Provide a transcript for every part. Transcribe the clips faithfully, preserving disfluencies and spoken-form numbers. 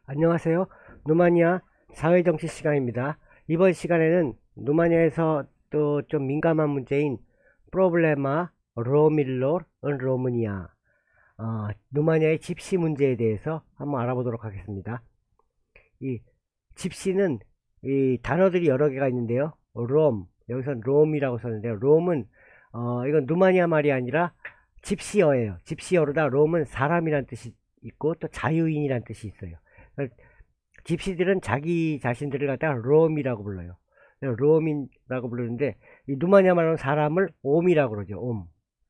안녕하세요. 루마니아 사회정치 시간입니다. 이번 시간에는 루마니아에서 또 좀 민감한 문제인 프로블레마 로밀로 은 로마니아 어, 루마니아의 집시 문제에 대해서 한번 알아보도록 하겠습니다. 이 집시는 이 단어들이 여러 개가 있는데요. 롬, 여기서 롬이라고 썼는데요. 롬은 어, 이건 루마니아 말이 아니라 집시어예요. 집시어로다 롬은 사람이란 뜻이 있고 또 자유인이란 뜻이 있어요. 집시들은 자기 자신들을 갖다가 롬이라고 불러요. 롬이라고 부르는데 이 루마니아 말로는 사람을 옴이라고 그러죠. 옴.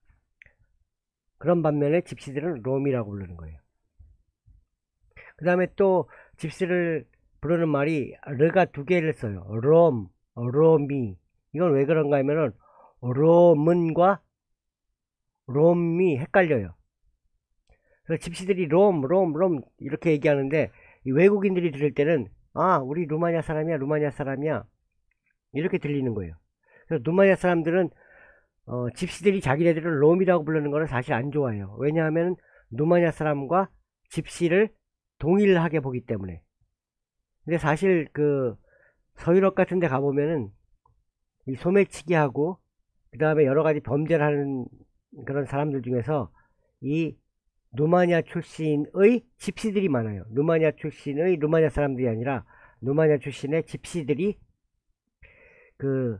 그런 반면에 집시들은 롬이라고 부르는 거예요. 그 다음에 또 집시를 부르는 말이 르가 두 개를 써요. 롬, 롬이. 이건 왜 그런가 하면은 롬은과 롬이 헷갈려요. 그래서 집시들이 롬, 롬, 롬 이렇게 얘기하는데 이 외국인들이 들을 때는 아 우리 루마니아 사람이야 루마니아 사람이야 이렇게 들리는 거예요. 그래서 루마니아 사람들은 어, 집시들이 자기네들을 롬이라고 부르는 거는 사실 안 좋아해요. 왜냐하면 루마니아 사람과 집시를 동일하게 보기 때문에. 근데 사실 그 서유럽 같은 데 가보면은 이 소매치기 하고 그 다음에 여러가지 범죄를 하는 그런 사람들 중에서 이 루마니아 출신의 집시들이 많아요. 루마니아 출신의 루마니아 사람들이 아니라 루마니아 출신의 집시들이 그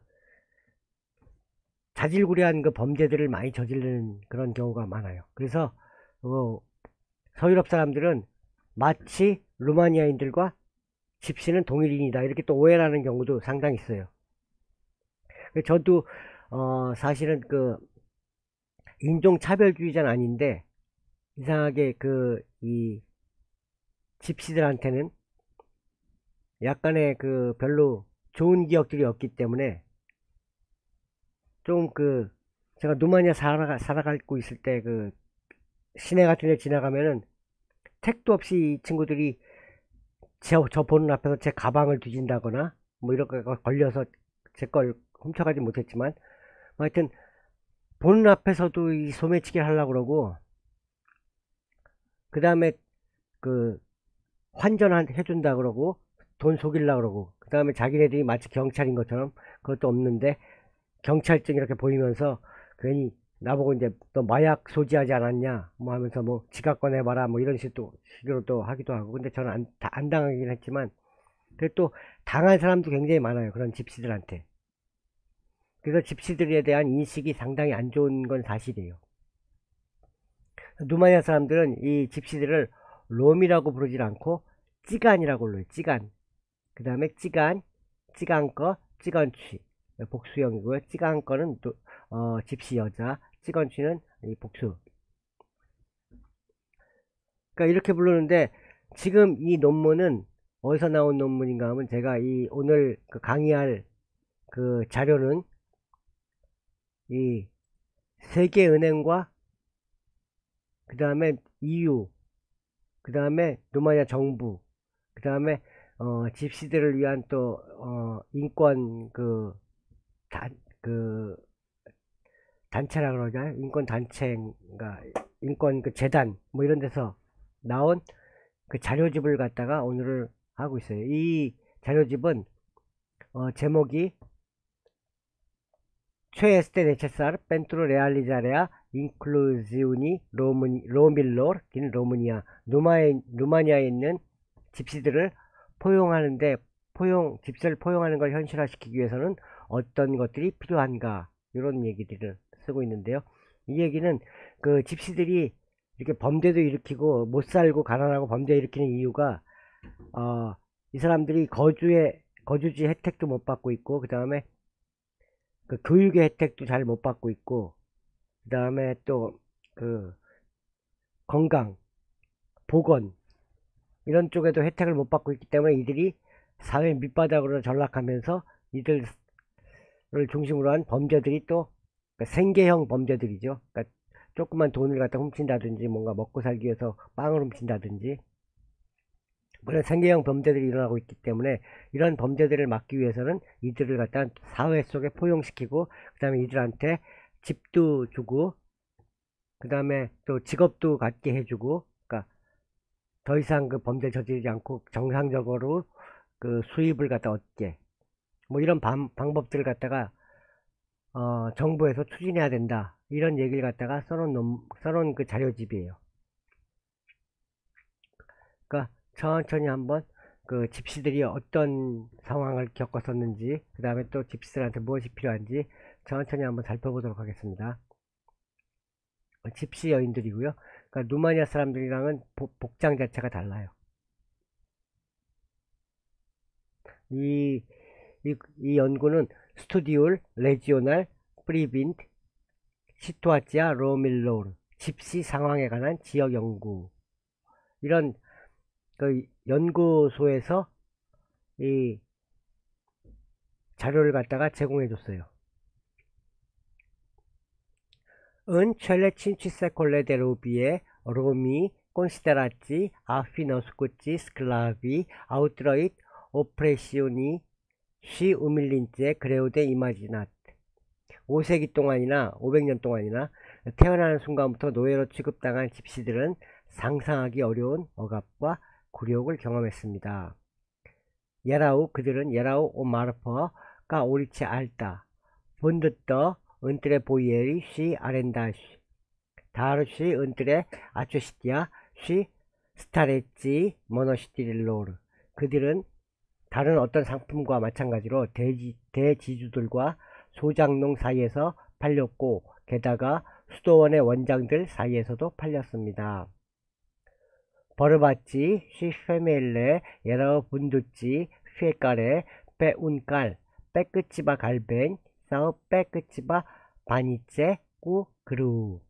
자질구레한 그 범죄들을 많이 저지르는 그런 경우가 많아요. 그래서 어, 서유럽 사람들은 마치 루마니아인들과 집시는 동일인이다 이렇게 또 오해를 하는 경우도 상당히 있어요. 저도 어, 사실은 그 인종차별주의자는 아닌데 이상하게 그 이 집시들한테는 약간의 그 별로 좋은 기억들이 없기 때문에 좀 그 제가 루마니아 살아가, 살아가고 있을 때 그 시내 같은 데 지나가면은 택도 없이 이 친구들이 제, 저 보는 앞에서 제 가방을 뒤진다거나 뭐 이렇게 걸려서 제 걸 훔쳐가지 못했지만 뭐 하여튼 보는 앞에서도 이 소매치기를 하려고 그러고 그 다음에 그 환전 해준다 그러고 돈 속이려고 그러고 그 다음에 자기네들이 마치 경찰인 것처럼 그것도 없는데 경찰증 이렇게 보이면서 괜히 나보고 이제 너 마약 소지하지 않았냐 뭐 하면서 뭐 지갑 꺼내봐라 뭐 이런 식으로, 식으로 또 하기도 하고 근데 저는 안, 안 당하긴 했지만 그래도 또 당한 사람도 굉장히 많아요. 그런 집시들한테. 그래서 집시들에 대한 인식이 상당히 안 좋은 건 사실이에요. 루마니아 사람들은 이 집시들을 롬이라고 부르질 않고 찌간이라고 불러요. 찌간. 그 다음에 찌간, 찌간꺼, 찌건취. 복수형이고요. 찌간꺼는 또, 어, 집시 여자, 찌건취는 복수. 그러니까 이렇게 부르는데 지금 이 논문은 어디서 나온 논문인가 하면 제가 이 오늘 그 강의할 그 자료는 이 세계은행과 그 다음에 이유, 그 다음에 루마니아 정부, 그 다음에 어, 집시들을 위한 또 어, 인권 그, 단, 그 단체라 그러잖아요. 인권 단체인가 인권 그 재단 뭐 이런 데서 나온 그 자료집을 갖다가 오늘을 하고 있어요. 이 자료집은 어, 제목이 Ce este necesar pentru realizarea incluziunii 로밀로r din România. 루마니아에 있는 집시들을 포용하는데 포용 집시를 포용하는 걸 현실화시키기 위해서는 어떤 것들이 필요한가 이런 얘기들을 쓰고 있는데요. 이 얘기는 그 집시들이 이렇게 범죄도 일으키고 못 살고 가난하고 범죄 일으키는 이유가 어, 이 사람들이 거주의 거주지 혜택도 못 받고 있고 그 다음에 그 교육의 혜택도 잘 못 받고 있고 그 다음에 또 그 건강, 보건 이런 쪽에도 혜택을 못 받고 있기 때문에 이들이 사회 밑바닥으로 전락하면서 이들을 중심으로 한 범죄들이 또 그러니까 생계형 범죄들이죠. 그러니까 조그만 돈을 갖다 훔친다든지 뭔가 먹고 살기 위해서 빵을 훔친다든지 그런 생계형 범죄들이 일어나고 있기 때문에 이런 범죄들을 막기 위해서는 이들을 갖다 사회 속에 포용시키고 그 다음에 이들한테 집도 주고 그 다음에 또 직업도 갖게 해주고 그러니까 더 이상 그 범죄를 저지르지 않고 정상적으로 그 수입을 갖다 얻게, 뭐 이런 방, 방법들을 갖다가 어, 정부에서 추진해야 된다, 이런 얘기를 갖다가 써놓은 논, 써놓은 그 자료집이에요. 그러니까 천천히 한번 그 집시들이 어떤 상황을 겪었었는지, 그 다음에 또 집시들한테 무엇이 필요한지 천천히 한번 살펴보도록 하겠습니다. 집시 여인들이고요. 그러니까 루마니아 사람들이랑은 보, 복장 자체가 달라요. 이, 이, 이 연구는 스투디올 레지오날 프리빈트 시투아치아 로밀로르 집시 상황에 관한 지역 연구, 이런 그 연구소에서 이 자료를 갖다가 제공해 줬어요. 은 celle cinque secole dell'Ubie Romi considerati a finoscuti sclavi outright oppressioni si umilinte creude imaginat. 오 세기 동안이나 오백 년 동안이나 태어나는 순간부터 노예로 취급당한 집시들은 상상하기 어려운 억압과 굴욕을 경험했습니다. 예라우 그들은 예라우 오 마르퍼가 오리치 알다 본드떠 은트레 보이에리 시 아렌다시 다르시 은트레 아초시티아 시 스타레찌 모노시티릴로르. 그들은 다른 어떤 상품과 마찬가지로 대지, 대지주들과 소장농 사이에서 팔렸고, 게다가 수도원의 원장들 사이에서도 팔렸습니다. 버르바치 시 페멜레 예러 분두치 피에까레 빼운깔 빼끄치바 갈벤 사우 빼끄치바 바니체 꾸 그루.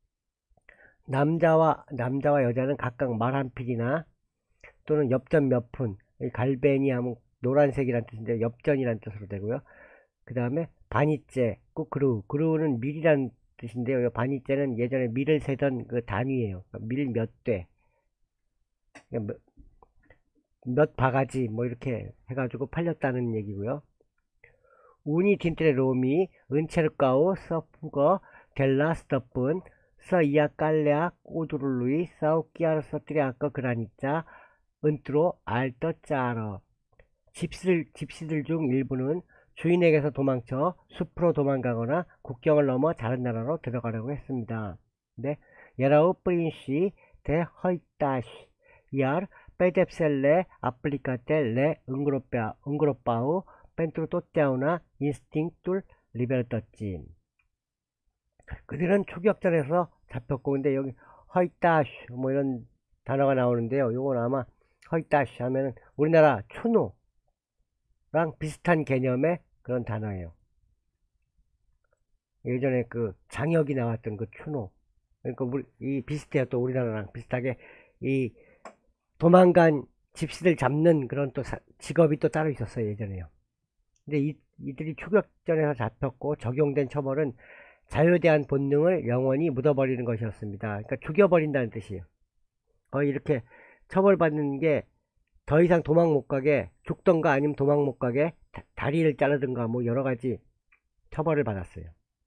남자와 남자와 여자는 각각 말 한 필이나 또는 엽전 몇 푼, 갈벤이 하면 노란색이란 뜻인데 엽전이란 뜻으로 되고요. 그 다음에 바니째 꾸 그루, 그루는 밀이란 뜻인데요. 바니째는 예전에 밀을 세던 그 단위예요. 밀 몇 대, 몇, 몇 바가지 뭐 이렇게 해가지고 팔렸다는 얘기고요. 우니 틴트레 로미 은체르까오 서푸거 델라 스터뿐 서 이아 깔레아 꼬두룰루이 사우 끼아르 서트리아까 그라니짜 은트로 알떠 짜러. 집시들, 집시들 중 일부는 주인에게서 도망쳐 숲으로 도망가거나 국경을 넘어 다른 나라로 들어가려고 했습니다. 네, 예라우 프린시 데 허이따시 이알 빼뎁셀레 아플리카테 레 응그로빠우 펜트로 또떼우나 인스팅툴 리베르터지. 그들은 추격전에서 잡혔고, 근데 여기 허이따시 뭐 이런 단어가 나오는데요. 요건 아마 허이따시 하면은 우리나라 추노랑 비슷한 개념의 그런 단어예요. 예전에 그 장혁이 나왔던 그 추노, 그러니까 우리 이 비슷해요. 또 우리나라랑 비슷하게 이 도망간 집시들 잡는 그런 또 사, 직업이 또 따로 있었어요, 예전에요. 근데 이, 이들이 추격전에서 잡혔고 적용된 처벌은 자유에 대한 본능을 영원히 묻어버리는 것이었습니다. 그러니까 죽여버린다는 뜻이에요. 거의 이렇게 처벌받는 게 더 이상 도망 못 가게 죽던가 아니면 도망 못 가게 다, 다리를 자르든가 뭐 여러 가지 처벌을 받았어요.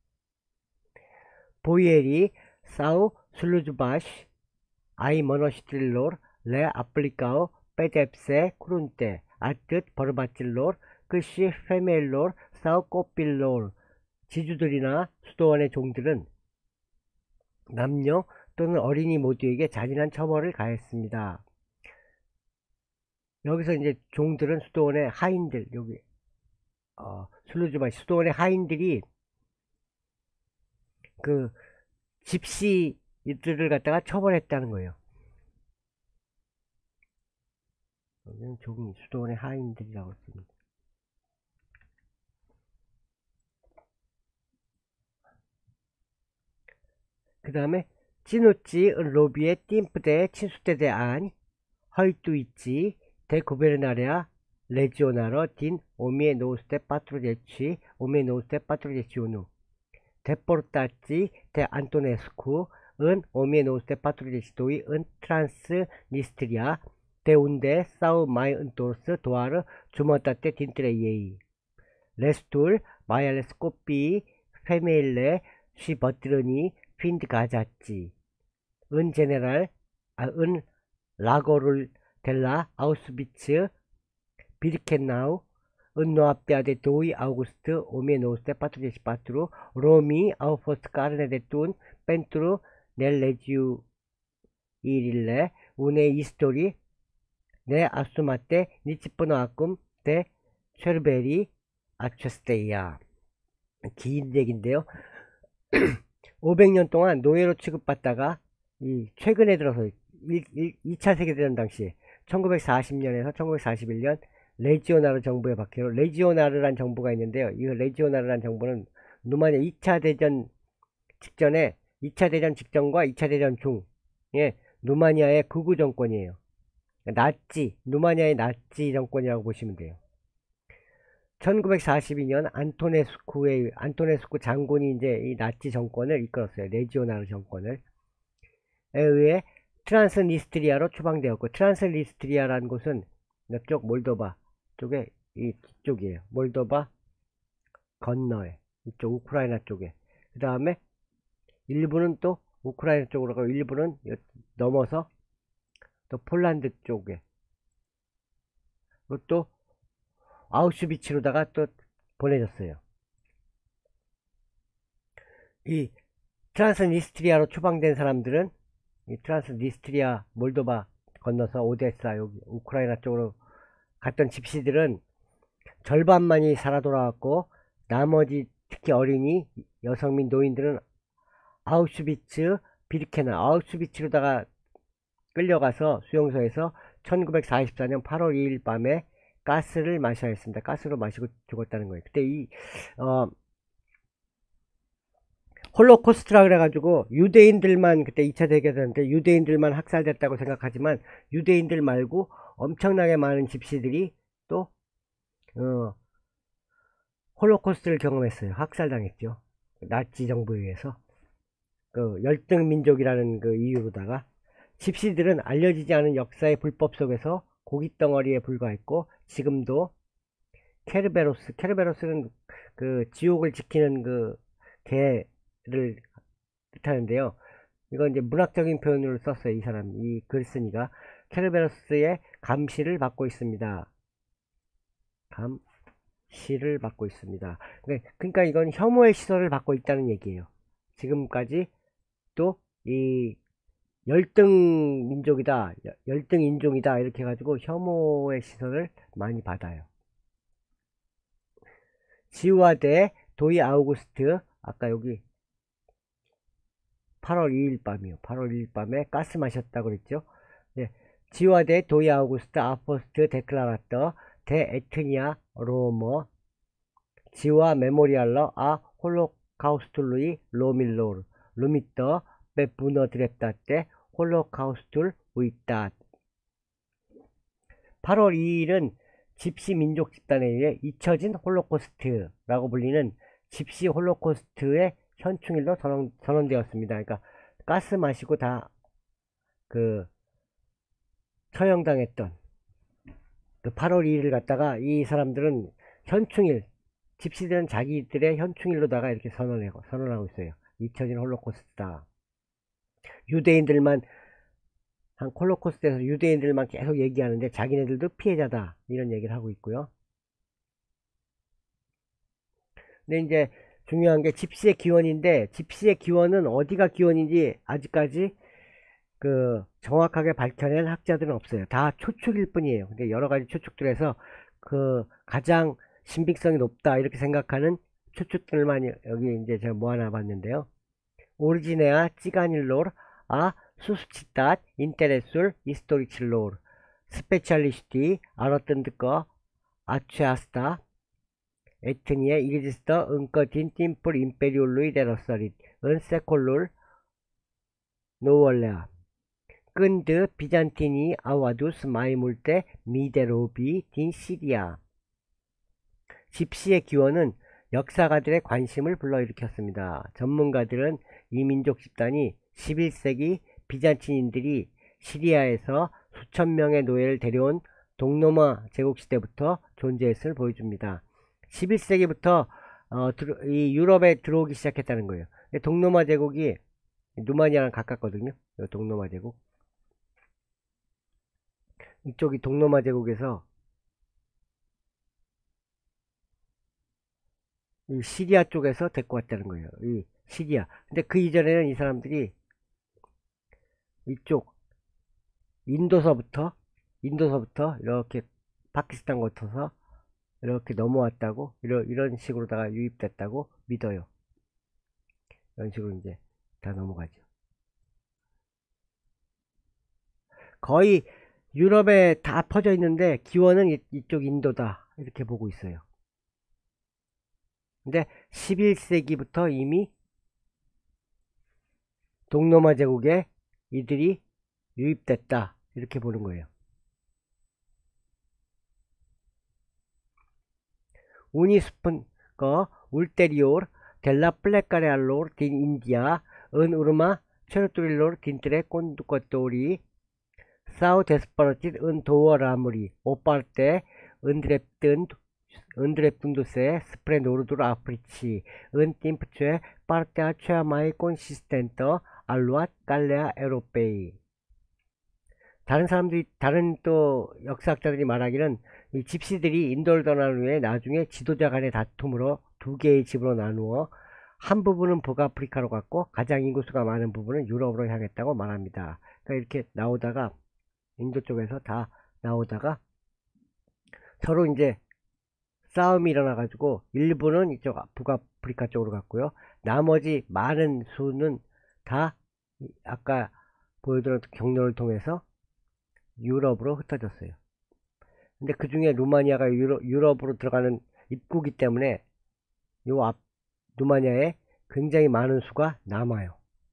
보이에리 사우 슬루즈바시 아이 머너시틸로르 레 아플리카오 빼뎁세 쿠룬테 아뜻 버르바찔로르 그시 페멜로르 사우 꼬필로르. 지주들이나 수도원의 종들은 남녀 또는 어린이 모두에게 잔인한 처벌을 가했습니다. 여기서 이제 종들은 수도원의 하인들, 여기 어, 슬루즈바 수도원의 하인들이 그 집시들을 갖다가 처벌했다는 거예요. 여기는 종이 수도원의 하인들이라고 했습니다. 그 다음에 찌누찌 로비의 띵프대 친수대 대안 헐뚜이찌 대 구베르나레아 레지오나로 딘 오미에 노스테 파트로제치 오미에 노스테 파트로제치 오누 데포르타찌 대 안토네스쿠 은 오미에 노스테 파트로제치 도이 은 트란스 니스트리아 대 운데 사우 마이 은토르스 도아르 주머타테 딘트레이에이 레스툴 마이알레스코피 페메일레 시 버트르니 핀드 가자찌 은 제네랄 아, 은 라거를 델라 아우스비츠 비르켄나우 Înnoaptea doi august o mie nouă sute patruzeci și patru, romii au fost carne de tun pentru nelegiuirile unei istorii neasumate nici până acum de cerberii acesteia. 긴 얘기인데요. 오백 년 동안 노예로 취급받다가 이 최근에 들어서 이 차 세계대전 당시 천구백사십 년에서 천구백사십일 년 레지오나르 정부의 박해로 레지오나르란 정부가 있는데요. 이 레지오나르란 정부는 루마니아 이 차 대전 직전에 이 차 대전 직전과 이 차 대전 중에 루마니아의 극우 정권이에요. 나치, 루마니아의 나치 정권이라고 보시면 돼요. 천구백사십이 년 안토네스쿠의 안토네스쿠 장군이 이제 이 나치 정권을 이끌었어요. 레지오나르 정권을. 에 의해 트란스니스트리아로 추방되었고, 트란스니스트리아라는 곳은 이쪽 몰도바 쪽에 이 뒤쪽이에요. 몰도바 건너에 이쪽 우크라이나 쪽에. 그 다음에 일부는 또 우크라이나 쪽으로 가고 일부는 넘어서 또 폴란드 쪽에 또 아우슈비츠로다가 또 보내졌어요. 이 트란스니스트리아로 추방된 사람들은 이 트란스니스트리아 몰도바 건너서 오데사 여기 우크라이나 쪽으로 갔던 집시들은 절반만이 살아 돌아왔고, 나머지 특히 어린이, 여성 및 노인들은 아우슈비츠 비르케나 아우슈비츠로다가 끌려가서 수용소에서 천구백사십사 년 팔월 이 일 밤에 가스를 마셔야 했습니다. 가스로 마시고 죽었다는 거예요. 그때 이 어, 홀로코스트라 그래가지고 유대인들만 그때 이 차 대전인데 유대인들만 학살됐다고 생각하지만 유대인들 말고 엄청나게 많은 집시들이 또 어, 홀로코스트를 경험했어요. 학살당했죠. 나치 정부에 의해서. 그 열등 민족이라는 그 이유로다가 집시들은 알려지지 않은 역사의 불법 속에서 고깃덩어리에 불과했고, 지금도 케르베로스, 케르베로스는 그 지옥을 지키는 그 개를 뜻하는데요. 이건 이제 문학적인 표현으로 썼어요. 이 사람, 이 글쓴이가 케르베로스의 감시를 받고 있습니다. 감시를 받고 있습니다. 그러니까 이건 혐오의 시선을 받고 있다는 얘기예요. 지금까지 또 이 열등 민족이다, 열등 인종이다 이렇게 해가지고 혐오의 시선을 많이 받아요. 지우아데 도이 아우구스트, 아까 여기 팔월 이 일 밤이요. 팔월 이 일 밤에 가스 마셨다고 그랬죠. 네. 지우아데 도이 아우구스트 아포스트 데클라라터 데 에트니아 로머 지와 메모리알러 아 홀로카우스툴루이 로밀로르 루미터 베 부너 드랩다 때 홀로카우스툴 우이따. 팔월 이 일은 집시 민족 집단에 의해 잊혀진 홀로코스트라고 불리는 집시 홀로코스트의 현충일로 선언, 선언되었습니다. 그러니까 가스 마시고 다 그 처형당했던 그 팔월 이 일을 갖다가 이 사람들은 현충일, 집시들은 자기들의 현충일로다가 이렇게 선언하고, 선언하고 있어요. 잊혀진 홀로코스트다. 유대인들만, 한 홀로코스트에서 유대인들만 계속 얘기하는데 자기네들도 피해자다 이런 얘기를 하고 있고요. 근데 이제 중요한 게 집시의 기원인데, 집시의 기원은 어디가 기원인지 아직까지 그 정확하게 밝혀낸 학자들은 없어요. 다 추측일 뿐이에요. 근데 여러 가지 추측들에서 그 가장 신빙성이 높다 이렇게 생각하는 추측들만 여기 이제 제가 모아놔 봤는데요. 오리지네아 찌가닐로르 아 수스치tat interesul istoricilor, specialiștii arătând că aceasta etnie există încă din timpul Imperiului de Răsărit, în secolul nouălea, când bizantinii au adus mai multe mii de robii din Siria. 집시의 기원은 역사가들의 관심을 불러일으켰습니다. 전문가들은 이 민족 집단이 십일 세기 비잔틴인들이 시리아에서 수천 명의 노예를 데려온 동로마 제국 시대부터 존재했음을 보여줍니다. 십일 세기부터 어, 이 유럽에 들어오기 시작했다는 거예요. 동로마 제국이 루마니아랑 가깝거든요. 동로마 제국. 이쪽이 동로마 제국에서 이 시리아 쪽에서 데리고 왔다는 거예요. 이 시리아. 근데 그 이전에는 이 사람들이 이쪽 인도서부터 인도서부터 이렇게 파키스탄 거쳐서 이렇게 넘어왔다고 이런 이런 식으로다가 유입됐다고 믿어요. 이런 식으로 이제 다 넘어가죠. 거의 유럽에 다 퍼져 있는데 기원은 이, 이쪽 인도다 이렇게 보고 있어요. 근데 십일 세기부터 이미 동로마 제국에 이들이 유입됐다 이렇게 보는 거예요. Unispan ko ulterior della pleccare allor din India în urma certurilor dintre conducătorii sau despărțit în două ramuri, o parte îndreptând, îndreptându-se spre nordul Africii, în timp ce partea cea mai consistentă a luat calea Europei. 다른 사람들이, 다른 또 역사학자들이 말하기는 이 집시들이 인도를 떠난 후에 나중에 지도자 간의 다툼으로 두 개의 집으로 나누어 한 부분은 북아프리카로 갔고 가장 인구수가 많은 부분은 유럽으로 향했다고 말합니다. 그러니까 이렇게 나오다가 인도 쪽에서 다 나오다가 서로 이제 싸움이 일어나 가지고 일부는 이쪽 북아프리카 쪽으로 갔고요. 나머지 많은 수는 다 아까 보여드렸던 경로를 통해서 유럽으로 흩어졌어요. 근데 그 중에 루마니아가 유럽, 유럽으로 들어가는 입구기 때문에 요 앞 루마니아에 굉장히 많은 수가 남아요.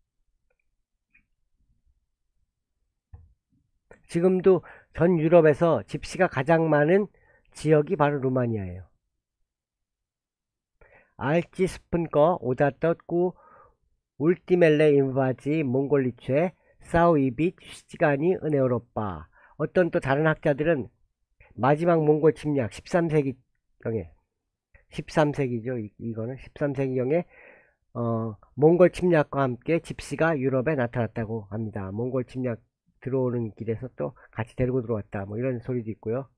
지금도 전 유럽에서 집시가 가장 많은 지역이 바로 루마니아예요. 알지 스푼 거 오다떴 구 울티멜레 인바지 몽골리체 사우 이빗 시간이 은에오로빠. 어떤 또 다른 학자들은 마지막 몽골 침략 십삼 세기경에 십삼 세기죠. 이, 이거는 십삼 세기경에 어, 몽골 침략과 함께 집시가 유럽에 나타났다고 합니다. 몽골 침략 들어오는 길에서 또 같이 데리고 들어왔다. 뭐 이런 소리도 있고요.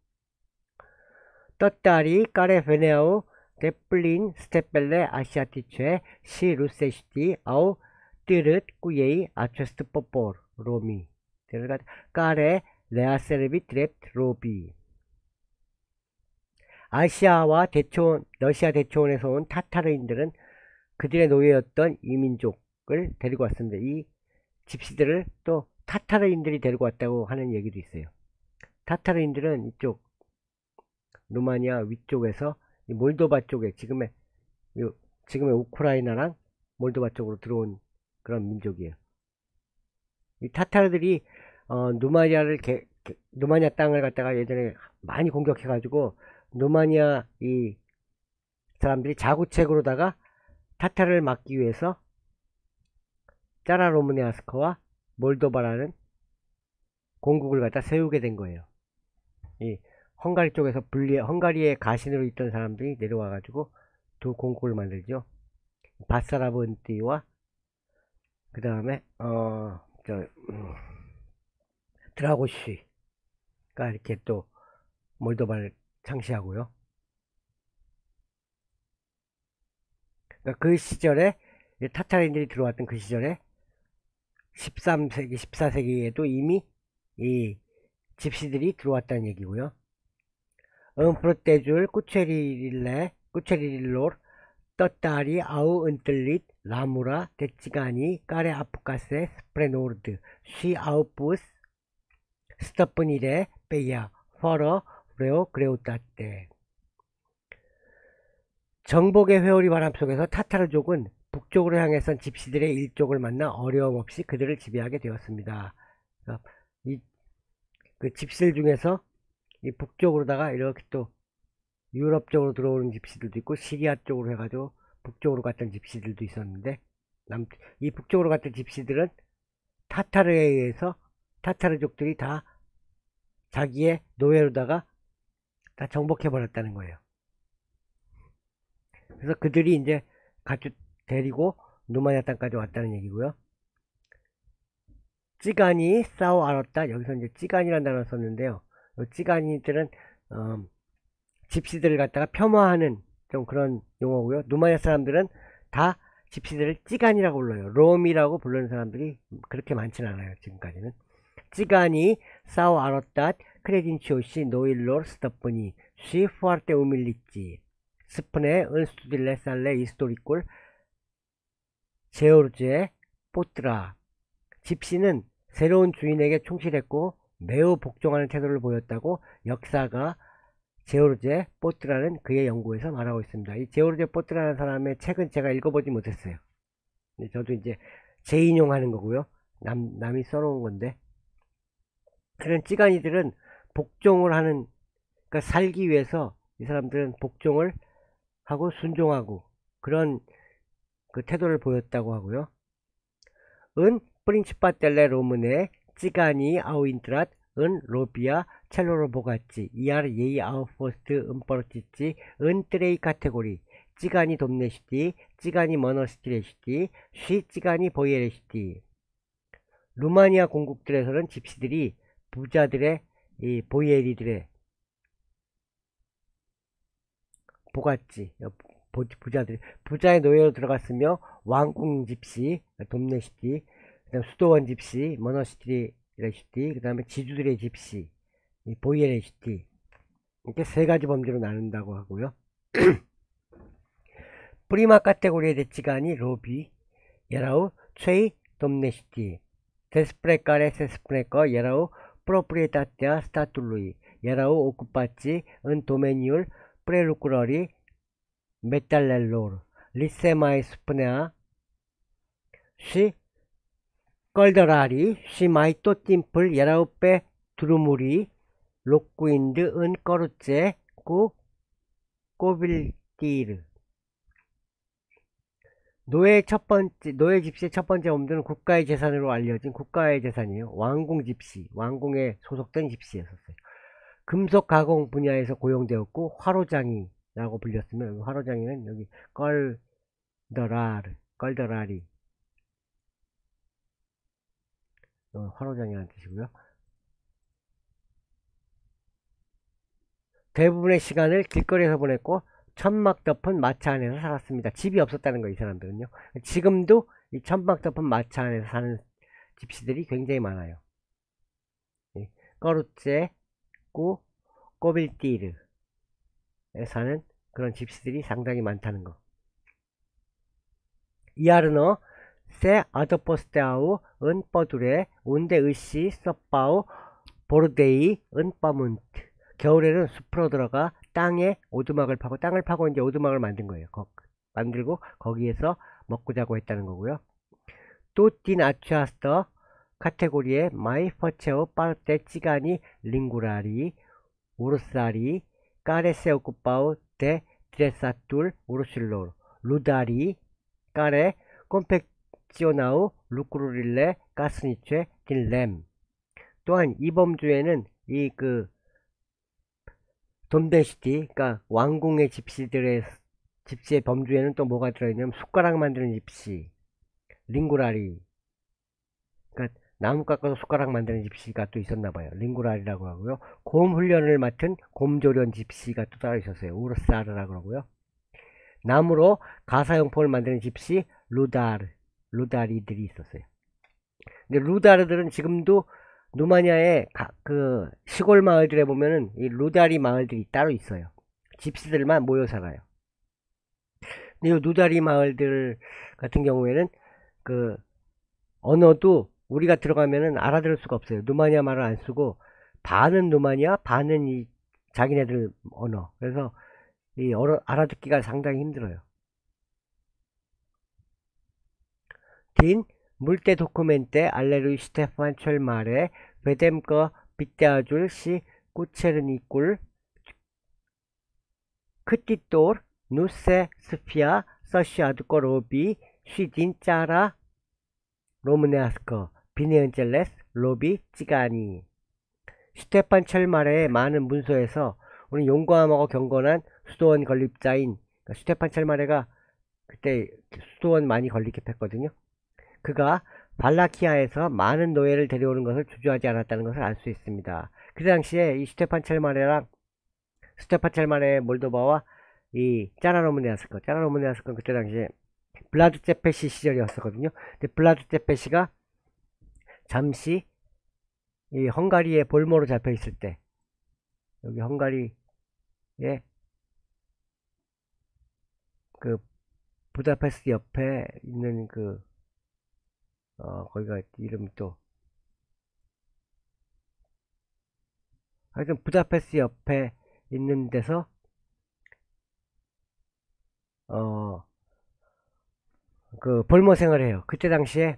떴다리 까레 베네아우 데플린 스테펠레 아시아티체 시 루세시티 아우 띠르 꾸예이 아체스트 뽀뽀 로미 까레 레아세르비 드랩트 로비. 아시아와 대초원, 러시아 대초원에서 온 타타르인들은 그들의 노예였던 이민족을 데리고 왔습니다. 이 집시들을 또 타타르인들이 데리고 왔다고 하는 얘기도 있어요. 타타르인들은 이쪽 루마니아 위쪽에서 이 몰도바 쪽에 지금의 요, 지금의 우크라이나랑 몰도바 쪽으로 들어온 그런 민족이에요. 이 타타르들이 어, 루마니아를 개, 개, 루마니아 땅을 갖다가 예전에 많이 공격해가지고 루마니아 이 사람들이 자구책으로다가 타타르를 막기 위해서 짜라로무네아스크와 몰도바라는 공국을 갖다 세우게 된 거예요. 이 헝가리 쪽에서 분리, 헝가리의 가신으로 있던 사람들이 내려와가지고 두 공국을 만들죠. 바사라본띠와 그 다음에 어, 저, 음, 드라고시가 이렇게 또 몰도바를 창시하고요. 그러니까 그 시절에 타타르인들이 들어왔던 그 시절에 십삼 세기, 십사 세기에도 이미 이 집시들이 들어왔다는 얘기고요. 은프로떼줄 꾸체리릴레 꾸체리릴로르 떴다리 아우 은뜰릿 라무라 데치가니 까레 아프카세 스프레노르드 쉬 아우푸스 스터프니레 빼야 퍼러 브레오 그레우따떼. 정복의 회오리 바람 속에서 타타르족은 북쪽으로 향해선 집시들의 일족을 만나 어려움 없이 그들을 지배하게 되었습니다. 이 그 집시들 중에서 이 북쪽으로다가 이렇게 또 유럽 쪽으로 들어오는 집시들도 있고 시리아 쪽으로 해가지고 북쪽으로 갔던 집시들도 있었는데 남, 이 북쪽으로 갔던 집시들은 타타르에 의해서 타타르족들이 다 자기의 노예로다가 다 정복해 버렸다는 거예요. 그래서 그들이 이제 가축 데리고 루마니아 땅까지 왔다는 얘기고요. 찌간이 싸워 알았다. 여기서 이제 찌간이라는 단어를 썼는데요. 찌가니들은 어, 집시들을 갖다가 폄하하는 좀 그런 용어고요. 누마니아 사람들은 다 집시들을 찌간이라고 불러요. 롬이라고 부르는 사람들이 그렇게 많지는 않아요. 지금까지는. 찌간이 싸워 알았다 크레딘치오시 노일로르 스터프니 쉬 후아르테 우밀리찌 스프네 은스투딜레 살레 이스토리꿀 제오르제 포트라. 집시는 새로운 주인에게 충실했고 매우 복종하는 태도를 보였다고 역사가 제오르제 포트라는 그의 연구에서 말하고 있습니다. 이 제오르제 포트라는 사람의 책은 제가 읽어보지 못했어요. 저도 이제 재인용하는 거고요. 남, 남이 써놓은 건데, 그런 찌간이들은 복종을 하는, 그러니까 살기 위해서 이 사람들은 복종을 하고 순종하고 그런 그 태도를 보였다고 하고요. 은 프린치파 텔레 로문의 찌가니 아우인트랏 은 로비아 첼로로 보갔지 이알 예이 아우포스트 은버르치치 은 트레이 카테고리 찌가니 돕네시티 찌가니 머너스티레시티 쉬 찌가니 보이에레시티. 루마니아 공국들에서는 집시들이 부자들의 이 보이에리들의 보갔지 부자들 부자의 노예로 들어갔으며 왕궁 집시 돕네시티, 그다음 수도원 집시 머너시티 레시티, 그 다음에 지주들의 집시 보이에레시티, 이렇게 세 가지 범주로 나눈다고 하고요. 프리마 카테고리의 대치간이 로비 예라우 최이 돕네시티 데스프레카레 세스프레커 예라우 프로프리에타티아 스타툴루이 예라우 오쿠파치 은 도메니울 프레루쿠러리 메탈렐로르 리세마이 스프네아 시 껄더라리 시 마이토 팀플 예라우페 두루무리 록구인드 은 꺼루째 구 꼬빌띠르. 노예 첫 번째, 노예 집시의 첫 번째 범주는 국가의 재산으로 알려진 국가의 재산이에요. 왕궁 집시, 왕궁에 소속된 집시였었어요. 금속 가공 분야에서 고용되었고, 화로장이라고 불렸으면, 화로장이는 여기 껄더라르, 껄더라리. 어, 화로장이라는 뜻이고요. 대부분의 시간을 길거리에서 보냈고, 천막 덮은 마차 안에서 살았습니다. 집이 없었다는 거예요, 이 사람들은요. 지금도 이 천막 덮은 마차 안에서 사는 집시들이 굉장히 많아요. 꺼루째, 꾸, 꼬빌띠르에 사는 그런 집시들이 상당히 많다는 거. 이아르너, 세 아더포스테아우, 은 뻐두레, 운데 으시, 서빠우, 보르데이, 은 빠문트. 겨울에는 숲으로 들어가 땅에 오두막을 파고, 땅을 파고 이제 오두막을 만든 거예요. 거, 만들고 거기에서 먹고 자고 했다는 거고요. 또틴 아취아스터 카테고리에 마이 퍼체오 파르테 찌가니 링구라리 우르사리 까레세 오쿠파우 데 드레사툴 우르실로 루다리 까레 콤펙지오나우 루크루릴레 가스니체 딜렘. 또한 이 범주에는 이 그 돔데시티, 그러니까 왕궁의 집시들의 집시의 범주에는 또 뭐가 들어있냐면 숟가락 만드는 집시, 링구라리, 그러니까 나무 깎아서 숟가락 만드는 집시가 또 있었나봐요. 링구라리라고 하고요. 곰 훈련을 맡은 곰조련 집시가 또 따로 있었어요. 우르사르라고 하고요. 나무로 가사용품을 만드는 집시 루다르, 루다리들이 있었어요. 근데 루다르들은 지금도 루마니아의 가, 그 시골 마을들에 보면은 이 루다리 마을들이 따로 있어요. 집시들만 모여 살아요. 근데 이 루다리 마을들 같은 경우에는 그 언어도 우리가 들어가면은 알아들을 수가 없어요. 루마니아 말을 안 쓰고 반은 루마니아, 반은 이 자기네들 언어. 그래서 이 언어 알아듣기가 상당히 힘들어요. 딘 물때 도쿠멘테 알레루이 스테판 철말에 베뎀거 빗대아줄 시 꾸체르니꿀 크티토르 누세 스피아 서시아드거 로비 쉬딘 짜라 로무네아스커 비네은젤레스 로비 찌가니. 스테판 철말의 많은 문서에서 우리 용감하고 경건한 수도원 건립자인 그러니까 스테판 철마레가 그때 수도원 많이 건립했거든요. 그가 발라키아에서 많은 노예를 데려오는 것을 주저하지 않았다는 것을 알 수 있습니다. 그 당시에 이 스테판 첼마레랑 스테판 첼마레의 몰도바와 이 짜라로무네아스커 짜라로무네아스커는 그때 당시에 블라드 제페시 시절이었었거든요. 근데 블라드 제페시가 잠시 이 헝가리의 볼모로 잡혀 있을 때, 여기 헝가리의 그 부다페스트 옆에 있는 그 어 거기가 이름이 또 하여튼 부다페스트 옆에 있는 데서 어 그 볼모 생활을 해요. 그때 당시에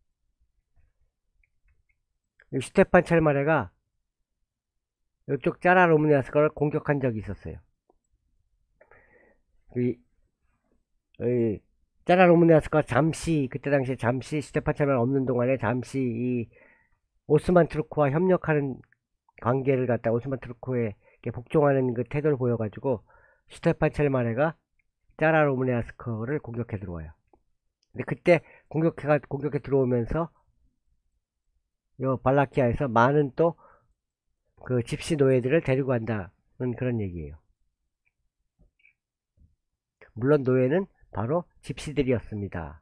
슈테판 첼마레가 이쪽 짜라로무네아스커를 공격한 적이 있었어요. 이, 이 짜라로무네아스커가 잠시 그때 당시에 잠시 슈테판 첼마레 없는 동안에 잠시 이 오스만 투르크와 협력하는 관계를 갖다 오스만 투르크에 복종하는 그 태도를 보여가지고 슈테판 첼마레가 짜라로무네아스커를 공격해 들어와요. 근데 그때 공격해가 공격해 들어오면서 요 발라키아에서 많은 또 그 집시 노예들을 데리고 간다는 그런 얘기예요. 물론 노예는 바로 집시들이었습니다.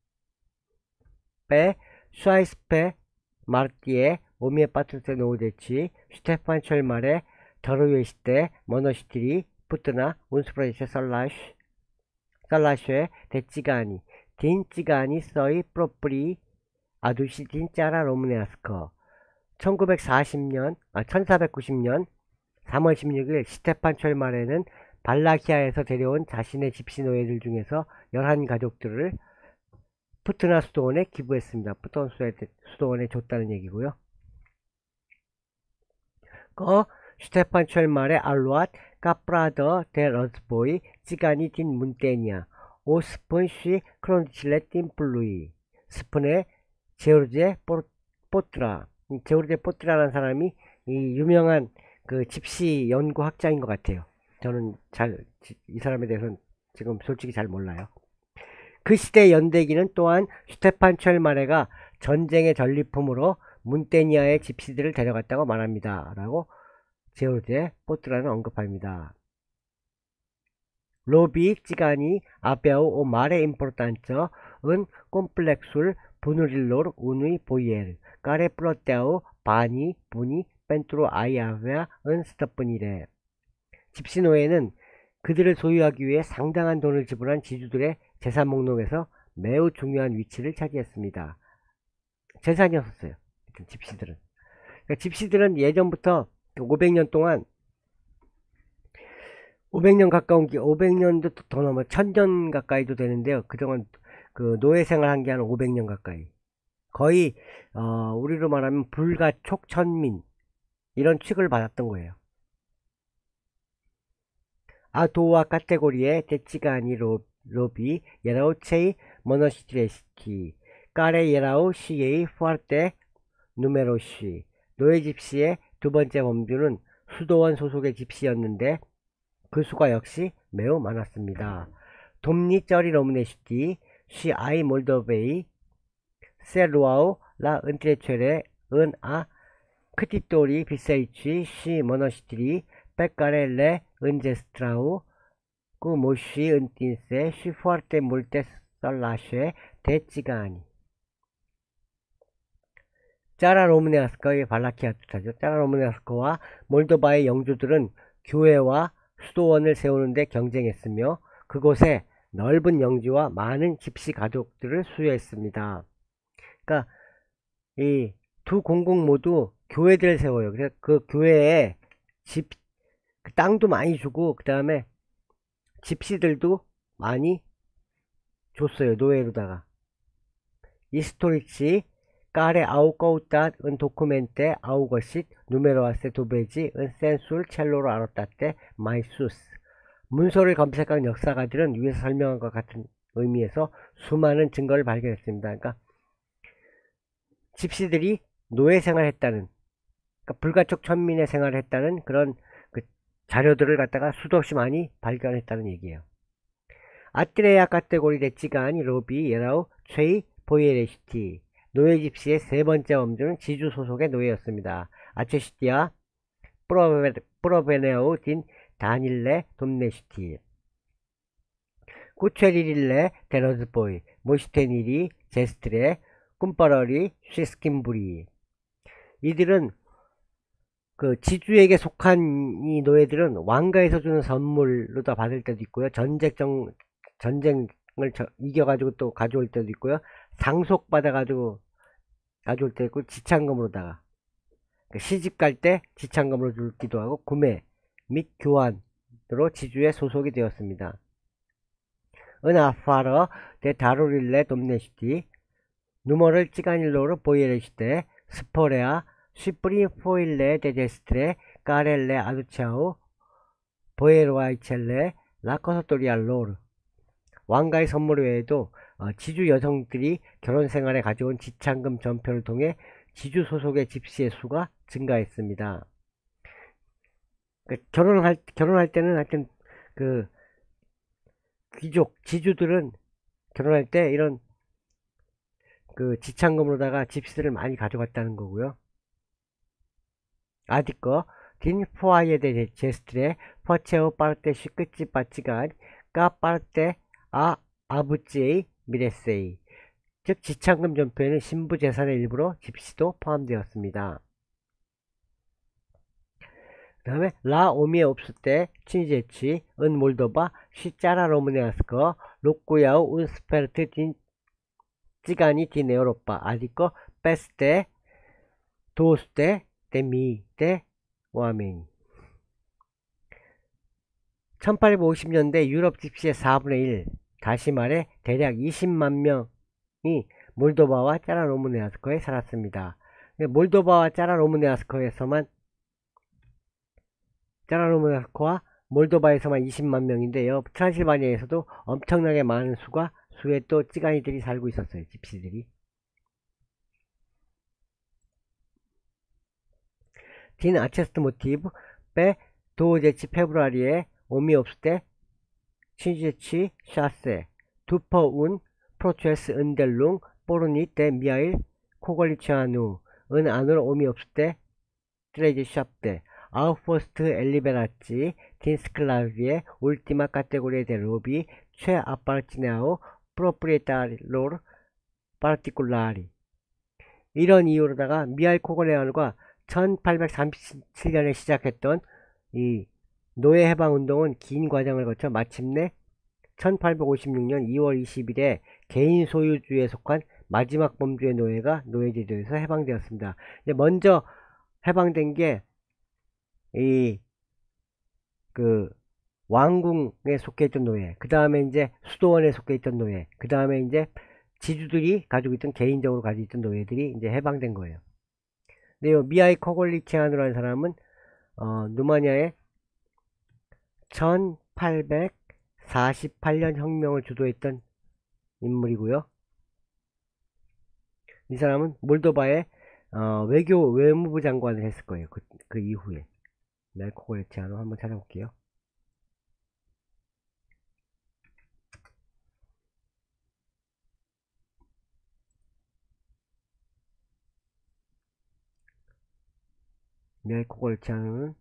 빼 슈아이스페 마르티에 오미에 빠트세 노우데치 슈테판 첼마레 더르웨시테 모노시티리 푸트나 운스프라이체 설라쉬 설라쉬에 데찌가니 딘찌가니 서이 프로프리 아두시 딘짜라 로무네아스커 천구백사십 년, 아, 천사백구십 년 삼월 십육일 슈테판 첼마레는 발라키아에서 데려온 자신의 집시 노예들 중에서 열한 가족들을 푸트나 수도원에 기부했습니다. 푸트나 수도원에 줬다는 얘기고요. 거 슈테판 첼마레 알루앗 카프라더 데 러스보이 찌가니 딘 문테니아 오스푼 쉬 크론치레 띵플루이 스푼의 제오르제 포트라 제오르제 포트라라는 사람이 이 유명한 그 집시 연구학자인 것 같아요. 저는 잘 이 사람에 대해서는 지금 솔직히 잘 몰라요. 그 시대 연대기는 또한 슈테판 첼마레가 전쟁의 전리품으로 문테니아의 집시들을 데려갔다고 말합니다. 라고 제오르제 포트라는 언급합니다. 로비 찌가니 아베우 오 마레 임포르탄처 은 콤플렉술 부누릴로르 우누이 보이엘 까레 플로테우 바니 부니 펜트로 아이아베아 은 스타뿐이래. 집시 노예는 그들을 소유하기 위해 상당한 돈을 지불한 지주들의 재산 목록에서 매우 중요한 위치를 차지했습니다. 재산이었어요. 집시들은. 그러니까 집시들은 예전부터 오백 년 동안 오백 년 가까운 게 오백 년도 더 넘어 천 년 가까이도 되는데요. 그동안 그 노예 생활한 게 한 오백 년 가까이. 거의 어, 우리로 말하면 불가촉천민 이런 취급을 받았던 거예요. 아도와 카테고리의 데치가니 로비 예라우 체이 모노시트레시티 까레 예라우 시에이 후알테 누메로시. 노예 집시의 두 번째 범주는 수도원 소속의 집시였는데 그 수가 역시 매우 많았습니다. 돔니 쩌리 로무네시티 시 아이 몰도베이 세루아우 라 은트레체레 은아 크티토리 비세이치 시 모노시티리 백가렐레 은제스트라우 그 모시 은틴세 시 푸아르테 몰테 설라쉐 데찌가니. 짜라 로무네아스커의 발라키아 뜻하죠. 짜라 로무네아스커와 몰도바의 영주들은 교회와 수도원을 세우는데 경쟁했으며 그곳에 넓은 영지와 많은 집시 가족들을 수요했습니다. 그러니까 이 두 공국 모두 교회들을 세워요. 그래서 그 교회에 집, 그 땅도 많이 주고 그 다음에 집시들도 많이 줬어요. 노예로다가. 이스토리치 까레 아우꺼우따 은 도쿠멘테 아우거싯 누메로아세 도베지 은 센술 첼로로 알았다때 마이수스. 문서를 검색한 역사가들은 위에서 설명한 것 같은 의미에서 수많은 증거를 발견했습니다. 그러니까 집시들이 노예 생활했다는, 그러니까 불가촉 천민의 생활을 했다는 그런 그 자료들을 갖다가 수도 없이 많이 발견했다는 얘기예요. 아트레야 카테고리 데치가니 로비 예라우 최이 보이에레시티 노예 집시의 세 번째 범주는 지주 소속의 노예였습니다. 아체시티아 프로베네우 딘 다닐레 돔네시티 쿠체리릴레 데너즈보이 모시테니리 제스트레 꿈빠러리 쉐스킨부리. 이들은 그 지주에게 속한 이 노예들은 왕가에서 주는 선물로 다 받을 때도 있고요. 전쟁, 전쟁을 저, 이겨가지고 또 가져올 때도 있고요. 상속받아가지고 가져올 때도 있고, 지참금으로다가. 시집 갈 때 지참금으로 주기도 하고, 구매 및 교환으로 지주에 소속이 되었습니다. 은아파러 데 다루릴레 돔네시티 누머를 찌가닐로로 보이레시테 스포레아 시프리 포일레 데제스트레 까렐레 아두차우 보에로아이첼레 라코소토리알로르. 왕가의 선물 외에도 어, 지주 여성들이 결혼생활에 가져온 지참금 전표를 통해 지주 소속의 집시의 수가 증가했습니다. 그 결혼할 결혼할 때는 하여튼 그 귀족 지주들은 결혼할 때 이런 그 지참금으로다가 집시들을 많이 가져갔다는 거고요. 아디꺼 딘 포아예 데 제스트레 퍼체오 파르테 시끄찌 빠찌간 까 파르테 아 아부찌의 미레세이. 즉 지참금 전표에는 신부 재산의 일부로 집시도 포함되었습니다. 그 다음에 라 오미에 옵스테 친제치 은 몰도바 시짜라 로무네아스커 로꾸야우 운 스페르트 딘 찌가니 딘 에우로파 아디꺼 베스테 도스테 데미 데 와메니. 천팔백오십 년대 유럽 집시의 사분의 일, 다시 말해 대략 이십만 명이 몰도바와 짜라로무네아스커에 살았습니다. 몰도바와 짜라로무네아스커에서만 짜라로무네아스커와 몰도바에서만 이십만 명인데요. 트란실바니아에서도 엄청나게 많은 수가 수의 또 찌가니들이 살고 있었어요. 집시들이. 딘 아체스트 모티브 빼 도제치 페브라리에 오미 옵스테 친제치 샤세 두퍼운 프로체스 은델룽 포르니 데 미하일 코걸리치아누 은 안으로 오미 옵스테 트레이지 샵데 아우포스트 엘리베라치 딘 스클라비에 울티마 카테고리에 데 로비 최 아파르치네아오 프로프리에타리로르 파르티쿨라리. 이런 이유로다가 미하일 코걸레안과 천팔백삼십칠 년에 시작했던 이 노예 해방 운동은 긴 과정을 거쳐 마침내 천팔백오십육 년 이월 이십일에 개인 소유주에 속한 마지막 범주의 노예가 노예제도에서 해방되었습니다. 이제 먼저 해방된 게 이 그 왕궁에 속해 있던 노예, 그 다음에 이제 수도원에 속해 있던 노예, 그 다음에 이제 지주들이 가지고 있던 개인적으로 가지고 있던 노예들이 이제 해방된 거예요. 근데 요 미하일 코걸리치아누라는 사람은 어, 누마니아의 천팔백사십팔 년 혁명을 주도했던 인물이고요. 이 사람은 몰도바의 어, 외교 외무부 장관을 했을 거예요. 그, 그 이후에. 미하일 코걸리치아누 한번 찾아볼게요. 미하일 코걸리치아누는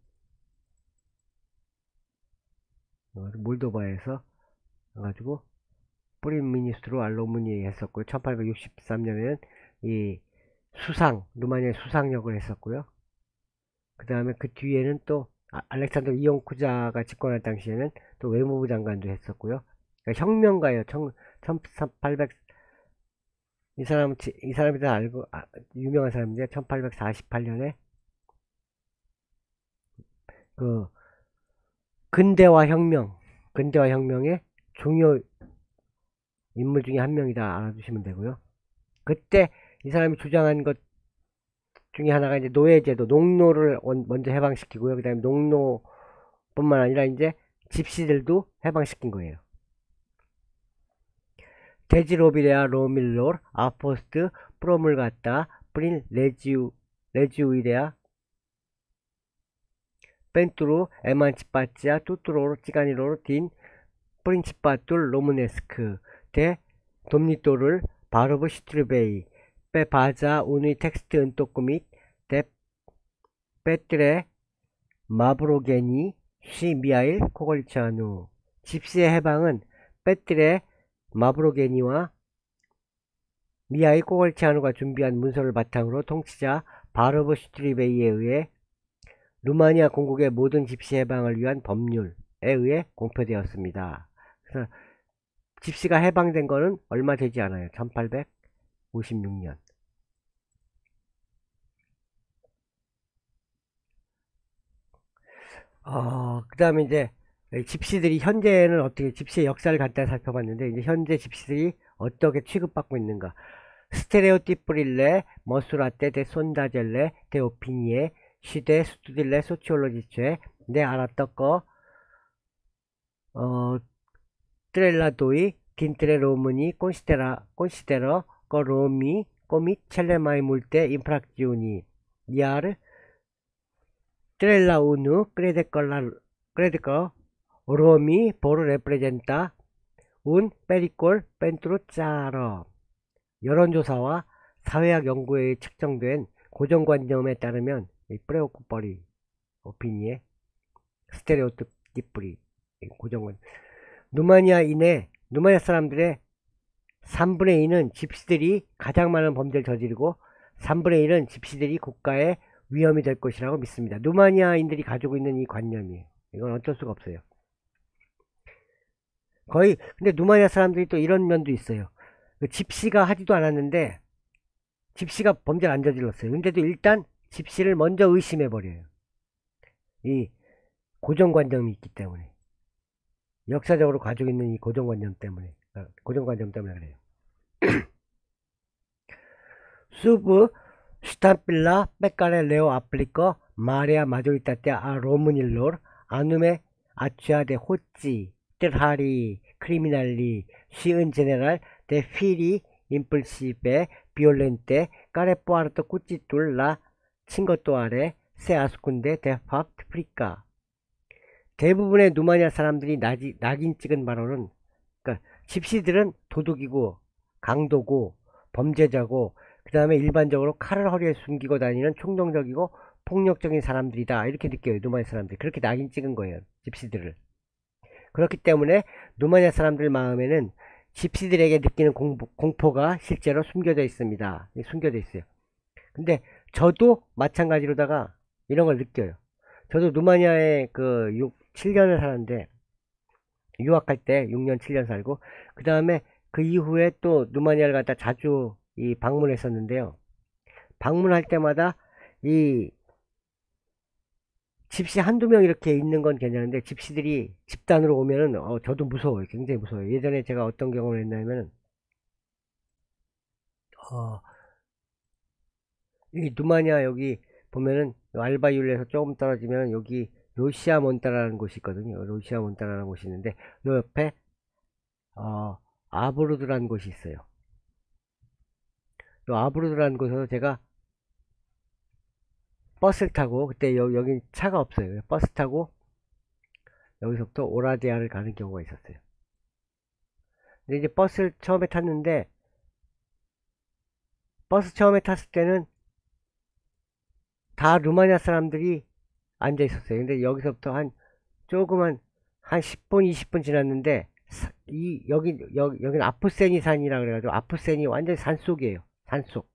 몰도바에서 가지고 프림 미니스트로 알로무니에 했었고요. 천팔백육십삼 년에는 이 수상, 루마니아의 수상역을 했었고요. 그 다음에 그 뒤에는 또 아, 알렉산더 이용쿠자가 집권할 당시에는 또 외무부 장관도 했었고요. 그러니까 혁명가예요. 천팔백 이 사람 이 사람이 다 알고 아, 유명한 사람인데 천팔백사십팔 년에 그 근대화 혁명, 근대화 혁명의 중요 인물 중에 한 명이다 알아두시면 되고요. 그때 이 사람이 주장한 것 중에 하나가 이제 노예제도, 농노를 먼저 해방시키고요. 그 다음에 농노뿐만 아니라 이제 집시들도 해방시킨 거예요. 데지로비레아 로밀로르 아포스트 프로물가타 프린 레지우 레지우이레아 펜투로 에만치파치아 투투로로 찌가니로로 딘 프린치파툴 로무네스크 데 돔니토를 바르브 시트르베이 pe baza unui text întocmit de Petre Mavrogheni și Mihail Cogolceanu. 집시의 해방은 페트레 마브로게니와 미하일 코골치아누가 준비한 문서를 바탕으로 통치자 바르브 슈트리베이에 의해 루마니아 공국의 모든 집시 해방을 위한 법률에 의해 공표되었습니다. 그래서 집시가 해방된 거는 얼마 되지 않아요. 천팔백오십육 년. 어, 그 다음에 이제 집시들이 현재는 어떻게 집시의 역사를 간단히 살펴봤는데 이제 현재 집시들이 어떻게 취급받고 있는가. 스테레오티프릴레 머수라테 데 손다젤레 데 오피니에 시대 스투딜레 소치올로지체 네 알았더꺼 어 트렐라도이 딘트레 로무니 콘시테라 콘시테러 거 로미 꼬미 첼레마이 물때 인프락지오니 이아르 트렐라 우누 크레데컬라 크레데컬 로미 보르 레프레젠타 운 페리콜 펜트로 짜러. 여론조사와 사회학 연구에 측정된 고정관념에 따르면 프레오쿠퍼리 오피니에 스테레오티프리 고정관 루마니아인의 루마니아 사람들의 삼분의 이는 집시들이 가장 많은 범죄를 저지르고 삼분의 일은 집시들이 국가의 위험이 될 것이라고 믿습니다. 루마니아인들이 가지고 있는 이 관념이에요. 이건 어쩔 수가 없어요. 거의 근데 루마니아 사람들이 또 이런 면도 있어요. 집시가 하지도 않았는데 집시가 범죄를 안 저질렀어요. 근데도 일단 집시를 먼저 의심해버려요. 이 고정관념이 있기 때문에, 역사적으로 가지고 있는 이 고정관념 때문에, 고정관념 때문에 그래요. 수브 스탄필라 빼까레 레오 아플리커 마리아 마조리타테 아 로문일로르 아누메 아치아데 호찌 트하리 크리미날리 시은 제네랄 데 피리 임플시베 비올렌테 까레포아르토 꾸찌툴라 친것도 아래 세 아스콘데 데팝 프리카. 대부분의 루마니아 사람들이 낙이, 낙인 찍은 바로는, 그러니까 집시들은 도둑이고 강도고 범죄자고 그 다음에 일반적으로 칼을 허리에 숨기고 다니는 충동적이고 폭력적인 사람들이다, 이렇게 느껴요. 루마니아 사람들이 그렇게 낙인 찍은 거예요, 집시들을. 그렇기 때문에 루마니아 사람들 마음에는 집시들에게 느끼는 공포, 공포가 실제로 숨겨져 있습니다. 숨겨져 있어요. 근데 저도 마찬가지로다가 이런 걸 느껴요. 저도 루마니아에 그 육, 칠 년을 살았는데, 유학할 때 육 년, 칠 년 살고, 그 다음에 그 이후에 또 루마니아를 갖다 자주 이 방문했었는데요. 방문할 때마다 이 집시 한두 명 이렇게 있는 건 괜찮은데, 집시들이 집단으로 오면은 어, 저도 무서워요. 굉장히 무서워요. 예전에 제가 어떤 경험을 했냐면, 어, 이 루마니아 여기 보면은 알바이올에서 조금 떨어지면 여기 로시아 몬타라는 곳이 있거든요. 로시아 몬타라는 곳이 있는데 요 옆에 어, 아브루드라는 곳이 있어요. 요 아브루드라는 곳에서 제가 버스를 타고, 그때 여, 여기 차가 없어요. 버스 타고 여기서부터 오라디아를 가는 경우가 있었어요. 근데 이제 버스를 처음에 탔는데, 버스 처음에 탔을 때는 다 루마니아 사람들이 앉아 있었어요. 근데 여기서부터 한 조그만 한 십 분 이십 분 지났는데, 이 여기 여기 여기는 아프세니 산이라 그래가지고 아프세니 완전 산속이에요. 산속.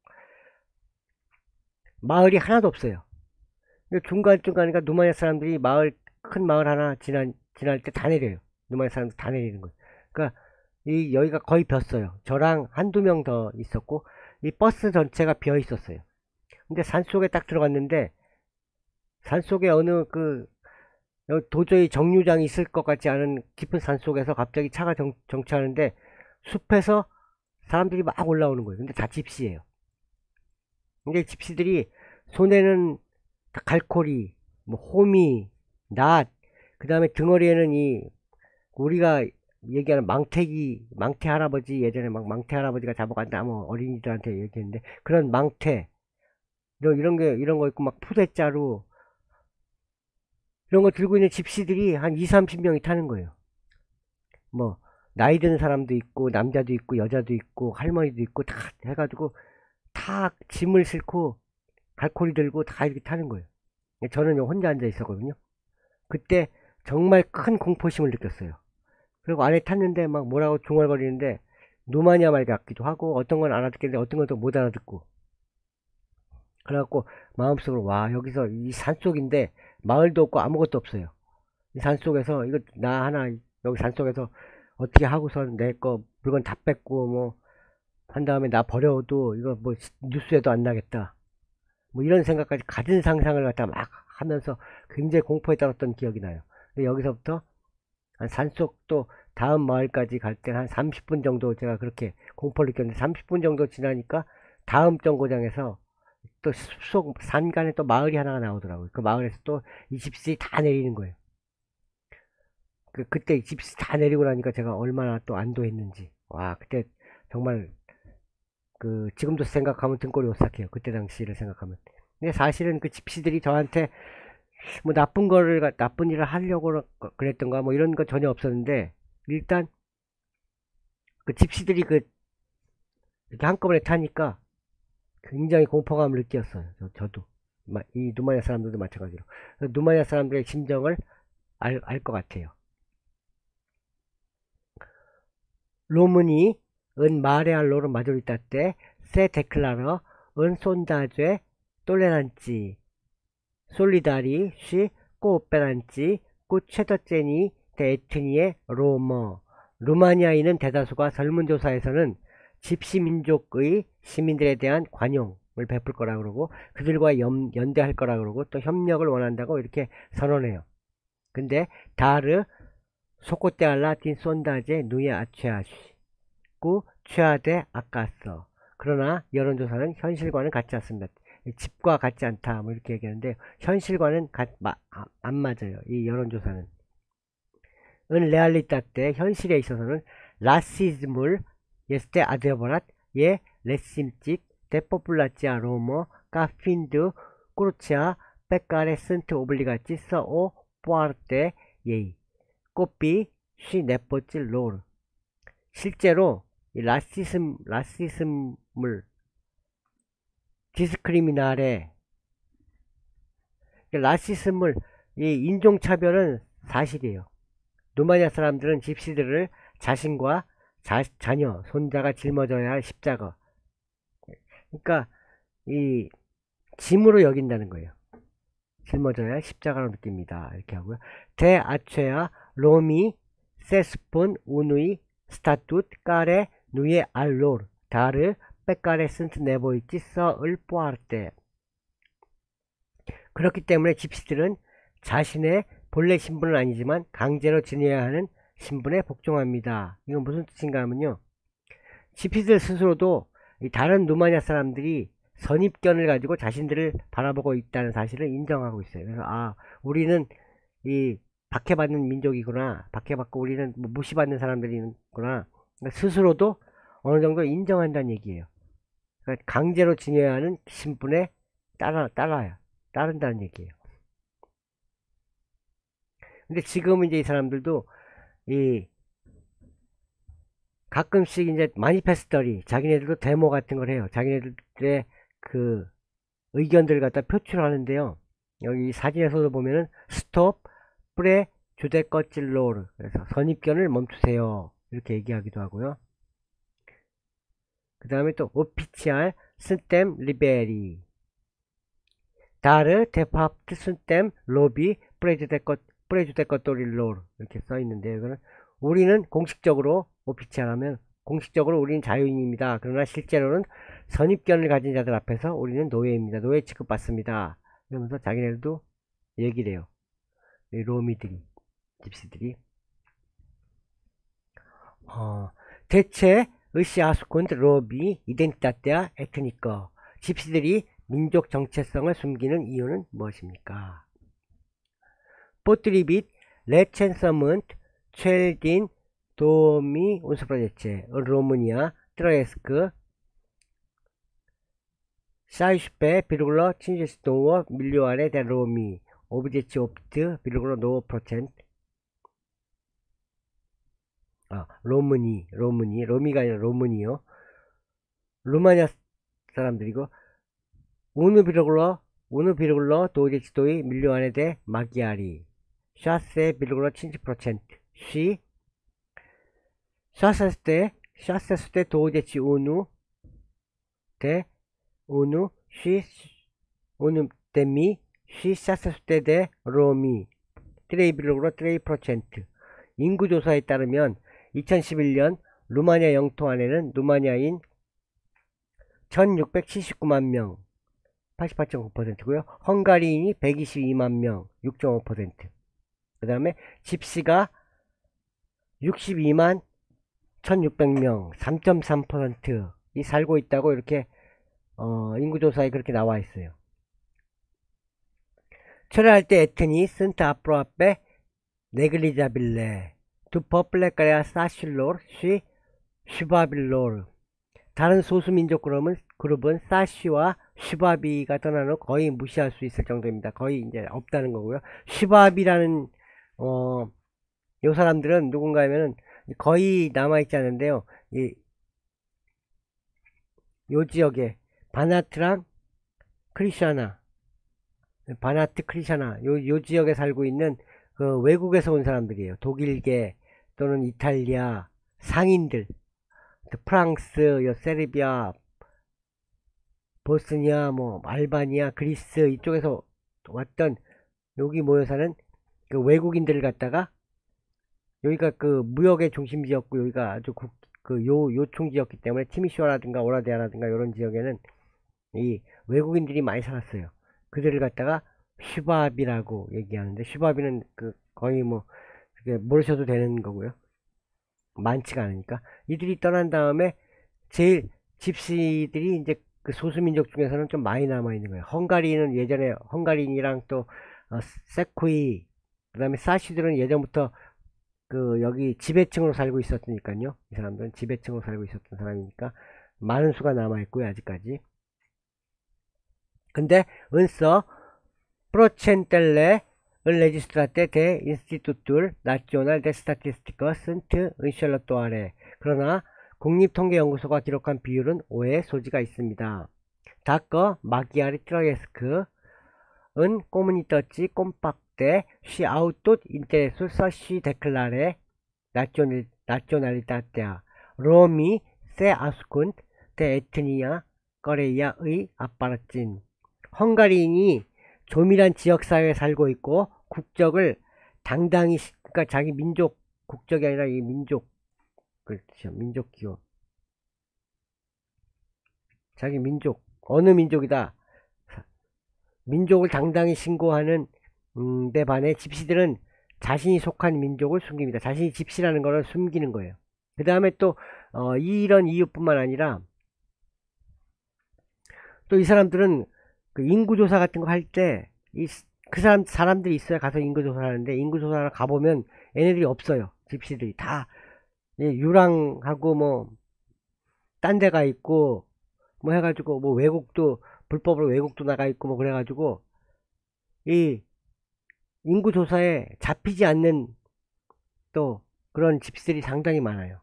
마을이 하나도 없어요. 중간중간이니까 루마니아 사람들이 마을, 큰 마을 하나 지난, 지날 때 다 내려요. 루마니아 사람들 다 내리는 거예요. 그러니까 이 여기가 거의 ቢ었어요. 저랑 한두 명 더 있었고 이 버스 전체가 비어 있었어요. 근데 산속에 딱 들어갔는데, 산속에 어느 그 도저히 정류장이 있을 것 같지 않은 깊은 산속에서 갑자기 차가 정, 정차하는데 숲에서 사람들이 막 올라오는 거예요. 근데 다 집시예요. 근데 집시들이 손에는 갈코리, 뭐 호미, 낫, 그 다음에 등어리에는 이 우리가 얘기하는 망태기, 망태 할아버지, 예전에 막 망태 할아버지가 잡아간다 뭐 어린이들한테 얘기했는데, 그런 망태 이런 이런 게 이런 거 있고, 막 푸대자루 이런 거 들고 있는 집시들이 한 이삼십 명이 타는 거예요. 뭐 나이 드는 사람도 있고 남자도 있고 여자도 있고 할머니도 있고 다 해가지고 다 다 짐을 싣고 갈고리 들고 다 이렇게 타는 거예요. 저는 혼자 앉아 있었거든요. 그때 정말 큰 공포심을 느꼈어요. 그리고 안에 탔는데 막 뭐라고 중얼거리는데 루마니아 말 같기도 하고 어떤 건 알아듣겠는데 어떤 건 또 못 알아듣고, 그래갖고 마음속으로 와, 여기서 이 산속인데 마을도 없고 아무것도 없어요. 이 산속에서 이거 나 하나 여기 산속에서 어떻게 하고선 내 거 물건 다 뺏고 뭐 한 다음에 나 버려도 이거 뭐 뉴스에도 안 나겠다, 뭐 이런 생각까지 가진 상상을 갖다 막 하면서 굉장히 공포에 떨었던 기억이 나요. 근데 여기서부터 한 산속 또 다음 마을까지 갈 때 한 삼십 분 정도 제가 그렇게 공포를 느꼈는데, 삼십 분 정도 지나니까 다음 정거장에서 또 숲속 산간에 또 마을이 하나가 나오더라고요. 그 마을에서 또 이 집시 다 내리는 거예요. 그, 그때 이 집시 다 내리고 나니까 제가 얼마나 또 안도했는지. 와, 그때 정말 그 지금도 생각하면 등골이 오싹해요. 그때 당시를 생각하면. 근데 사실은 그 집시들이 저한테 뭐 나쁜 거를 나쁜 일을 하려고 그랬던가 뭐 이런 거 전혀 없었는데, 일단 그 집시들이 그 이렇게 한꺼번에 타니까 굉장히 공포감을 느꼈어요. 저, 저도 이 누마니아 사람들도 마찬가지로 누마니아 사람들의 심정을 알 알 것 같아요. 로문이 은 마레알로로 마조리타테 세 데클라러 은 손다죄 똘레란지 솔리다리 쉬 꼬오페란지 꾸 최더제니 데에트니의 로머. 루마니아인은 대다수가 설문조사에서는 집시민족의 시민들에 대한 관용을 베풀 거라 그러고 그들과 연, 연대할 거라 그러고 또 협력을 원한다고 이렇게 선언해요. 근데 다르 소코테알라 딘 손다제 누에 아취아쉬 꾸 취하되 아까서. 그러나 여론조사는 현실과는 같지 않습니다. 집과 같지 않다 뭐 이렇게 얘기하는데 현실과는 가, 마, 아, 안 맞아요. 이 여론조사는 은 레알리타 때 현실에 있어서는 라시즘을 este adevărat e resimțit de populația romă ca fiind crucea pe care sunt obligați să o poarte ei, copii și nepoții lor. 실제로 이 라시즘, 라시즘을 디스크리미나레, 라시즘을 이 인종차별은 사실이에요. 루마니아 사람들은 집시들을 자신과 자, 자녀, 손자가 짊어져야 할 십자가, 그러니까 이 짐으로 여긴다는 거예요. 짊어져야 할 십자가로 느낍니다. 이렇게 하고요. 데 아체아 로미 세스폰 우누이 스타투트 까레 누에 알로르 다르 빼까레 쓴트 네보이치 서을 포arte. 그렇기 때문에 집시들은 자신의 본래 신분은 아니지만 강제로 지내야 하는 신분에 복종합니다. 이건 무슨 뜻인가 하면요, 집시들 스스로도 다른 루마니아 사람들이 선입견을 가지고 자신들을 바라보고 있다는 사실을 인정하고 있어요. 그래서 아, 우리는 이 박해받는 민족이구나, 박해받고 우리는 뭐 무시받는 사람들이구나, 그러니까 스스로도 어느 정도 인정한다는 얘기예요. 그러니까 강제로 지내야 하는 신분에 따라 따라요 따른다는 얘기예요. 근데 지금은 이제 이 사람들도 이 가끔씩 이제 마니페스터리, 자기네들도 데모 같은 걸 해요. 자기네들의 그 의견들을 갖다 표출하는데요. 여기 사진에서도 보면은 스톱 프레 주데꺼찔로르, 그래서 선입견을 멈추세요 이렇게 얘기하기도 하고요. 그 다음에 또 오피치알 스템 리베리 다르 데파프트 스템 로비 프레주데꺼 프레주데꺼토릴로르 이렇게 써 있는데, 이거는 우리는 공식적으로 오피치알하면 공식적으로 우리는 자유인입니다. 그러나 실제로는 선입견을 가진 자들 앞에서 우리는 노예입니다. 노예 취급받습니다. 이러면서 자기네들도 얘기를 해요. 이 로미들이, 집시들이. 어, 대체 의시아스콘드 로비 이덴티타테아 에트니커. 집시들이 민족 정체성을 숨기는 이유는 무엇입니까? 포트리빗 레첸서먼트 첼딘 도미 운수프로제체 로무니아 트라에스크 șaisprezece virgulă cincizeci și două milioane de romi, optzeci și opt virgulă nouă la sută. 아, 로무니, 로무니, 로미가 아니라 로무니요. 루마니아 사람들이고, 우누비르글러, 우누비르글러 도제치도이 밀리오안에 대 마기아리, 샤세 비르글러 칠십 퍼센트, 쉬, 샤세스 때, 샤세스 때 도제치 우누, 대, 우누, 쉬, 우누 데미, 쉬 샤세스 때 대 로미, 트레이 비르글러 트레이 퍼센트. 인구조사에 따르면 이천십일 년 루마니아 영토 안에는 루마니아인 천육백칠십구만 명, 팔십팔 점 구 퍼센트고요. 헝가리인이 백이십이만 명, 육 점 오 퍼센트. 그 다음에 집시가 육십이만 천육백 명, 삼 점 삼 퍼센트 이 살고 있다고 이렇게 어, 인구조사에 그렇게 나와 있어요. 철회할 때 에트니 쓴트 앞으로 앞에 네글리자빌레 두 퍼플레카레아 사실로르 쉬 슈바빌로르. 다른 소수민족 그룹은, 그룹은 사시와 슈바비가 떠난 후 거의 무시할 수 있을 정도입니다. 거의 이제 없다는 거고요. 슈바비라는 어, 요 사람들은 누군가 하면은 거의 남아있지 않은데요. 이, 요 지역에 바나트랑 크리샤나, 바나트 크리샤나 요, 요 지역에 살고 있는 그 외국에서 온 사람들이에요. 독일계 또는 이탈리아 상인들, 프랑스, 세르비아, 보스니아, 뭐 알바니아, 그리스 이쪽에서 왔던 여기 모여 사는 그 외국인들을 갖다가 여기가 그 무역의 중심지였고 여기가 아주 국, 그 요, 요충지였기 때문에 티미슈아라든가 오라데아라든가 이런 지역에는 이 외국인들이 많이 살았어요. 그들을 갖다가 슈바비라고 얘기하는데 슈바비는 그 거의 뭐 모르셔도 되는 거고요. 많지가 않으니까 이들이 떠난 다음에 제일 집시들이 이제 그 소수민족 중에서는 좀 많이 남아있는 거예요. 헝가리는 예전에 헝가리인이랑 또 어, 세쿠이 그 다음에 사시들은 예전부터 그 여기 지배층으로 살고 있었으니까요. 이 사람들은 지배층으로 살고 있었던 사람이니까 많은 수가 남아있고요. 아직까지. 근데 은서 프로첸텔레 을 레지스트라테 데 인스티투툴 나치오날 데 스타티스티커 쓴트 은셜러또 아래. 그러나 국립통계연구소가 기록한 비율은 오해의 소지가 있습니다. 다꺼 마기아리 트라예스크 은 꼬무니터치 꼼빡대 쉬 아웃돗 인테레스 서시 데클라레 나치오날리타테아 로미 세 아스쿤 데 에트니아 거레이아의 아빠라찐. 헝가리인이 조밀한 지역사회에 살고 있고 국적을 당당히, 그러니까 자기 민족 국적이 아니라 이 민족, 그렇죠, 민족 기호, 자기 민족 어느 민족이다 민족을 당당히 신고하는 음, 데 반해 집시들은 자신이 속한 민족을 숨깁니다. 자신이 집시라는 것을 숨기는 거예요. 그 다음에 또 어, 이런 이유뿐만 아니라 또 이 사람들은 그 인구조사 같은 거 할 때 이 그 사람 사람들이 있어야 가서 인구조사를 하는데 인구조사를 가보면 얘네들이 없어요. 집시들이 다 예, 유랑하고 뭐 딴 데 가 있고 뭐 해가지고 뭐 외국도 불법으로 외국도 나가 있고 뭐 그래가지고 이 인구조사에 잡히지 않는 또 그런 집시들이 상당히 많아요.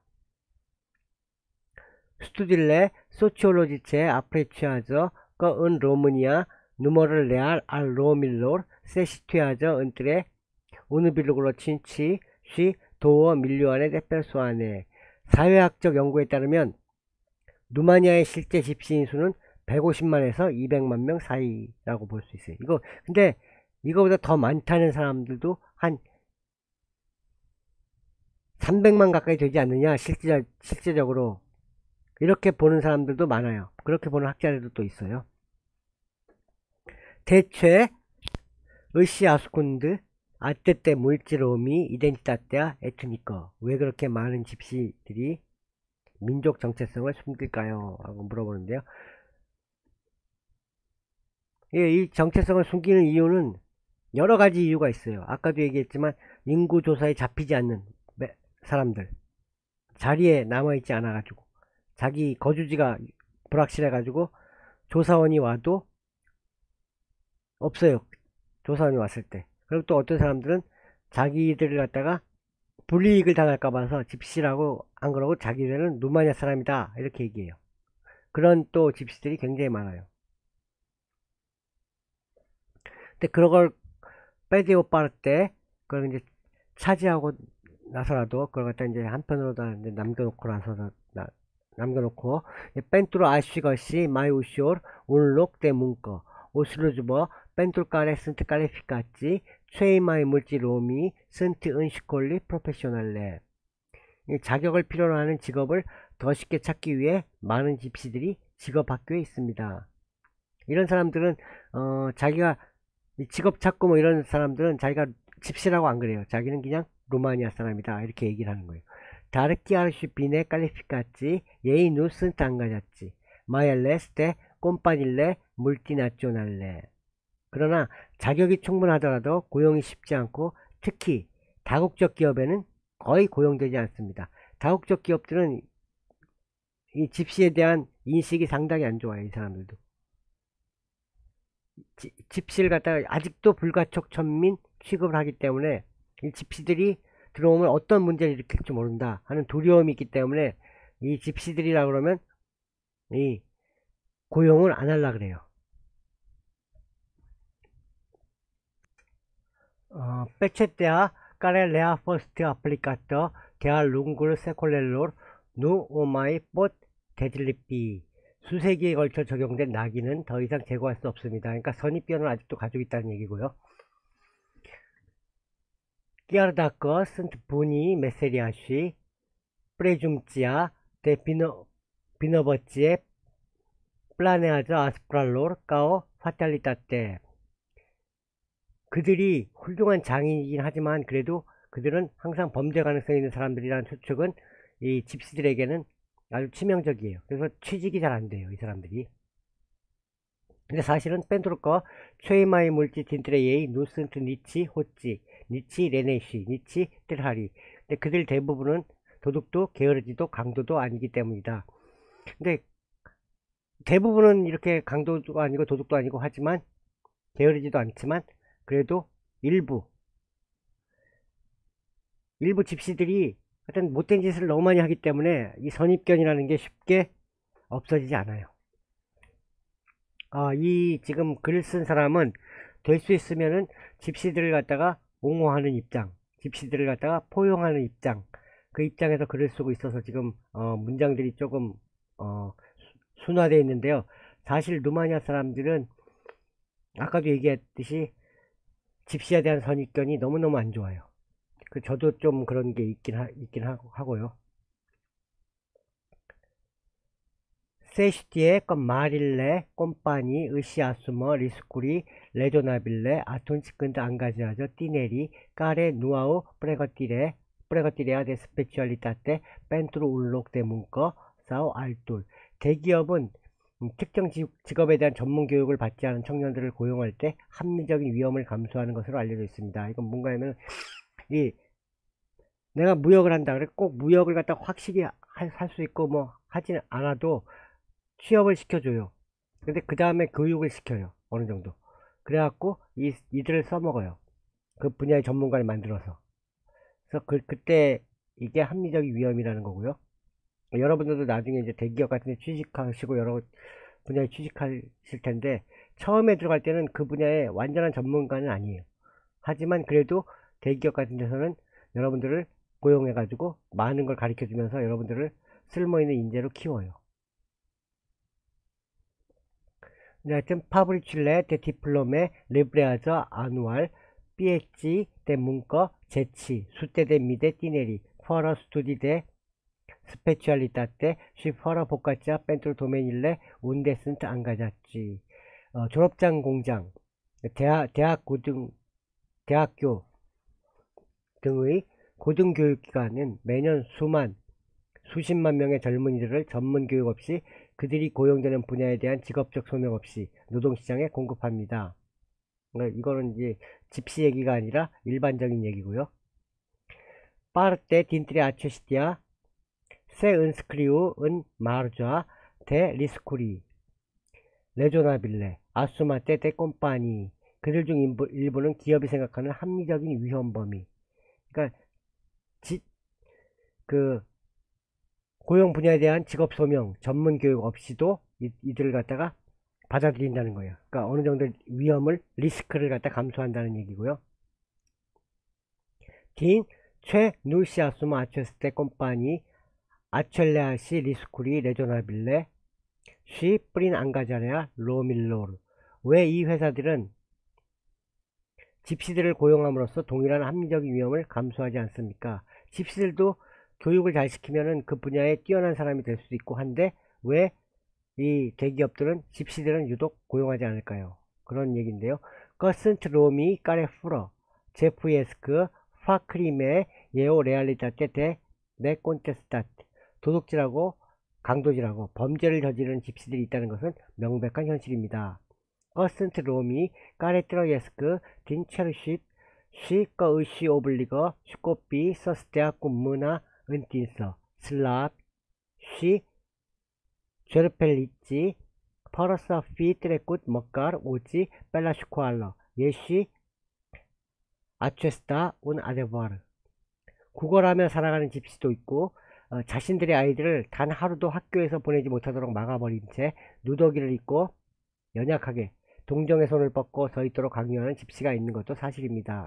스투딜레 소치올로지체 아프레치아저 은 로마니아 누머를 레알 알 로밀로르 세 시투아저 은트레 우누빌루글로 친치 쉬 도어 밀류안의 데페소안에. 사회학적 연구에 따르면 루마니아의 실제 집시인 수는 백오십만에서 이백만 명 사이라고 볼 수 있어요. 이거 근데 이거보다 더 많다는 사람들도 한 삼백만 가까이 되지 않느냐 실제, 실제적으로 이렇게 보는 사람들도 많아요. 그렇게 보는 학자들도 또 있어요. 대체 의시 아스콘드 아떼떼 물지로미 이덴티타테아 에트니커. 왜 그렇게 많은 집시들이 민족 정체성을 숨길까요? 하고 물어보는데요. 예, 이 정체성을 숨기는 이유는 여러 가지 이유가 있어요. 아까도 얘기했지만 인구조사에 잡히지 않는 사람들, 자리에 남아있지 않아가지고 자기 거주지가 불확실해가지고 조사원이 와도 없어요. 조사원이 왔을 때. 그리고 또 어떤 사람들은 자기들을 갖다가 불이익을 당할까 봐서 집시라고 안 그러고 자기들은 루마니아 사람이다 이렇게 얘기해요. 그런 또 집시들이 굉장히 많아요. 근데 그런 걸 빼디오 빠를 때 그걸 이제 차지하고 나서라도 그걸 갖다 이제 한편으로다 이제 남겨놓고 나서 나, 남겨놓고 펜트로 아쉬것이 마이 우시올 울록 대 문거 오스로 주버 펜트로 까레 쓴트 까레피까지 최이마이 물지 로미 쓴트 은시콜리 프로페셔널레 자격을 필요로 하는 직업을 더 쉽게 찾기 위해 많은 집시들이 직업학교에 있습니다. 이런 사람들은 어 자기가 직업 찾고 뭐 이런 사람들은 자기가 집시라고 안 그래요. 자기는 그냥 루마니아 사람이다 이렇게 얘기를 하는 거예요. 다르키 아르슈비네 깔리피카치 예이 누슨트 안가자치 마얄레스테 꼼파닐레 물티나쇼날레 그러나 자격이 충분하더라도 고용이 쉽지 않고 특히 다국적 기업에는 거의 고용되지 않습니다. 다국적 기업들은 이 집시에 대한 인식이 상당히 안 좋아요. 이 사람들도 지, 집시를 갖다가 아직도 불가촉 천민 취급을 하기 때문에 이 집시들이 들어오면 어떤 문제를 일으킬지 모른다 하는 두려움이 있기 때문에 이 집시들이라 그러면 이 고용을 안 하려 그래요. 어, 빼체테아 까렐레아 포스트 아플리카터 데아 룽글 세콜렐로르 누 오마이 봇 데질리삐 수세기에 걸쳐 적용된 낙인은 더 이상 제거할 수 없습니다. 그러니까 선입견을 아직도 가지고 있다는 얘기고요. 끼아르다커 쓴트 부니 메세리아시 프레줌찌아 데 비너 비너버찌에 플라네아저 아스프랄로르 까오 파탈리타테 그들이 훌륭한 장인이긴 하지만 그래도 그들은 항상 범죄 가능성이 있는 사람들이라는 추측은 이 집시들에게는 아주 치명적이에요. 그래서 취직이 잘 안 돼요. 이 사람들이. 근데 사실은 펜트로커 최이마이 물지 딘트레이의 누슨트 니치 호찌 니치 레네시 니치 뜰하리 근데 그들 대부분은 도둑도 게으르지도 강도도 아니기 때문이다. 근데 대부분은 이렇게 강도도 아니고 도둑도 아니고 하지만 게으르지도 않지만 그래도 일부 일부 집시들이 하여튼 못된 짓을 너무 많이 하기 때문에 이 선입견이라는 게 쉽게 없어지지 않아요. 아, 이 지금 글을 쓴 사람은 될 수 있으면은 집시들을 갖다가 옹호하는 입장, 집시들을 갖다가 포용하는 입장, 그 입장에서 글을 쓰고 있어서 지금 어, 문장들이 조금 어, 순화되어 있는데요. 사실 루마니아 사람들은 아까도 얘기했듯이 집시에 대한 선입견이 너무너무 안 좋아요. 그 저도 좀 그런 게 있긴, 하, 있긴 하, 하고요. 세시티에 건 마릴레 꼼파니 의시아수머 리스쿠리 레조나빌레 아톤치근드 안가지아저 띠네리 까레 누아우 프레거티레 프레거티레아 데 스페치얼리타테 펜트로 울록 데 문거 사오 알툴 대기업은 특정 직업에 대한 전문 교육을 받지 않은 청년들을 고용할 때 합리적인 위험을 감수하는 것으로 알려져 있습니다. 이건 뭔가 하면 이 내가 무역을 한다 그래 꼭 무역을 갖다 확실히 할 수 있고 뭐 하진 않아도 취업을 시켜줘요. 근데 그 다음에 교육을 시켜요. 어느 정도. 그래갖고 이, 이들을 써먹어요. 그 분야의 전문가를 만들어서. 그래서 그, 그때 이게 합리적인 위험이라는 거고요. 여러분들도 나중에 이제 대기업 같은 데 취직하시고 여러 분야에 취직하실 텐데 처음에 들어갈 때는 그 분야의 완전한 전문가는 아니에요. 하지만 그래도 대기업 같은 데서는 여러분들을 고용해가지고 많은 걸 가르쳐 주면서 여러분들을 쓸모있는 인재로 키워요. 하여튼 파브리출레 데 디플로메 레브레아저 아누알 피에치 데 문거 제치 수테 데 미데 띠네리 퍼러 스투디 데 스페추알리타테 쉬퍼러 보카짜 펜트로 도메닐레 운데슨트 안가자치 어, 졸업장 공장 대학, 대학 고등 대학교 등의 고등교육기관은 매년 수만 수십만 명의 젊은이들을 전문 교육 없이 그들이 고용되는 분야에 대한 직업적 소명 없이 노동시장에 공급합니다. 이거는 이제 집시 얘기가 아니라 일반적인 얘기고요. 파르테 딘트리 아체시티아 세 은스크리우 은 마르좌 데 리스쿠리 레조나빌레 아수마테 데 꼼파니 그들 중 일부, 일부는 기업이 생각하는 합리적인 위험 범위 그러니까 지, 그 고용 분야에 대한 직업 소명 전문 교육 없이도 이, 이들을 갖다가 받아들인다는 거예요. 그러니까 어느 정도 위험을, 리스크를 갖다 감수한다는 얘기고요. Din c'è nuisiasum aceste compagni accellearsi riscuri ragionabile si prin engagarea lor. 왜 이 회사들은 집시들을 고용함으로써 동일한 합리적인 위험을 감수하지 않습니까? 집시들도 교육을 잘 시키면은 그 분야에 뛰어난 사람이 될 수도 있고 한데 왜 이 대기업들은 집시들은 유독 고용하지 않을까요? 그런 얘기인데요. Sunt Romi care fură 제프에스크 파크림의 예오 레알리tate de necontestat. 도둑질하고 강도질하고 범죄를 저지르는 집시들이 있다는 것은 명백한 현실입니다. Sunt Romi care trăiesc din cerșit și că își obligă școpii să stea cu mâna întinsă, slabi și cerpeliți, fără să fi trecut măcar uzi pe la școală. E și acesta un adevăr. 구걸하며 살아가는 집시도 있고 어, 자신들의 아이들을 단 하루도 학교에서 보내지 못하도록 막아버린 채 누더기를 입고 연약하게 동정의 손을 뻗고 서 있도록 강요하는 집시가 있는 것도 사실입니다.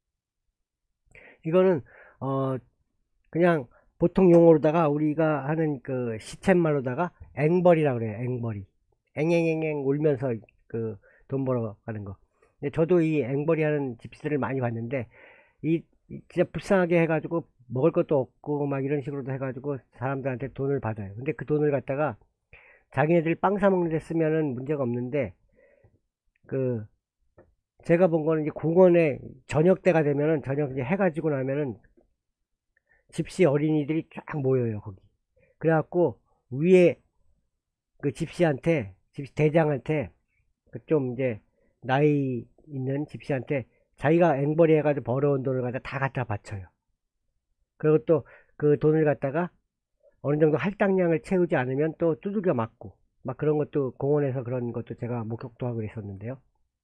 이거는 어 그냥 보통 용어로다가 우리가 하는 그 시쳇말로다가 앵벌이라고 그래요. 앵벌이. 앵앵앵앵 울면서 그 돈 벌어 가는 거. 근데 저도 이 앵벌이 하는 집시들을 많이 봤는데 이 진짜 불쌍하게 해가지고 먹을 것도 없고 막 이런 식으로도 해가지고 사람들한테 돈을 받아요. 근데 그 돈을 갖다가 자기네들 빵 사먹는 데 쓰면은 문제가 없는데 그 제가 본 거는 이제 공원에 저녁 때가 되면은 저녁 이제 해가 지고 나면은 집시 어린이들이 쫙 모여요 거기. 그래갖고 위에 그 집시한테 집시 대장한테 그 좀 이제 나이 있는 집시한테 자기가 앵벌이 해가지고 벌어온 돈을 갖다 다 갖다 바쳐요. 그리고 또 그 돈을 갖다가 어느 정도 할당량을 채우지 않으면 또 두들겨 맞고 막 그런 것도 공원에서 그런 것도 제가 목격도 하고 있었는데요.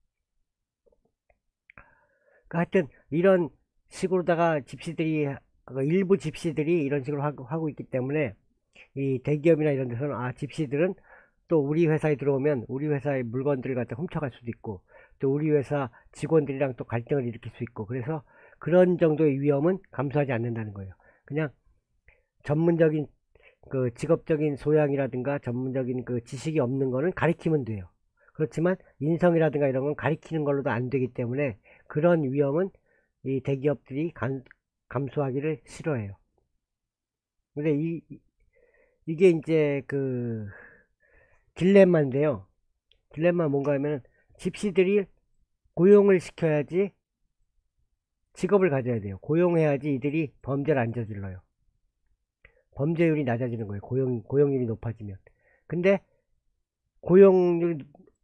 그 하여튼 이런 식으로다가 집시들이 일부 집시들이 이런 식으로 하고, 하고 있기 때문에 이 대기업이나 이런 데서는 아 집시들은 또 우리 회사에 들어오면 우리 회사의 물건들을 갖다 훔쳐갈 수도 있고 또 우리 회사 직원들이랑 또 갈등을 일으킬 수 있고 그래서 그런 정도의 위험은 감수하지 않는다는 거예요. 그냥 전문적인 그 직업적인 소양이라든가 전문적인 그 지식이 없는 거는 가리키면 돼요. 그렇지만 인성이라든가 이런 건 가리키는 걸로도 안 되기 때문에 그런 위험은 이 대기업들이 감, 감수하기를 싫어해요. 근데 이 이게 이제 그 딜레마인데요. 딜레마 뭔가 하면 집시들이 고용을 시켜야지 직업을 가져야 돼요. 고용해야지 이들이 범죄를 안 저질러요. 범죄율이 낮아지는 거예요. 고용, 고용률이 높아지면. 근데 고용률이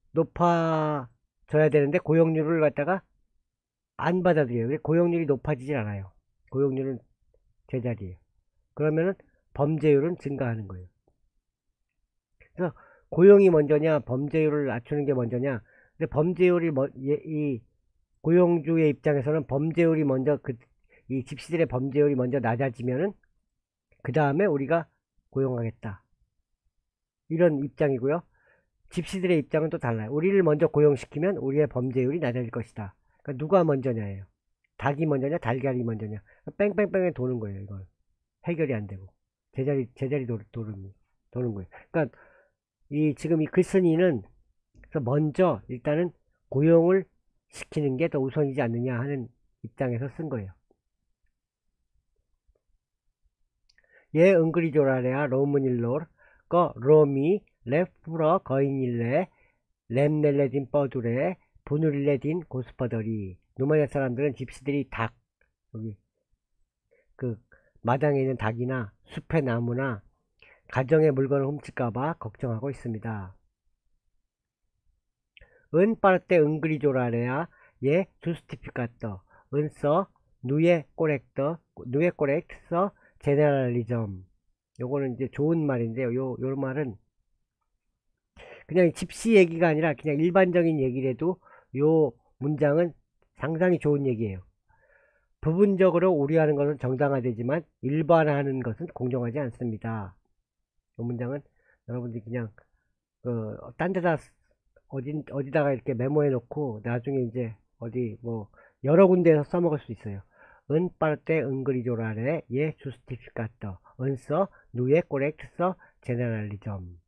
높아져야 되는데 고용률을 갖다가 안 받아들여요. 고용률이 높아지질 않아요. 고용률은 제자리예요. 그러면은 범죄율은 증가하는 거예요. 그래서 고용이 먼저냐 범죄율을 낮추는 게 먼저냐. 근데 범죄율이 뭐, 이 고용주의 입장에서는 범죄율이 먼저 그 이 집시들의 범죄율이 먼저 낮아지면은 그 다음에 우리가 고용하겠다 이런 입장이고요. 집시들의 입장은 또 달라요. 우리를 먼저 고용시키면 우리의 범죄율이 낮아질 것이다. 그러니까 누가 먼저냐예요. 닭이 먼저냐 달걀이 먼저냐. 뺑뺑뺑에 도는 거예요. 이건 해결이 안 되고 제자리 제자리 도, 도는 도는 거예요. 그러니까 이 지금 이 글쓴이는 먼저 일단은 고용을 시키는 게 더 우선이지 않느냐 하는 입장에서 쓴 거예요. 예 은그리조라레아 로문일로르 거 로미 레프러 거인일레 렘넬레딘 뻐두레 분우릴레딘 고스퍼더리. 노마니아 사람들은 집시들이 닭 여기 그 마당에 있는 닭이나 숲의 나무나 가정의 물건을 훔칠까봐 걱정하고 있습니다. 은 parte 은그리조라레아 예 주스티피카터 은서 누에 꼬렉터 누에 꼬렉서 제네럴리점. 요거는 이제 좋은 말인데요. 요, 요 말은 그냥 집시 얘기가 아니라 그냥 일반적인 얘기라도 요 문장은 상당히 좋은 얘기예요. 부분적으로 우려하는 것은 정당화되지만 일반화하는 것은 공정하지 않습니다. 이 문장은 여러분들이 그냥 그, 딴 데다, 어디, 어디다가 이렇게 메모해 놓고, 나중에 이제, 어디, 뭐, 여러 군데에서 써먹을 수 있어요. 은 parte în îngrijorare e justificată, însă nu e corect să generalizăm.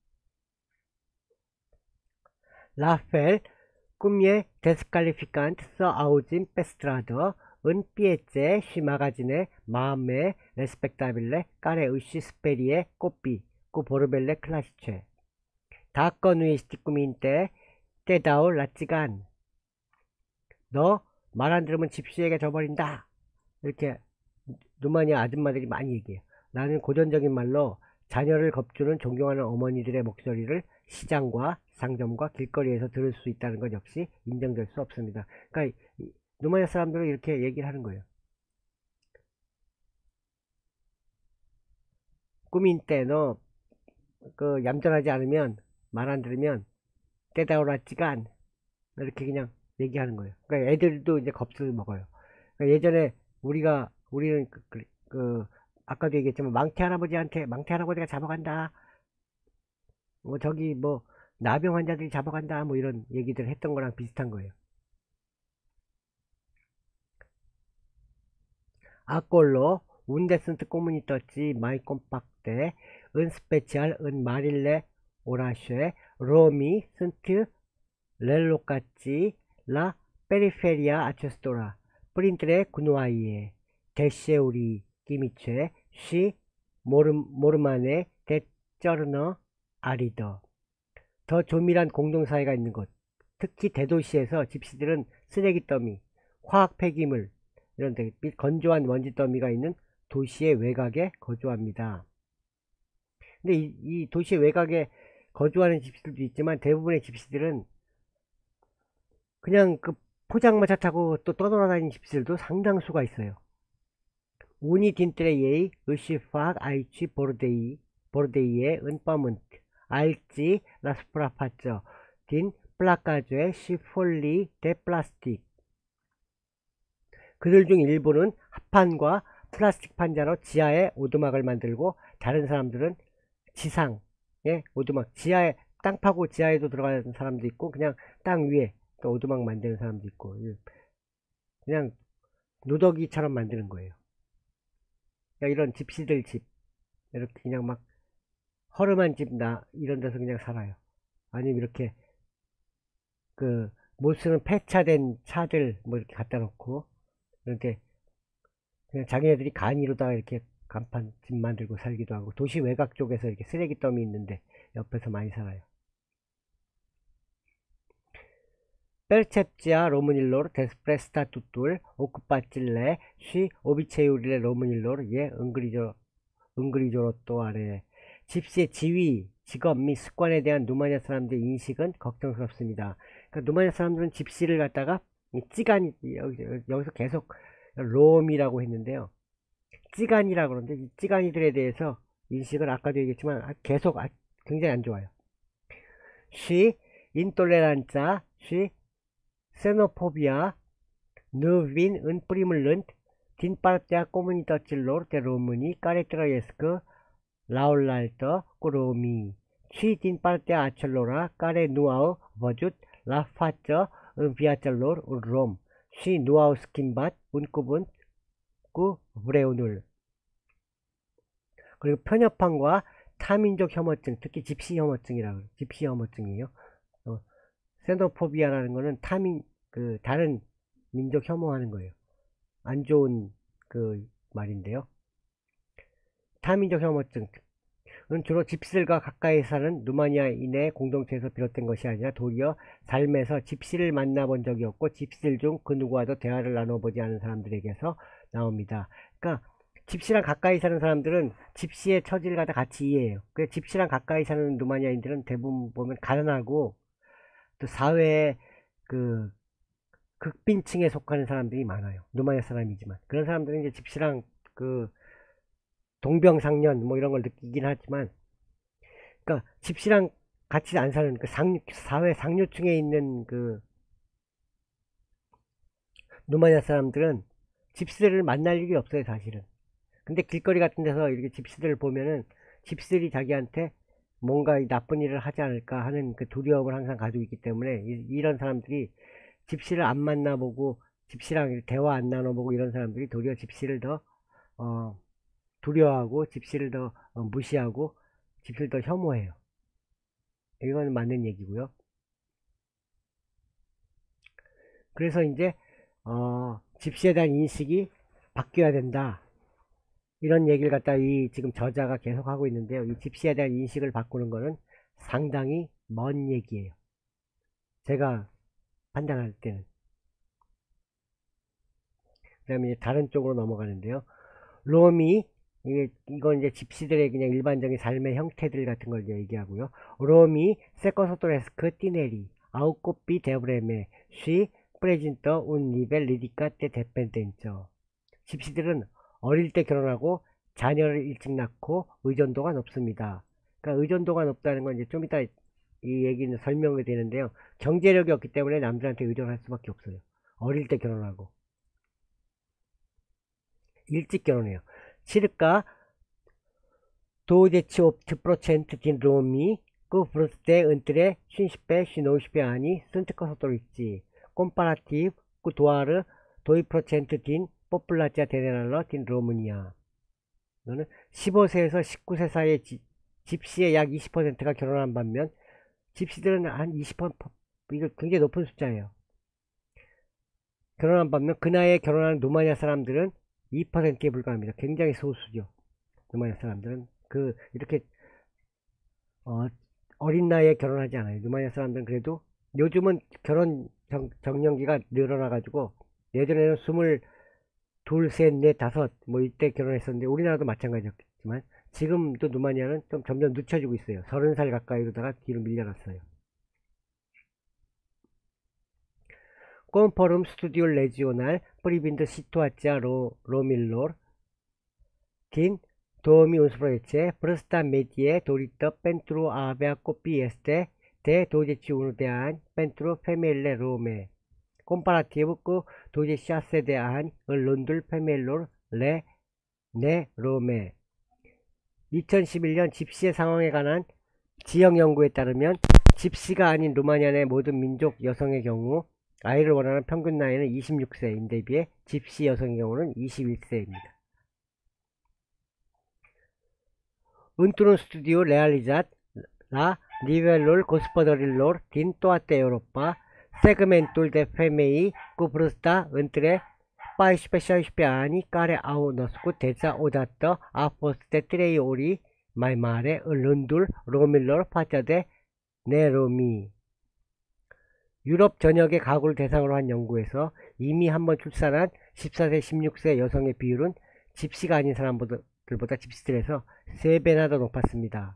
La fel cum e descalificant să auzim pe stradă, în piețe și magazine, mame respectabile care își sperie copii cu vorbele clasice. Dacă nu ești cu minte, te dau la țigan. 너 말 안 들으면 집시에게 져버린다. 이렇게 루마니아 아줌마들이 많이 얘기해요. 나는 고전적인 말로 자녀를 겁주는 존경하는 어머니들의 목소리를 시장과 상점과 길거리에서 들을 수 있다는 것 역시 인정될 수 없습니다. 그러니까 루마니아 사람들은 이렇게 얘기를 하는 거예요. 꾸민 때 너 그 얌전하지 않으면, 말 안 들으면 떼다오라찌간, 이렇게 그냥 얘기하는 거예요. 그러니까 애들도 이제 겁을 먹어요. 그러니까 예전에 우리가 우리는 그, 그, 그 아까도 얘기했지만 망태 할아버지한테 망태 할아버지가 잡아간다, 뭐 저기 뭐 나병 환자들이 잡아간다, 뭐 이런 얘기들 했던 거랑 비슷한 거예요. Acolo unde sunt comunități mai compacte, în special în marile orașe, romii sunt relocați la periferia acestora, printre gunoaie, deșeuri chimice și mormane de 쩔nă aridă. 더 조밀한 공동사회가 있는 곳, 특히 대도시에서 집시들은 쓰레기 더미, 화학 폐기물, 이런 데 및 건조한 먼지 더미가 있는 도시의 외곽에 거주합니다. 근데 이, 이 도시의 외곽에 거주하는 집시들도 있지만 대부분의 집시들은 그냥 그 포장마차 타고 또 떠돌아다니는 집시들도 상당수가 있어요. Unii dintre ei își fac aici bordei, bordeie în pământ, alții la suprafață, din placaje și folii de plastic. 그들 중 일부는 합판과 플라스틱 판자로 지하에 오두막을 만들고, 다른 사람들은 지상에 오두막, 지하에 땅 파고 지하에도 들어가는 사람도 있고, 그냥 땅 위에 또 오두막 만드는 사람도 있고, 그냥 누더기처럼 만드는 거예요. 그러니까 이런 집시들 집, 이렇게 그냥 막 허름한 집 나 이런 데서 그냥 살아요. 아니면 이렇게 그 못 쓰는 폐차된 차들 뭐 이렇게 갖다 놓고, 이렇게 그냥 자기네들이 간이로다가 이렇게 간판 집 만들고 살기도 하고, 도시 외곽 쪽에서 이렇게 쓰레기 더미 있는데 옆에서 많이 살아요. Percepția românilor despre statutul ocupațiile și obiceiurile românilor e îngrijorătoare. 집시의 지위, 직업 및 습관에 대한 루마니아 사람들의 인식은 걱정스럽습니다. 그러니까 루마니아 사람들은 집시를 갖다가 찌간이, 여기서 계속 롬이라고 했는데요, 찌간이라고 그러는데, 이 찌간이들에 대해서 인식은 아까도 얘기했지만 계속 굉장히 안 좋아요. și intoleranța și xenofobia nu vin în primul rând din partea comunităților de români care trăiesc la oaltă cu romii, ci din partea acelora care nu au văzut la față în viața lor un rom și nu au schimbat un cuvânt cu vreunul. 그리고 편협함과 타민족 혐오증, 특히 집시 혐오증이라고, 집시 혐오증이에요. 어, 세노포비아라는 거는 타민, 그 다른 민족 혐오하는 거예요. 안 좋은 그 말인데요. 타민족 혐오증은 주로 집시들과 가까이 사는 루마니아인의 공동체에서 비롯된 것이 아니라 도리어 삶에서 집시를 만나본 적이 없고 집시들 중 그 누구와도 대화를 나눠보지 않은 사람들에게서 나옵니다. 그러니까 집시랑 가까이 사는 사람들은 집시의 처지를 갖다 같이 이해해요. 그래서 집시랑 가까이 사는 루마니아인들은 대부분 보면 가난하고 또 사회의 그 극빈층에 속하는 사람들이 많아요. 루마니아 사람이지만 그런 사람들은 이제 집시랑 그 동병상련 뭐 이런 걸 느끼긴 하지만, 그러니까 집시랑 같이 안 사는 그 상, 사회 상류층에 있는 그 루마니아 사람들은 집시들을 만날 일이 없어요, 사실은. 근데 길거리 같은 데서 이렇게 집시들을 보면은 집시들이 자기한테 뭔가 나쁜 일을 하지 않을까 하는 그 두려움을 항상 가지고 있기 때문에 이, 이런 사람들이 집시를 안 만나보고 집시랑 대화 안 나눠보고 이런 사람들이 도리어 집시를 더 어, 두려워하고 집시를 더 어, 무시하고 집시를 더 혐오해요. 이건 맞는 얘기고요. 그래서 이제 어, 집시에 대한 인식이 바뀌어야 된다. 이런 얘기를 갖다 이 지금 저자가 계속 하고 있는데요. 이 집시에 대한 인식을 바꾸는 거는 상당히 먼 얘기예요. 제가 판단할 때는. 그 다음에 다른 쪽으로 넘어가는데요. 롬이 이게 이건 이제 집시들의 그냥 일반적인 삶의 형태들 같은 걸 얘기하고요. 롬이 세코소토레스크 티네리 아우코피 데브레메 쉬 프레진터 운 니벨 리디카 테 데펜덴처. 집시들은 어릴 때 결혼하고 자녀를 일찍 낳고 의존도가 높습니다. 그러니까 의존도가 높다는 건 이제 좀 이따 이 얘기는 설명이 되는데요. 경제력이 없기 때문에 남들한테 의존할 수밖에 없어요. 어릴 때 결혼하고 일찍 결혼해요. circa douăzeci și opt la sută din romii cu vârste între cincisprezece și nouăsprezece ani sunt căsătoriți, comparativ cu doar doi la sută din populația generală din România. 십오 세에서 십구 세 사이의 지, 집시의 약 이십 퍼센트가 결혼한 반면 집시들은 한 이십 퍼센트, 이거 굉장히 높은 숫자예요. 결혼한 반면 그 나이에 결혼하는 루마니아 사람들은 이 퍼센트에 불과합니다. 굉장히 소수죠. 루마니아 사람들은 그 이렇게 어, 어린 나이에 결혼하지 않아요. 루마니아 사람들은 그래도 요즘은 결혼 정, 정년기가 늘어나 가지고 예전에는 스물 둘, 셋, 넷, 다섯 뭐 이때 결혼했었는데 우리나라도 마찬가지였지만 지금도 루마니아는 좀 점점 늦춰지고 있어요. 서른 살 가까이로다가 뒤로 밀려났어요. Conform studiul regional privind situația romilor din două mii unsprezece, vârsta medie dorită pentru a avea copii este de douăzeci și unu de ani pentru femeile rome, comparativ cu douăzeci și șase de ani în rândul femeilor nerome. 이천십일 년 집시의 상황에 관한 지역 연구에 따르면 집시가 아닌 루마니아 내 모든 민족 여성의 경우 아이를 원하는 평균 나이는 이십육 세인데 비해 집시 여성의 경우는 이십일 세입니다. Într-un studiu realizat la nivelul gospodărilor din toată Europa, segmentul de femei cu vârsta între paisprezece și șaisprezece ani care au născut deja odată a fost de trei ori mai mare în rândul romilor față de neromii. 유럽 전역의 가구를 대상으로 한 연구에서 이미 한번 출산한 십사 세, 십육 세 여성의 비율은 집시가 아닌 사람들보다 집시들에서 세 배나 더 높았습니다.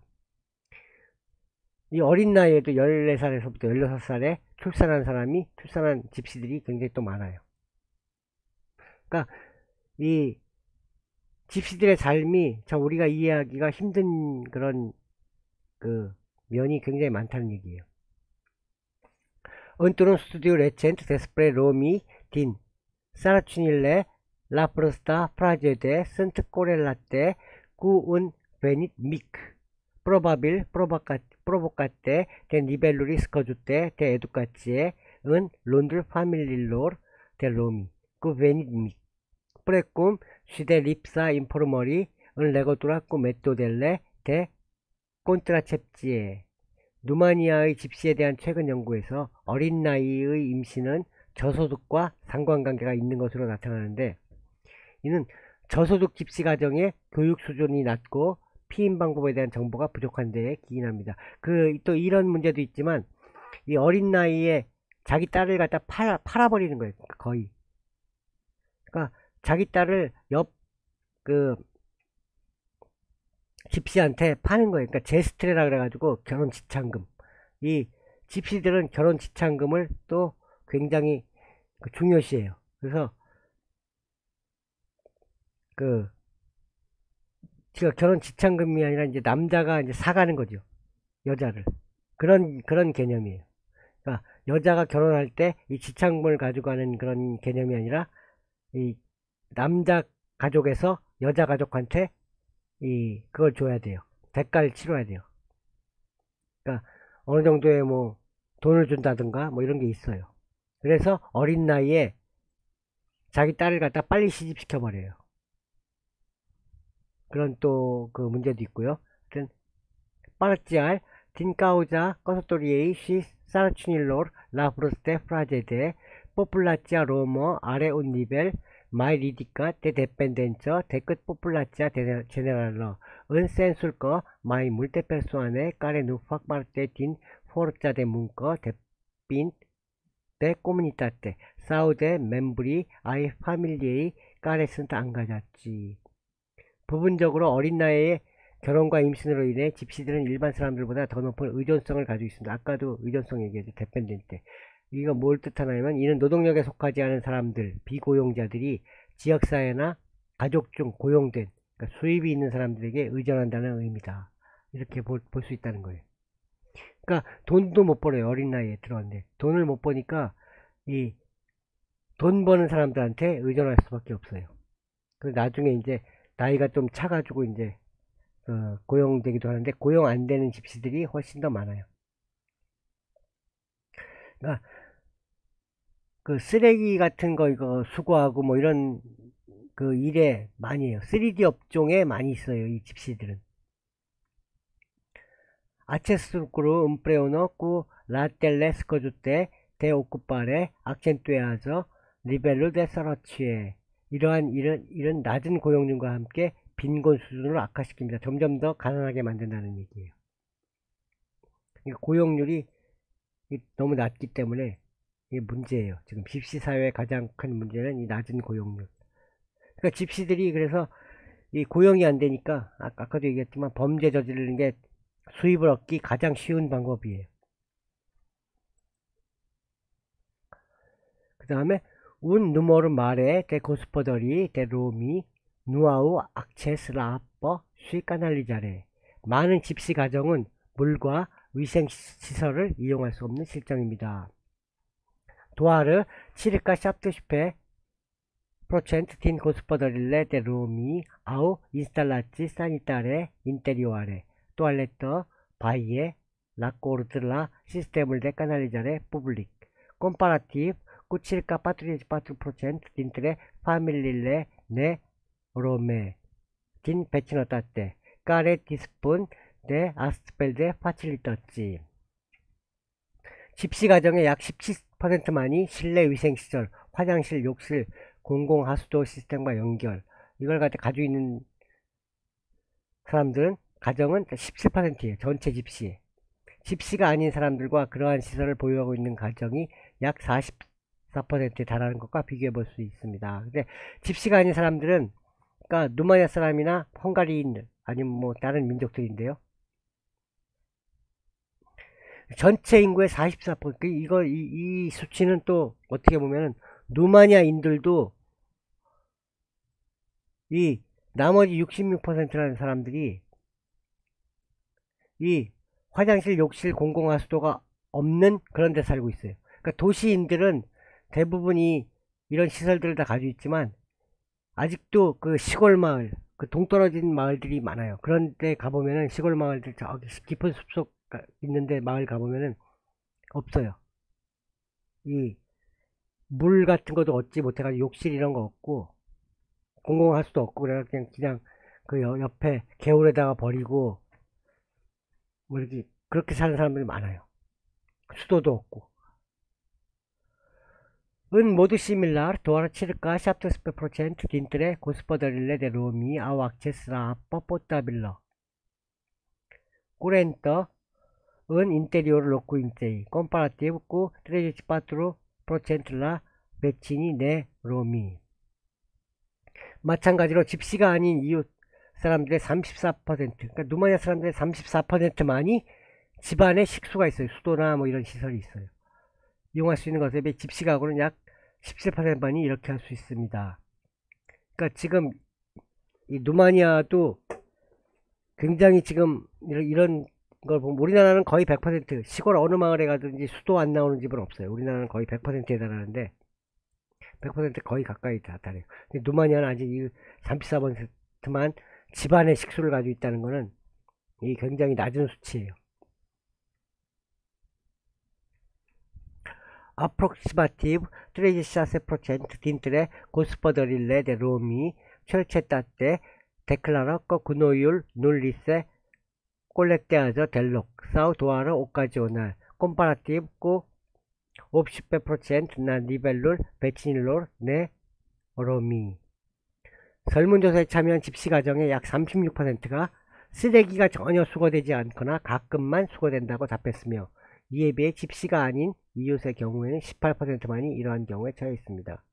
이 어린 나이에도 열네 살에서부터 열여섯 살에 출산한 사람이 출산한 집시들이 굉장히 또 많아요. 그러니까 이 집시들의 삶이 참 우리가 이해하기가 힘든 그런 그 면이 굉장히 많다는 얘기예요. Într-un studiu recent despre romii din Sărăciunile la vârsta fragedă sunt corelate cu un venit mic, probabil provocate de niveluri scăzute de educație în rândul familiilor de romi cu venit mic, precum și de lipsa informării în legătură cu metodele de contracepție. 루마니아의 집시에 대한 최근 연구에서 어린 나이의 임신은 저소득과 상관관계가 있는 것으로 나타나는데 이는 저소득 집시 가정의 교육 수준이 낮고 피임 방법에 대한 정보가 부족한 데에 기인합니다. 그 또 이런 문제도 있지만 이 어린 나이에 자기 딸을 갖다 팔아, 팔아버리는 거예요. 거의. 그러니까 자기 딸을 옆 그 집시한테 파는 거예요. 그러니까 제스트레라 그래가지고 결혼 지참금. 이 집시들은 결혼 지참금을 또 굉장히 중요시해요. 그래서 그 지금 결혼 지참금이 아니라 이제 남자가 이제 사가는 거죠. 여자를. 그런 그런 개념이에요. 그러니까 여자가 결혼할 때 이 지참금을 가지고 가는 그런 개념이 아니라 이 남자 가족에서 여자 가족한테 이 그걸 줘야 돼요. 대가를 치러야 돼요. 그러니까 어느 정도의 뭐 돈을 준다든가 뭐 이런 게 있어요. 그래서 어린 나이에 자기 딸을 갖다 빨리 시집시켜 버려요. 그런 또 그 문제도 있고요. 하여튼 빠르찌알 din cauza căsătoriei și sarcinilor la vârste fragede, populația romă are un nivel mai ridicat de dependență decât populația generală, în sensul că mai multe persoane care nu fac parte din forța de muncă depind de comunitate sau de membrii ai familiei care sunt angajați. 부분적으로 어린 나이에 결혼과 임신으로 인해 집시들은 일반 사람들보다 더 높은 의존성을 가지고 있습니다. 아까도 의존성 얘기했죠. 데펜덴트. 이거 뭘 뜻하냐면 이는 노동력에 속하지 않은 사람들, 비고용자들이 지역사회나 가족 중 고용된, 그러니까 수입이 있는 사람들에게 의존한다는 의미다. 이렇게 볼 수 있다는 거예요. 그러니까 돈도 못 벌어요. 어린 나이에 들어왔는데 돈을 못 버니까 이 돈 버는 사람들한테 의존할 수밖에 없어요. 그 나중에 이제 나이가 좀 차가지고 이제 어, 고용되기도 하는데 고용 안 되는 집시들이 훨씬 더 많아요. 그러니까 그 쓰레기 같은 거 이거 수거하고 뭐 이런 그 일에 많이 해요. 쓰리디 업종에 많이 있어요. 이 집시들은. Acest lucru împreună cu ratele scăzute de ocupare accentuează nivelul de sărăcie. 이러한 이런 이런 낮은 고용률과 함께 빈곤 수준을 악화시킵니다. 점점 더 가난하게 만든다는 얘기예요. 고용률이 너무 낮기 때문에 이게 문제예요. 지금 집시 사회의 가장 큰 문제는 이 낮은 고용률. 그러니까 집시들이 그래서 이 고용이 안 되니까 아까도 얘기했지만 범죄 저지르는 게 수입을 얻기 가장 쉬운 방법이에요. 그 다음에 un număr mare de gospodării de romi nu au acces la apă și canalizare. 많은 집시 가정은 물과 위생시설을 이용할 수 없는 실정입니다. 도하르 circa șaptesprezece la sută din gospodăriile de romi au instalații sanitare interioare, toaletă, baie, acord la sistemul de canalizare public. Comparativ cu circa patruzeci și patru la sută dintre familiile nerome din vecinătate, care dispun de astfel de facilități. 집시 가정의 약 십칠 퍼센트만이 실내 위생시설, 화장실, 욕실, 공공하수도 시스템과 연결, 이걸 가지고 있는 사람들은 가정은 십칠 퍼센트예요. 전체 집시. 집시가 아닌 사람들과 그러한 시설을 보유하고 있는 가정이 약 사십사 퍼센트에 달하는 것과 비교해 볼 수 있습니다. 근데 집시가 아닌 사람들은 그러니까 루마니아 사람이나 헝가리인 아니면 뭐 다른 민족들인데요. 전체 인구의 사십사 퍼센트 이거 이, 이 수치는 또 어떻게 보면은 루마니아인들도 이 나머지 육십육 퍼센트라는 사람들이 이 화장실, 욕실, 공공하수도가 없는 그런 데 살고 있어요. 그러니까 도시인들은 대부분이 이런 시설들을 다 가지고 있지만 아직도 그 시골 마을, 그 동떨어진 마을들이 많아요. 그런 데 가보면은 시골 마을들 저기 깊은 숲속 있는데 마을 가보면은 없어요. 이 물 같은 것도 얻지 못해가지고 욕실 이런 거 없고 공공하수도 없고 그래 그냥 그냥 그 옆에 개울에다가 버리고 뭐 이렇게 그렇게 사는 사람들이 많아요. 수도도 없고. În modul similar, doar circa șaptesprezece la sută dintre gospodăriile de romi au acces la apă potabilă curentă în interiorul locuinței, comparativ cu treizeci și patru la sută la vecinii neromi. 마찬가지로 집시가 아닌 이웃 사람들의 삼십사 퍼센트, 그러니까 루마니아 사람들의 삼십사 퍼센트만이 집안에 식수가 있어요. 수도나 뭐 이런 시설이 있어요. 이용할 수 있는 것에 비해 집시가구는 약 십칠 퍼센트만이 이렇게 할 수 있습니다. 그러니까 지금 이 루마니아도 굉장히 지금 이런, 이런 걸 보면 우리나라는 거의 백 퍼센트 시골 어느 마을에 가든지 수도 안 나오는 집은 없어요. 우리나라는 거의 백 퍼센트에 달하는데 백 퍼센트 거의 가까이 다 달해요. 근데 루마니아는 아직 이 삼십사 퍼센트만 집안에 식수를 가지고 있다는 거는 이 굉장히 낮은 수치예요. approximative tredici per cento dintre gospodările de romi cercetate declară că gunoiul nu li se colectează deloc sau doar ocazional, comparativ cu optzeci la sută la nivelul vecinilor ne로미. 설문조사에 참여한 집시가정의 약 삼십육 퍼센트가 쓰레기가 전혀 수거되지 않거나 가끔만 수거된다고 답했으며, 이에 비해 집시가 아닌 이웃의 경우에는 십팔 퍼센트만이 이러한 경우에 처해 있습니다.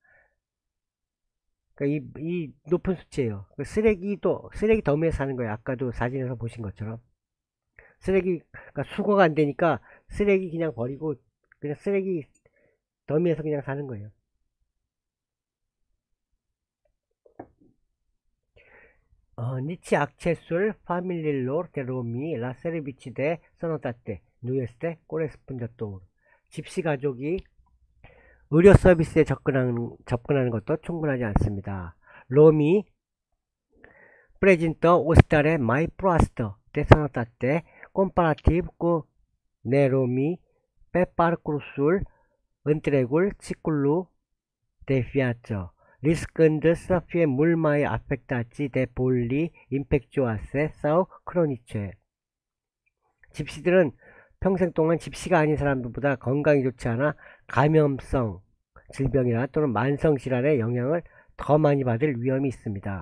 그러니까 이, 이 높은 수치예요. 쓰레기도 쓰레기 더미에 사는 거예요. 아까도 사진에서 보신 것처럼 쓰레기가 수거가 안 되니까 쓰레기 그냥 버리고 그냥 쓰레기 더미에서 그냥 사는 거예요. 어, 니치 악체술 파밀릴로 데로미 라 세르비치데 서너다테 누에스테 꼬레스푼자또. 집시 가족이 의료 서비스에 접근하는, 접근하는 것도 충분하지 않습니다. 로미 프레진터 오스타레 마이 프로아스터 데 서너다테 콤파라티브 꾸 네로미 페파르쿠르술 은트레굴 치쿨루 데피아처 riscând să fie mult mai afectați de boli infecțioase sau cronice. 집시들은 평생 동안 집시가 아닌 사람들보다 건강이 좋지 않아 감염성 질병이나 또는 만성 질환의 영향을 더 많이 받을 위험이 있습니다.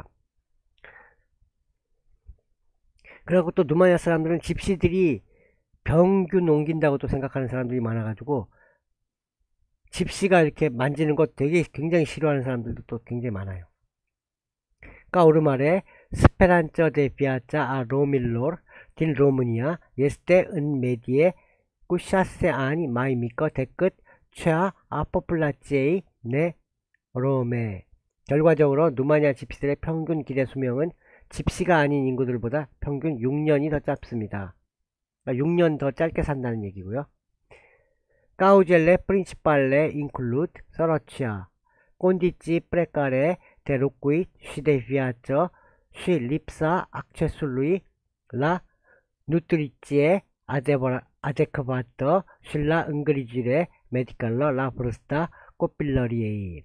그리고 또 누마니아 사람들은 집시들이 병균 옮긴다고 또 생각하는 사람들이 많아가지고 집시가 이렇게 만지는 것 되게 굉장히 싫어하는 사람들도 또 굉장히 많아요. 까오르마레 스페란처 데 비아짜 아 로밀로르 딘 로무니아 예스테 은 메디에 꾸샤세 아니 마이미꺼 데끝 최아 아포플라치에이 네 로메. 결과적으로 누마니아 집시들의 평균 기대 수명은 집시가 아닌 인구들보다 평균 육 년이 더 짧습니다. 그러니까 육 년 더 짧게 산다는 얘기고요. Cauzele principale includ sărăcia, condiții precare de locuit și de viață și lipsa accesului la nutriție adecvată și la îngrijire medicală la vârsta copilăriei.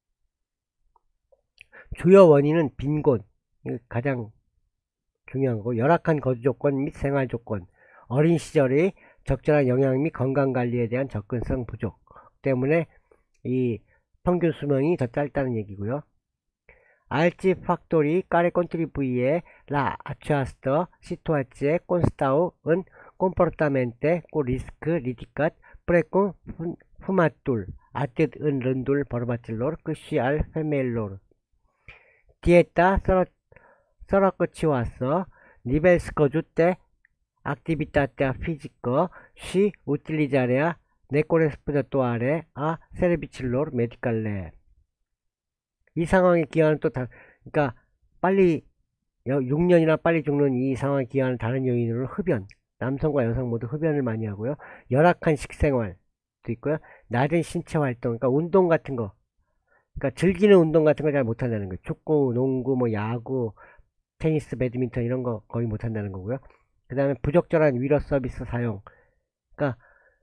주요 원인은 빈곤, 가장 중요한 거, 열악한 거주 조건 및 생활 조건, 어린 시절의 적절한 영양 및 건강관리에 대한 접근성 부족 때문에 이 평균 수명이 더 짧다는 얘기고요. Alți factori care contribuie la această situație constau în comportamente cu risc ridicat, precum fumatul, atât în rândul bărbaților cât și al femeilor. Dieta sărăcăcioasă, nivel scăzut de activitatea fizică și utilizarea necorespunzătoare a serviciilor medicale. 이 상황에 기여하는 또 다, 그러니까 빨리 육 년이나 빨리 죽는 이 상황에 기여하는 다른 요인으로는 흡연, 남성과 여성 모두 흡연을 많이 하고요. 열악한 식생활도 있고요. 낮은 신체 활동, 그러니까 운동 같은 거, 그러니까 즐기는 운동 같은 거 잘 못한다는 거예요. 축구, 농구, 뭐 야구, 테니스, 배드민턴 이런 거 거의 못한다는 거고요. 그 다음에 부적절한 위로 서비스 사용. 그러니까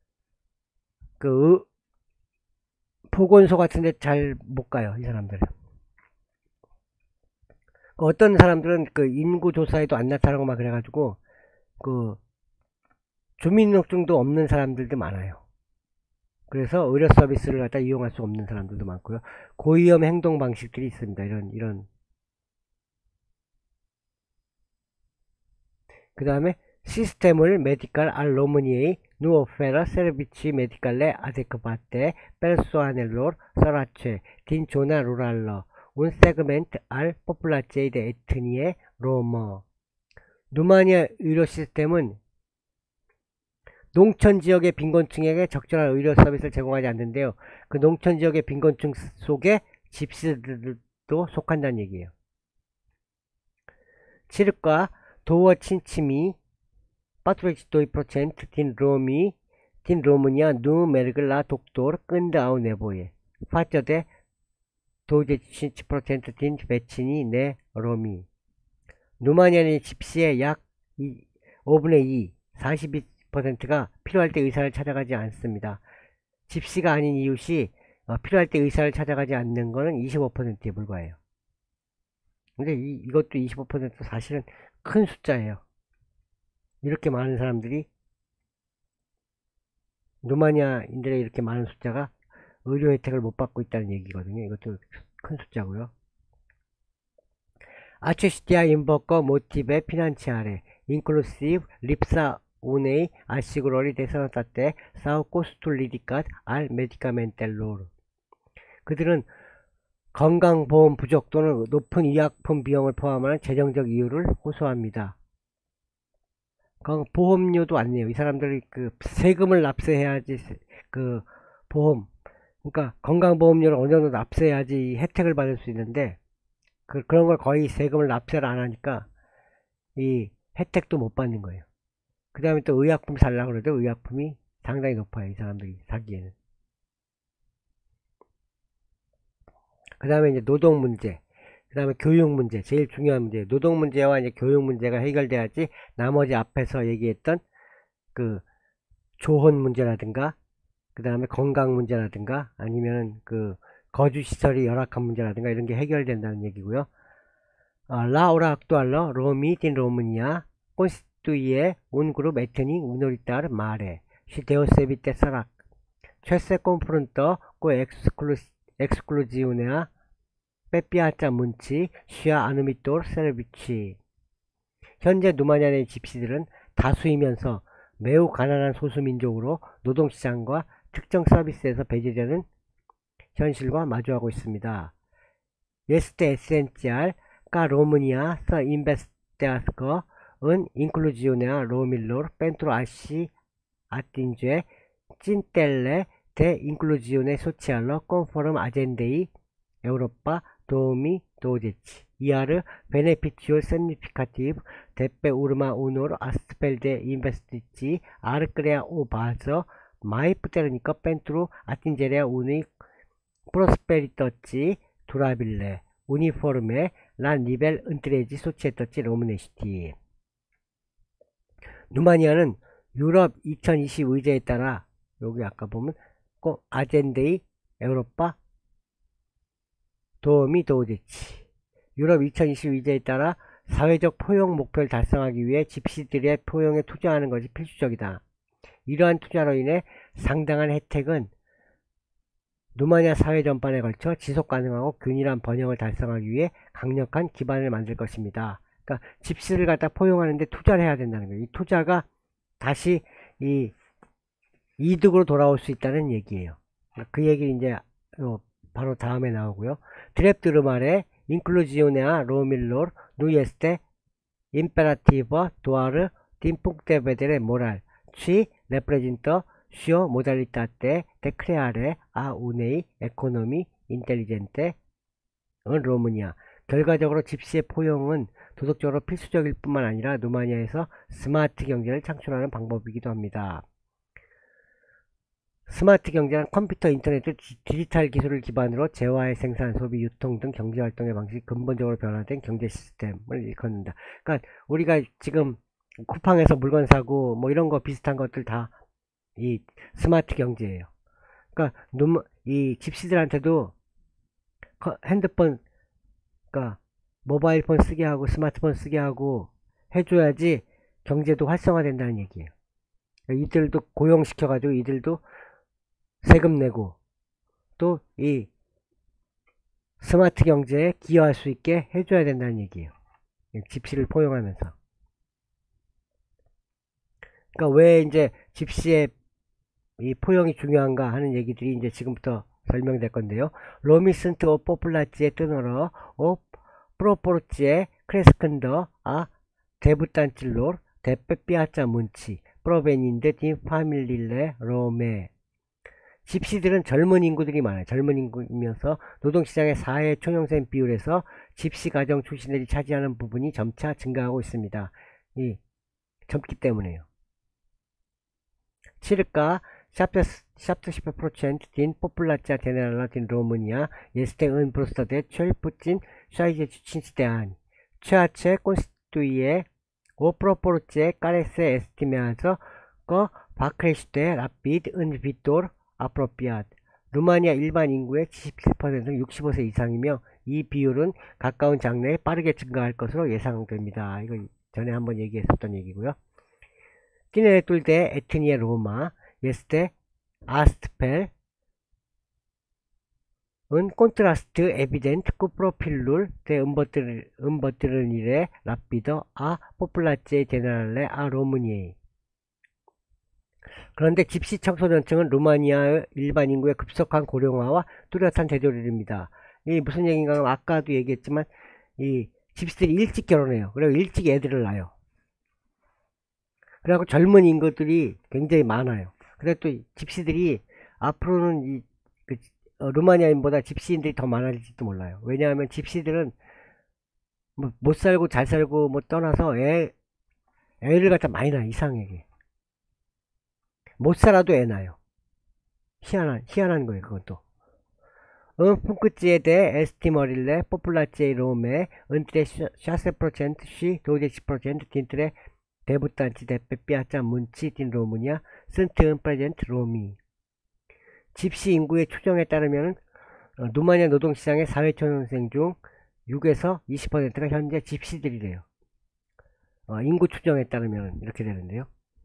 그 보건소 같은데 잘 못 가요, 이 사람들은. 그 어떤 사람들은 그 인구 조사에도 안 나타나고 막 그래가지고 그 주민등록증도 없는 사람들도 많아요. 그래서 의료 서비스를 갖다 이용할 수 없는 사람들도 많고요. 고위험 행동 방식들이 있습니다. 이런 이런. 그 다음에 시스템을 메디칼 알 로무니에이 누오페라 세르비치 메디칼레 아데크바테 페르소아넬로르 서라체 딘 조나 루랄러 운 세그멘트 알 포플라체이 데 에트니에 로머. 누마니아 의료 시스템은 농촌 지역의 빈곤층에게 적절한 의료 서비스를 제공하지 않는데요. 그 농촌 지역의 빈곤층 속에 집시들도 속한다는 얘기예요. 칠흑과 도어 친침이 patruzeci și doi la sută din romii din România nu merg la doctor când au nevoie, față de douăzeci și cinci la sută din vecinii neromi. 루마니아의 집시의 약 오분의 이, 사십이 퍼센트가 필요할 때 의사를 찾아가지 않습니다. 집시가 아닌 이웃이 어, 필요할 때 의사를 찾아가지 않는 거는 이십오 퍼센트에 불과해요. 근데 이, 이것도 이십오 퍼센트 사실은 큰 숫자예요. 이렇게 많은 사람들이, 루마니아인들의 이렇게 많은 숫자가 의료 혜택을 못 받고 있다는 얘기거든요. 이것도 큰 숫자고요. Aceștia invocă motive financiare, inclusiv lipsa unei asigurări de sănătate sau costul ridicat al medicamentelor. 그들은 건강보험 부족 또는 높은 의약품 비용을 포함하는 재정적 이유를 호소합니다. 보험료도 안 내요. 이 사람들이 그 세금을 납세해야지 그 보험, 그러니까 건강보험료를 어느 정도 납세해야지 혜택을 받을 수 있는데 그, 그런 걸 거의 세금을 납세를 안 하니까 이 혜택도 못 받는 거예요. 그 다음에 또 의약품 살라고 그래도 의약품이 상당히 높아요. 이 사람들이 사기에는. 그 다음에 이제 노동 문제, 그 다음에 교육 문제, 제일 중요한 문제. 노동 문제와 이제 교육 문제가 해결돼야지 나머지 앞에서 얘기했던 그 조혼 문제라든가, 그 다음에 건강 문제라든가, 아니면 그 거주시설이 열악한 문제라든가 이런 게 해결된다는 얘기고요. 어, 라우라 악두알러 로미 딘 로마니아 constituie un grup etnic minoritar mare și deosebit de sărac, ce se confruntă cu exclu excluziunea pe piața muncii și a anumitor servicii. 현재 루마니아 내 집시들은 다수이면서 매우 가난한 소수민족으로 노동시장과 특정 서비스에서 배제되는 현실과 마주하고 있습니다. Este esențial ca România să investească în incluziunea romilor pentru a-și atinge țintele de incluziune socială conform agendei Europa două mii douăzeci, iar beneficiul semnificativ de pe urma unor astfel de investiții ar crea o bază mai puternică pentru atingerea unei prosperități durabile, uniforme la nivel întregii societăți românești. 루마니아는 유럽 이천이십 의제에 따라, 여기 아까 보면 꼭 아젠데이 에우로파 도우미 도우제치, 유럽 이천이십 의제에 따라 사회적 포용 목표를 달성하기 위해 집시들의 포용에 투자하는 것이 필수적이다. 이러한 투자로 인해 상당한 혜택은 루마니아 사회 전반에 걸쳐 지속가능하고 균일한 번영을 달성하기 위해 강력한 기반을 만들 것입니다. 그러니까 집시를 갖다 포용하는데 투자를 해야 된다는 거예요. 이 투자가 다시 이 이득으로 돌아올 수 있다는 얘기예요. 그 얘기를 이제 바로 다음에 나오고요. 드랩드르 말에 incluziunea romilor nu este imperativă doar din punct de vedere moral, ci reprezintă și o modalitate de creare a unei economii inteligente în România. 결과적으로 집시의 포용은 도덕적으로 필수적일 뿐만 아니라 루마니아에서 스마트 경제를 창출하는 방법이기도 합니다. 스마트 경제는 컴퓨터, 인터넷, 디지털 기술을 기반으로 재화의 생산, 소비, 유통 등 경제활동의 방식이 근본적으로 변화된 경제 시스템을 일컫는다. 그러니까 우리가 지금 쿠팡에서 물건 사고 뭐 이런 거 비슷한 것들 다 이 스마트 경제예요. 그러니까 이 집시들한테도 핸드폰, 그러니까 모바일 폰 쓰게 하고 스마트폰 쓰게 하고 해줘야지 경제도 활성화된다는 얘기예요. 이들도 고용시켜가지고 이들도 세금 내고 또 이 스마트 경제에 기여할 수 있게 해줘야 된다는 얘기예요. 집시를 포용하면서. 그러니까 왜 이제 집시의 이 포용이 중요한가 하는 얘기들이 이제 지금부터 설명될 건데요. 로미 sunt o populație tânără, o proporție crescândă a debutanților de pe piața muncii, provenind din familiile rome. 집시들은 젊은 인구들이 많아요. 젊은 인구이면서 노동시장의 사회 총영생 비율에서 집시 가정 출신들이 차지하는 부분이 점차 증가하고 있습니다. 이 젊기 때문에요. Circa șaptesprezece la sută din populația generală din România este în vârstă de cel puțin șaizeci și cinci de ani, ceea ce constituie o proporție care se estimează că va crește rapid în viitor, appropriate. 루마니아 일반 인구의 칠십칠 퍼센트는 육십오 세 이상이며 이 비율은 가까운 장래에 빠르게 증가할 것으로 예상됩니다. 이거 전에 한번 얘기했었던 얘기고요. Tiene de etnia Roma, este astfel un contrast evident cu profilul de îmbătrânire rapidă a populației generale a României. 그런데 집시 청소년층은 루마니아의 일반 인구의 급속한 고령화와 뚜렷한 대조입니다. 이게 무슨 얘기인가 하면 아까도 얘기했지만 이 집시들이 일찍 결혼해요. 그리고 일찍 애들을 낳아요. 그래갖고 젊은 인구들이 굉장히 많아요. 그래서 또 집시들이 앞으로는 이 그 어, 루마니아인보다 집시인들이 더 많아질지도 몰라요. 왜냐하면 집시들은 뭐 못 살고 잘 살고 뭐 떠나서 애 애를 갖다 많이 낳아. 이상하게 못 살아도 애 낳아요. 희한한 희한한 거예요. 그건 또. Un funcție de estimările populației rome între șase la sută și douăzeci la sută dintre debutanții de pe piața muncii din România sunt în prezent romi. 집시 인구의 추정에 따르면 루마니아 노동시장의 사회초년생 중 육에서 이십 퍼센트가 현재 집시들이래요. 어, 인구 추정에 따르면 이렇게 되는데요.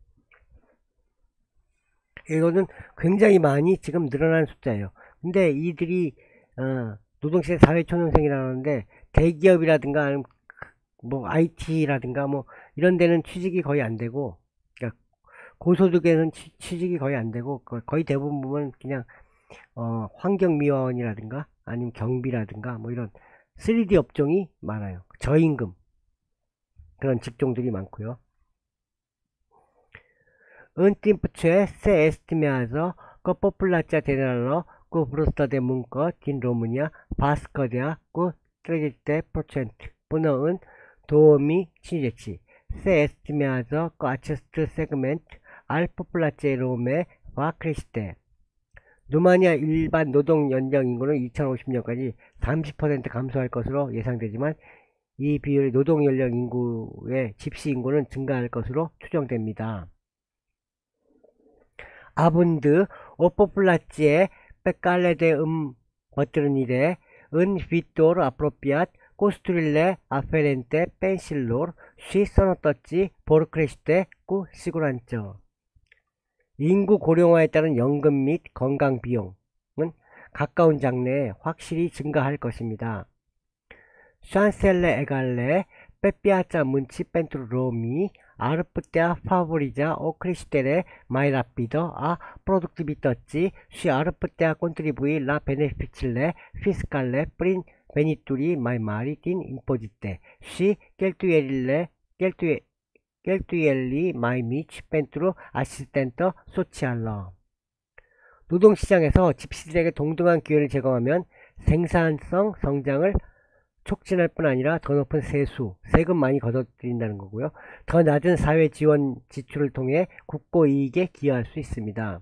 이거는 굉장히 많이 지금 늘어난 숫자예요. 근데 이들이 어, 노동시대 사회초년생이라는데 대기업이라든가 아니면 뭐 아이티라든가 뭐 이런 데는 취직이 거의 안 되고, 그러니까 고소득에는 취, 취직이 거의 안 되고 거의 대부분 보면 그냥 어, 환경미화원이라든가 아니면 경비라든가 뭐 이런 쓰리디 업종이 많아요. 저임금 그런 직종들이 많고요. În timp ce se estimează că populația generală cu vârstă de muncă din România va scădea cu treizeci la sută până în două mii cincizeci. Se estimează că acest segment al populației rome va crește. 루마니아 일반 노동 연령 인구는 이천오십 년까지 삼십 퍼센트 감소할 것으로 예상되지만 이 비율의 노동 연령 인구의 집시 인구는 증가할 것으로 추정됩니다. Având o populație pe cale de îmbătrânire în viitor apropiat, costurile aferente pensiilor și sănătății vor crește cu siguranță. 인구 고령화에 따른 연금 및 건강 비용은 가까운 장래에 확실히 증가할 것입니다. șansele egale pe piața muncii pentru romii ar putea favoriza o creștere mai rapidă a productivității și ar putea contribui la beneficiile fiscale prin venituri mai mari din impozite și cheltuielile, cheltuie, cheltuielii mai mici pentru asistentă socială. 노동시장에서 집시들에게 동등한 기회를 제공하면 생산성 성장을 촉진할 뿐 아니라 더 높은 세수, 세금 많이 걷어들인다는 거고요. 더 낮은 사회 지원 지출을 통해 국고이익에 기여할 수 있습니다.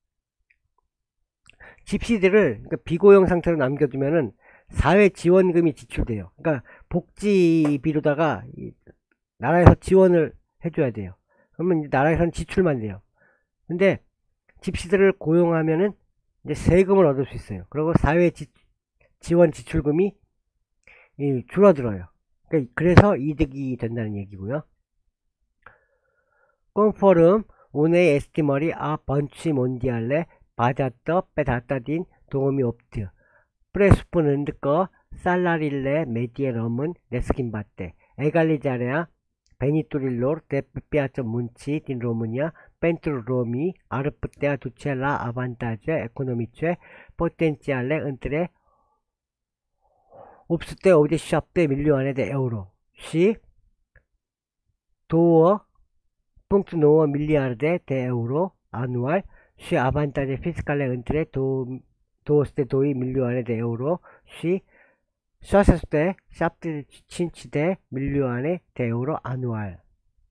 집시들을 그러니까 비고용 상태로 남겨두면은 사회 지원금이 지출돼요. 그러니까 복지비로다가 나라에서 지원을 해줘야 돼요. 그러면 나라에서는 지출만 돼요. 근데 집시들을 고용하면은 이제 세금을 얻을 수 있어요. 그리고 사회 지, 지원 지출금이 이, 줄어들어요. 그러니까 그래서 이득이 된다는 얘기고요. Conform unei estimări a Băncii Mondiale, bazată pe data din două mii opt, presupunând că salariile medie rămân neschimbate, egalizarea veniturilor de pe piața muncii din România pentru romii ar putea duce la avantaje economice potențiale între opt sute optzeci și șapte milioane de euro și doi virgulă nouă miliarde de euro anual și avantaje fiscale între două sute doi milioane de euro și șase sute șaptezeci și cinci de milioane de euro anual.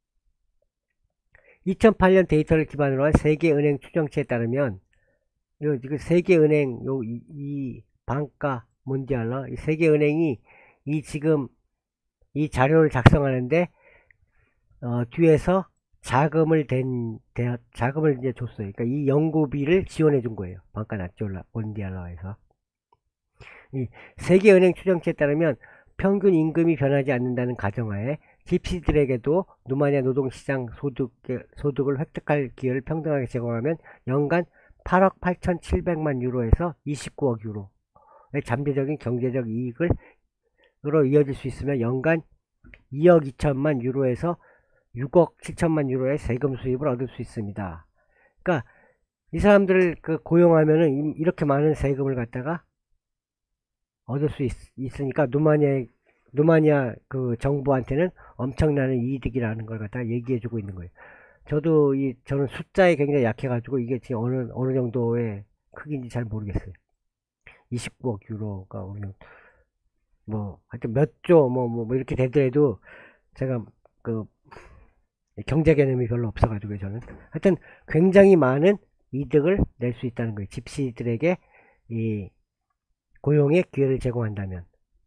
이천팔 년 데이터를 기반으로 한 세계은행 추정치에 따르면 요, 이거 세계은행 요, 이, 이 방가 몬디알러 이 세계은행이 이 지금 이 자료를 작성하는데 어, 뒤에서 자금을 댄, 대, 자금을 이제 줬어요. 그러니까 이 연구비를 지원해 준 거예요. 방카 나치올라, 본디알라에서. 이 세계은행 추정치에 따르면 평균 임금이 변하지 않는다는 가정하에 집시들에게도 루마니아 노동시장 소득, 소득을 획득할 기회를 평등하게 제공하면 연간 팔억 팔천칠백만 유로에서 이십구억 유로의 잠재적인 경제적 이익을 으로 이어질 수 있으며 연간 이억 이천만 유로에서 육억 칠천만 유로의 세금 수입을 얻을 수 있습니다. 그러니까 이 사람들을 그 고용하면은 이렇게 많은 세금을 갖다가 얻을 수 있, 있으니까 루마니아 루마니아 그 정부한테는 엄청나는 이득이라는 걸 갖다가 얘기해주고 있는 거예요. 저도 이 저는 숫자에 굉장히 약해가지고 이게 지금 어느 어느 정도의 크기인지 잘 모르겠어요. 이십구억 유로가 오늘 뭐 하여튼 몇 조 뭐 뭐 이렇게 되더라도 제가 그 경제 개념이 별로 없어가지고 저는 하여튼 굉장히 많은 이득을 낼 수 있다는 거예요. 집시들에게 이 고용의 기회를 제공한다면.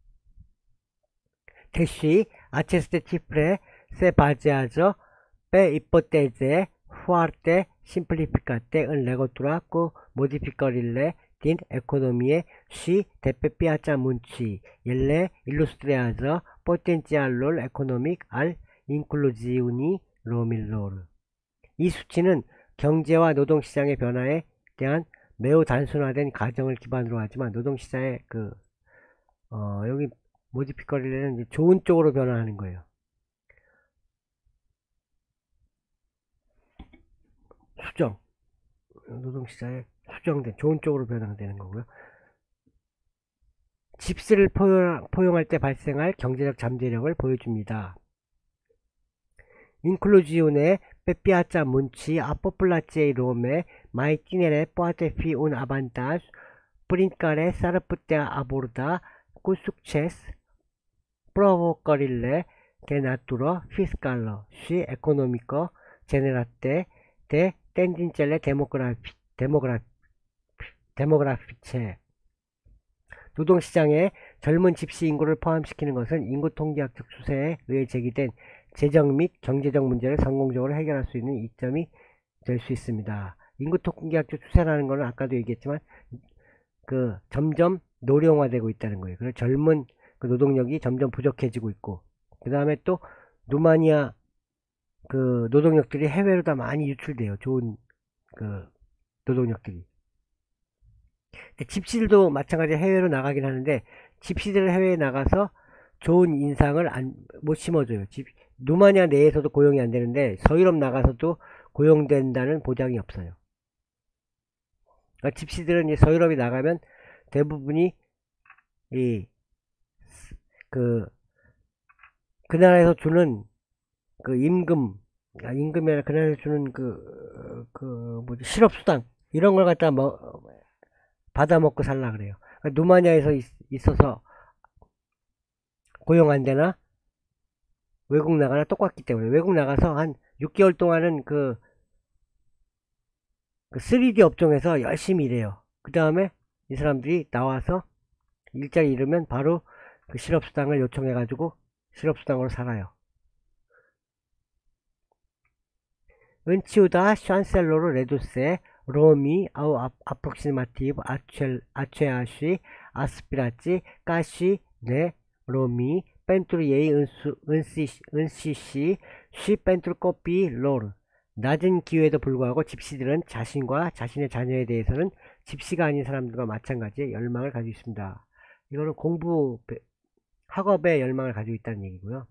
Teși aceste cifre se bazează pe ipoteze foarte simplificate în legătură cu modificările din economie și de pe piața muncii. Ele ilustrează potențialul economic al incluziunii romilor. 이 수치는 경제와 노동시장의 변화에 대한 매우 단순화된 가정을 기반으로 하지만 노동시장의 그, 어, 여기 모디피커리는 좋은 쪽으로 변화하는 거예요. 수정. 노동시장에 수정된 좋은 쪽으로 변화되는 거고요. 집시를 포용, 포용할 때 발생할 경제적 잠재력을 보여줍니다. Incluzione pe piața muncii a populației rome mai tinere poate fi un avantaj prin care s-ar putea aborda cu succes provocările de natură fiscală și economică generate de tendințele demografi, demografi, demografice. 노동시장에 젊은 집시 인구를 포함시키는 것은 인구 통계학적 추세에 의해 제기된 재정 및 경제적 문제를 성공적으로 해결할 수 있는 이점이 될 수 있습니다. 인구 통계학적 추세라는 것은 아까도 얘기했지만 그 점점 노령화되고 있다는 거예요. 그래서 젊은 그 노동력이 점점 부족해지고 있고, 그 다음에 또 루마니아 그 노동력들이 해외로 다 많이 유출돼요. 좋은 그 노동력들이. 집시들도 마찬가지로 해외로 나가긴 하는데 집시들 해외에 나가서 좋은 인상을 안, 못 심어줘요. 집, 루마니아 내에서도 고용이 안 되는데 서유럽 나가서도 고용된다는 보장이 없어요. 그러니까 집시들은 이제 서유럽이 나가면 대부분이 이 그 그 나라에서 주는 그 임금, 아, 임금이 아니라 그 나라에서 주는 그, 그, 뭐지, 실업수당, 이런 걸 갖다 뭐, 받아 먹고 살라 그래요. 그러니까 루마니아에서 있, 있어서 고용 안 되나? 외국 나가나 똑같기 때문에. 외국 나가서 한 육 개월 동안은 그, 그 쓰리디 업종에서 열심히 일해요. 그 다음에 이 사람들이 나와서 일자리 잃으면 바로 그 실업수당을 요청해가지고 실업수당으로 살아요. În șanselor reduse, romii au aproximativ aceeași aspirații ca și ne-romii pentru ei însu, însiși, însiși și pentru copiii lor. 낮은 기회에도 불구하고 집시들은 자신과 자신의 자녀에 대해서는 집시가 아닌 사람들과 마찬가지의 열망을 가지고 있습니다. 이거는 공부, 학업에 열망을 가지고 있다는 얘기고요.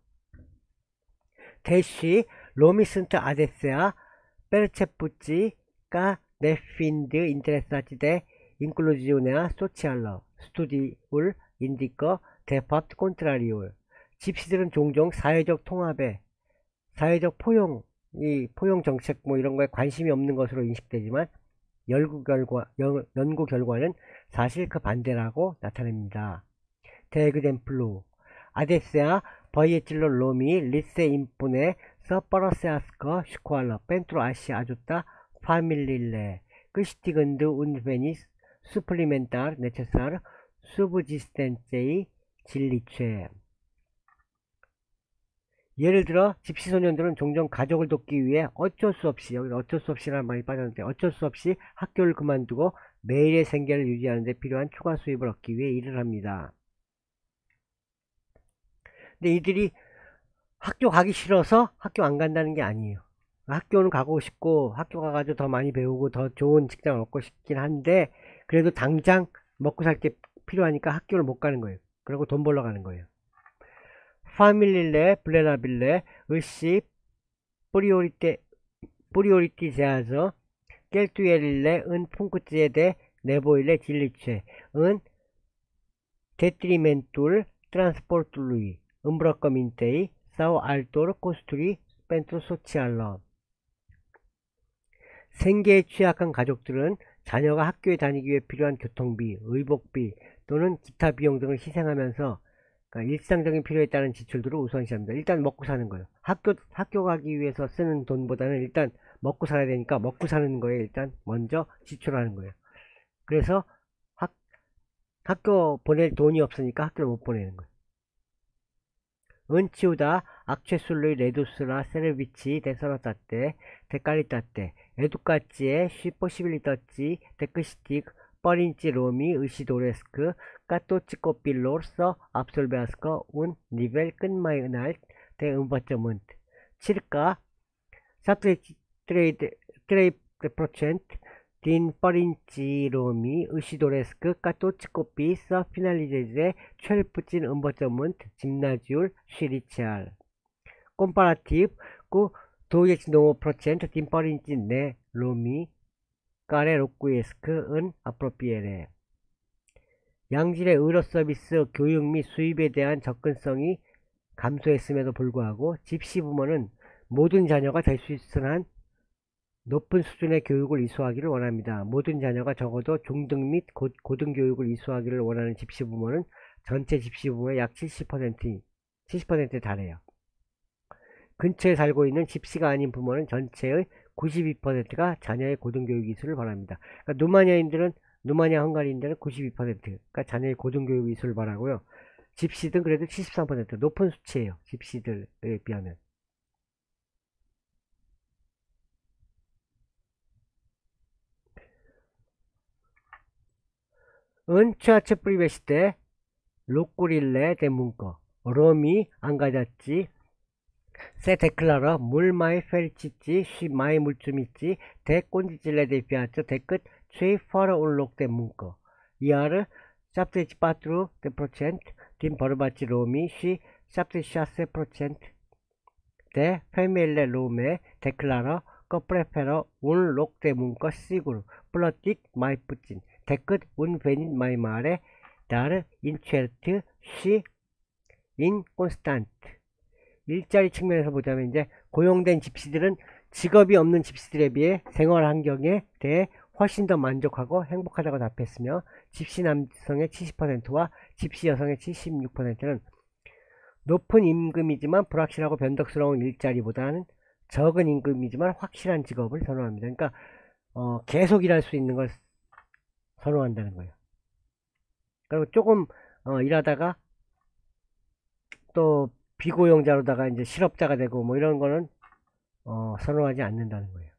Deși romii sunt adesea percepuți ca nefiind interesați de incluziunea socială, studiul indică de fapt contrariul. 집시들은 종종 사회적 통합에, 사회적 포용, 이 포용 정책 뭐 이런 거에 관심이 없는 것으로 인식되지만 연구 결과, 연, 연구 결과는 사실 그 반대라고 나타냅니다. 대그댐플루 adesea băieților lumii li se impune să părăsească școala pentru a-și ajuta familiile, câștigând un venit suplimentar necesar subsistenței zilnice. 예를 들어 집시 소년들은 종종 가족을 돕기 위해 어쩔 수 없이, 여기 어쩔 수 없이라는 말이 빠졌는데, 어쩔 수 없이 학교를 그만두고 매일의 생계를 유지하는 데 필요한 추가 수입을 얻기 위해 일을 합니다. 근데 이들이 학교 가기 싫어서 학교 안 간다는 게 아니에요. 학교는 가고 싶고 학교 가가지고 더 많이 배우고 더 좋은 직장을 얻고 싶긴 한데, 그래도 당장 먹고 살 게 필요하니까 학교를 못 가는 거예요. 그리고 돈 벌러 가는 거예요. 파밀릴레 블레나빌레 의시 뿌리오리테 뿌리오리티제아서 깰투에릴레 은 풍크지에데 네보일레 진리체 은 데트리멘툴 트란스포르툴루이 음브라커민테이 사오 알토르 코스투리 펜트로 소치알러. 생계에 취약한 가족들은 자녀가 학교에 다니기 위해 필요한 교통비, 의복비 또는 기타 비용 등을 희생하면서, 그러니까 일상적인 필요에 따른 지출들을 우선시합니다. 일단 먹고 사는 거예요. 학교 학교 가기 위해서 쓰는 돈보다는 일단 먹고 살아야 되니까 먹고 사는 거에 일단 먼저 지출하는 거예요. 그래서 학, 학교 보낼 돈이 없으니까 학교를 못 보내는 거예요. 은치우다 악체술루이 레두스라 세르비치 데서라따떼 데칼리따떼 에두카치에 쉬포시빌리터치 데크시틱 뻘인치 로미 의시도레스크 까토치코필로서 압솔베아스커 운 니벨 끝마이 은알 대 음버쩌문트 칠까 사트레이드 트레이 프로첸트 din părinții își ca toți copiii să finalizeze cel puțin învățământ gimnaziul și liceu. Comparativ cu douăzeci și nouă la sută din părinții neromi care locuiesc în apropiere. 양질의 의료 서비스, 교육 및 수입에 대한 접근성이 감소했음에도 불구하고 집시 부모는 모든 자녀가 될 수 있을 한 높은 수준의 교육을 이수하기를 원합니다. 모든 자녀가 적어도 중등 및 고, 고등교육을 이수하기를 원하는 집시 부모는 전체 집시 부모의 약 칠십 퍼센트, 칠십 퍼센트에 달해요. 근처에 살고 있는 집시가 아닌 부모는 전체의 구십이 퍼센트가 자녀의 고등교육 이수를 바랍니다. 그러니까 루마니아인들은, 루마니아 헝가리인들은 구십이 퍼센트가 자녀의 고등교육 이수를 바라고요. 집시든 그래도 칠십삼 퍼센트, 높은 수치예요. 집시들에 비하면. În ceea ce privește lucrurile de muncă, romii angajați se declară mult mai fericiți și mai mulțumiți de condițiile de viață decât cei fără un loc de muncă, iar șaptezeci și patru la sută din bărbații romi și șaptezeci și șase la sută de femeile rome declară că preferă un loc de muncă sigur, plătit mai puțin, decât un venit mai mare, dar incert și inconstant. 일자리 측면에서 보자면 이제 고용된 집시들은 직업이 없는 집시들에 비해 생활 환경에 대해 훨씬 더 만족하고 행복하다고 답했으며, 집시 남성의 칠십 퍼센트와 집시 여성의 칠십육 퍼센트는 높은 임금이지만 불확실하고 변덕스러운 일자리보다는 적은 임금이지만 확실한 직업을 선호합니다. 그러니까 어, 계속 일할 수 있는 걸 선호한다는 거예요. 그리고 조금 어, 일하다가 또 비고용자로다가 이제 실업자가 되고 뭐 이런 거는 어, 선호하지 않는다는 거예요.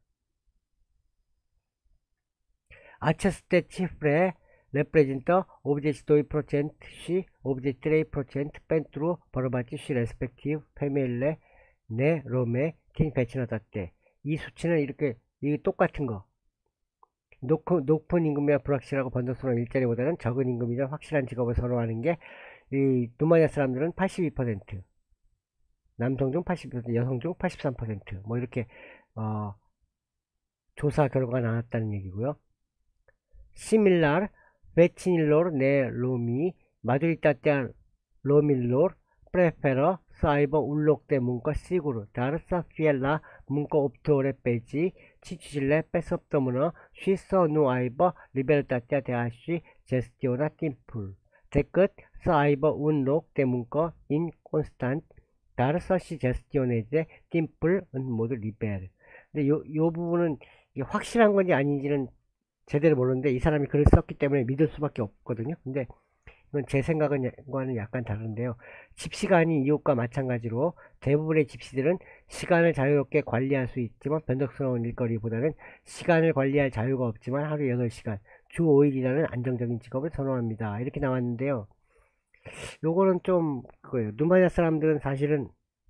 Aceste cifre reprezintă optzeci și doi la sută și optzeci și trei la sută pentru bărbații și respectiv femeile nerome din vecinătate. 이 수치는 이렇게 이게 똑같은 거. 높은, 높은 임금이나 불확실하고 번덕스러운 일자리보다는 적은 임금이나 확실한 직업을 선호하는 게 이 루마니아 사람들은 팔십이 퍼센트, 남성 중 팔십 퍼센트, 여성 중 팔십삼 퍼센트 뭐 이렇게 어, 조사 결과가 나왔다는 얘기고요. Similar vecinilor neromii, majoritatea romilor preferă să aibă un loc de muncă sigur, dar să fie la muncă opt ore pe zi, cinci zile pe săptămână și să nu aibă libertatea de a-și gestiona timpul, decât să aibă un loc de muncă inconstant, dar să-și gestioneze timpul în mod liber. 근데 요, 요 부분은 이게 확실한 건지 아닌지는 제대로 모르는데 이 사람이 글을 썼기 때문에 믿을 수밖에 없거든요. 근데 이건 제 생각과는 약간 다른데요. 집시가 아닌 이웃과 마찬가지로 대부분의 집시들은 시간을 자유롭게 관리할 수 있지만 변덕스러운 일거리보다는 시간을 관리할 자유가 없지만 하루 여덟 시간, 주 오 일이라는 안정적인 직업을 선호합니다. 이렇게 나왔는데요. 요거는 좀 그거예요. 누마냐 사람들은 사실은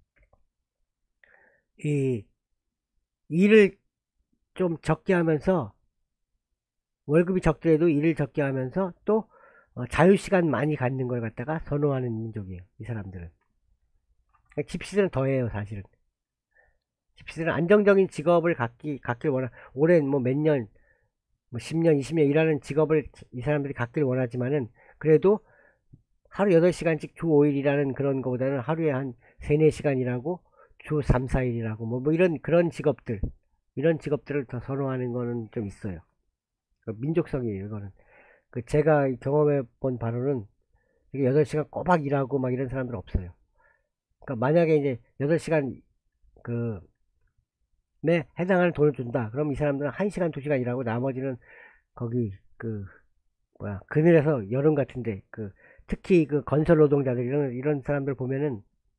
이 일을 좀 적게 하면서 월급이 적더라도 일을 적게 하면서 또 어, 자유시간 많이 갖는 걸 갖다가 선호하는 민족이에요. 이 사람들은. 집시들은 더해요. 사실은. 집시들은 안정적인 직업을 갖기, 갖길 원하, 오랜 뭐 몇 년, 뭐 십 년, 이십 년 일하는 직업을 이 사람들이 갖길 원하지만은 그래도 하루 여덟 시간씩 주 오 일이라는 그런 거보다는 하루에 한 세, 네 시간 일하고 주 삼, 사 일이라고 뭐, 뭐 이런 그런 직업들, 이런 직업들을 더 선호하는 거는 좀 있어요. 민족성이에요. 이거는. 그 제가 경험해 본 바로는 여덟 시간 꼬박 일하고 막 이런 사람들 없어요. 그러니까 만약에 이제 여덟 시간 그 에 해당하는 돈을 준다. 그럼 이 사람들은 한 시간, 두 시간 일하고 나머지는 거기 그 뭐야 그늘에서 여름 같은데 그 특히 그 건설 노동자들 이런 이런 사람들 보면은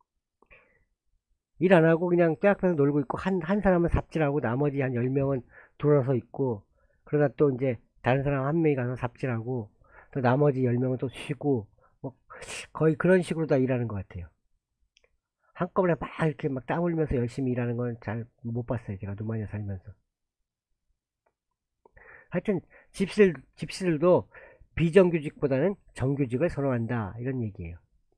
일 안 하고 그냥 뼈 앞에서 놀고 있고 한 한 사람은 삽질하고 나머지 한 열 명은 돌아서 있고 그러다 또 이제 다른 사람 한 명이 가서 삽질하고 또 나머지 열 명은 또 쉬고 뭐 거의 그런 식으로 다 일하는 것 같아요. 한꺼번에 막 이렇게 막 땀 흘리면서 열심히 일하는 건 잘 못 봤어요. 제가 루마니아 살면서. 하여튼 집시들, 집시들도 비정규직보다는 정규직을 선호한다. 이런 얘기예요.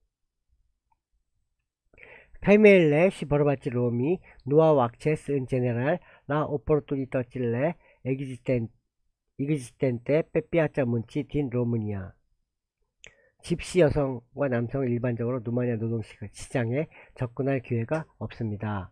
Femele si barbacci Romi, nuovo accesso in generale, la opportunità existente, existente per piazza munci din Romania. 집시 여성과 남성은 일반적으로 루마니아 노동시장에 접근할 기회가 없습니다.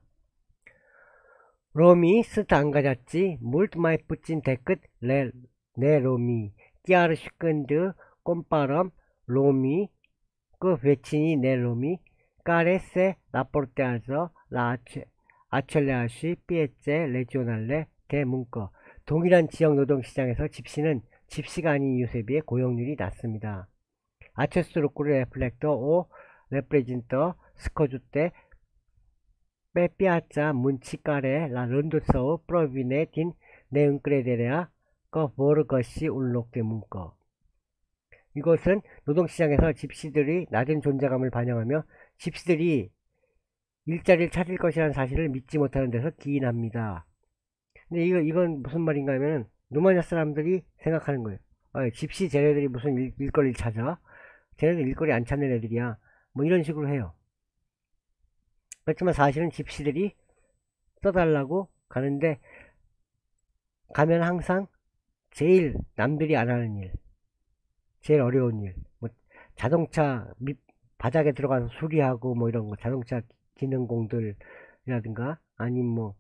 Romi sta angajati mult mai puțin decât ne Romi, chiar și când comparăm Romi cu vecinii ne Romi care se raportează la aceleași piețe regionale de muncă. 동일한 지역 노동시장에서 집시는 집시가 아닌 이웃에 비해 고용률이 낮습니다. Acest lucru reflectă o reprezintă scăzute pe piața muncii care, la rândul său, provine din neîncrederea că vor găsi un loc de muncă. 이것은 노동시장에서 집시들이 낮은 존재감을 반영하며 집시들이 일자리를 찾을 것이라는 사실을 믿지 못하는 데서 기인합니다. 근데 이거, 이건 무슨 말인가 하면 루마니아 사람들이 생각하는 거예요. 어, 집시 쟤네들이 무슨 일, 일거리를 찾아? 쟤네들 일거리 안 찾는 애들이야. 뭐 이런 식으로 해요. 그렇지만 사실은 집시들이 써달라고 가는데 가면 항상 제일 남들이 안 하는 일, 제일 어려운 일, 뭐 자동차 밑 바닥에 들어가서 수리하고 뭐 이런 거, 자동차 기능공들이라든가 아니면 뭐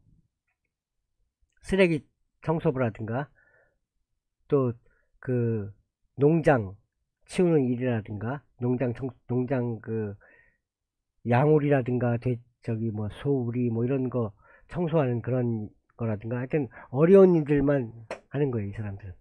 쓰레기 청소부라든가 또 그 농장 치우는 일이라든가 농장 청 농장 그 양우리라든가 돼 저기 뭐 소우리 뭐 이런 거 청소하는 그런 거라든가 하여튼 어려운 일들만 하는 거예요. 이 사람들은.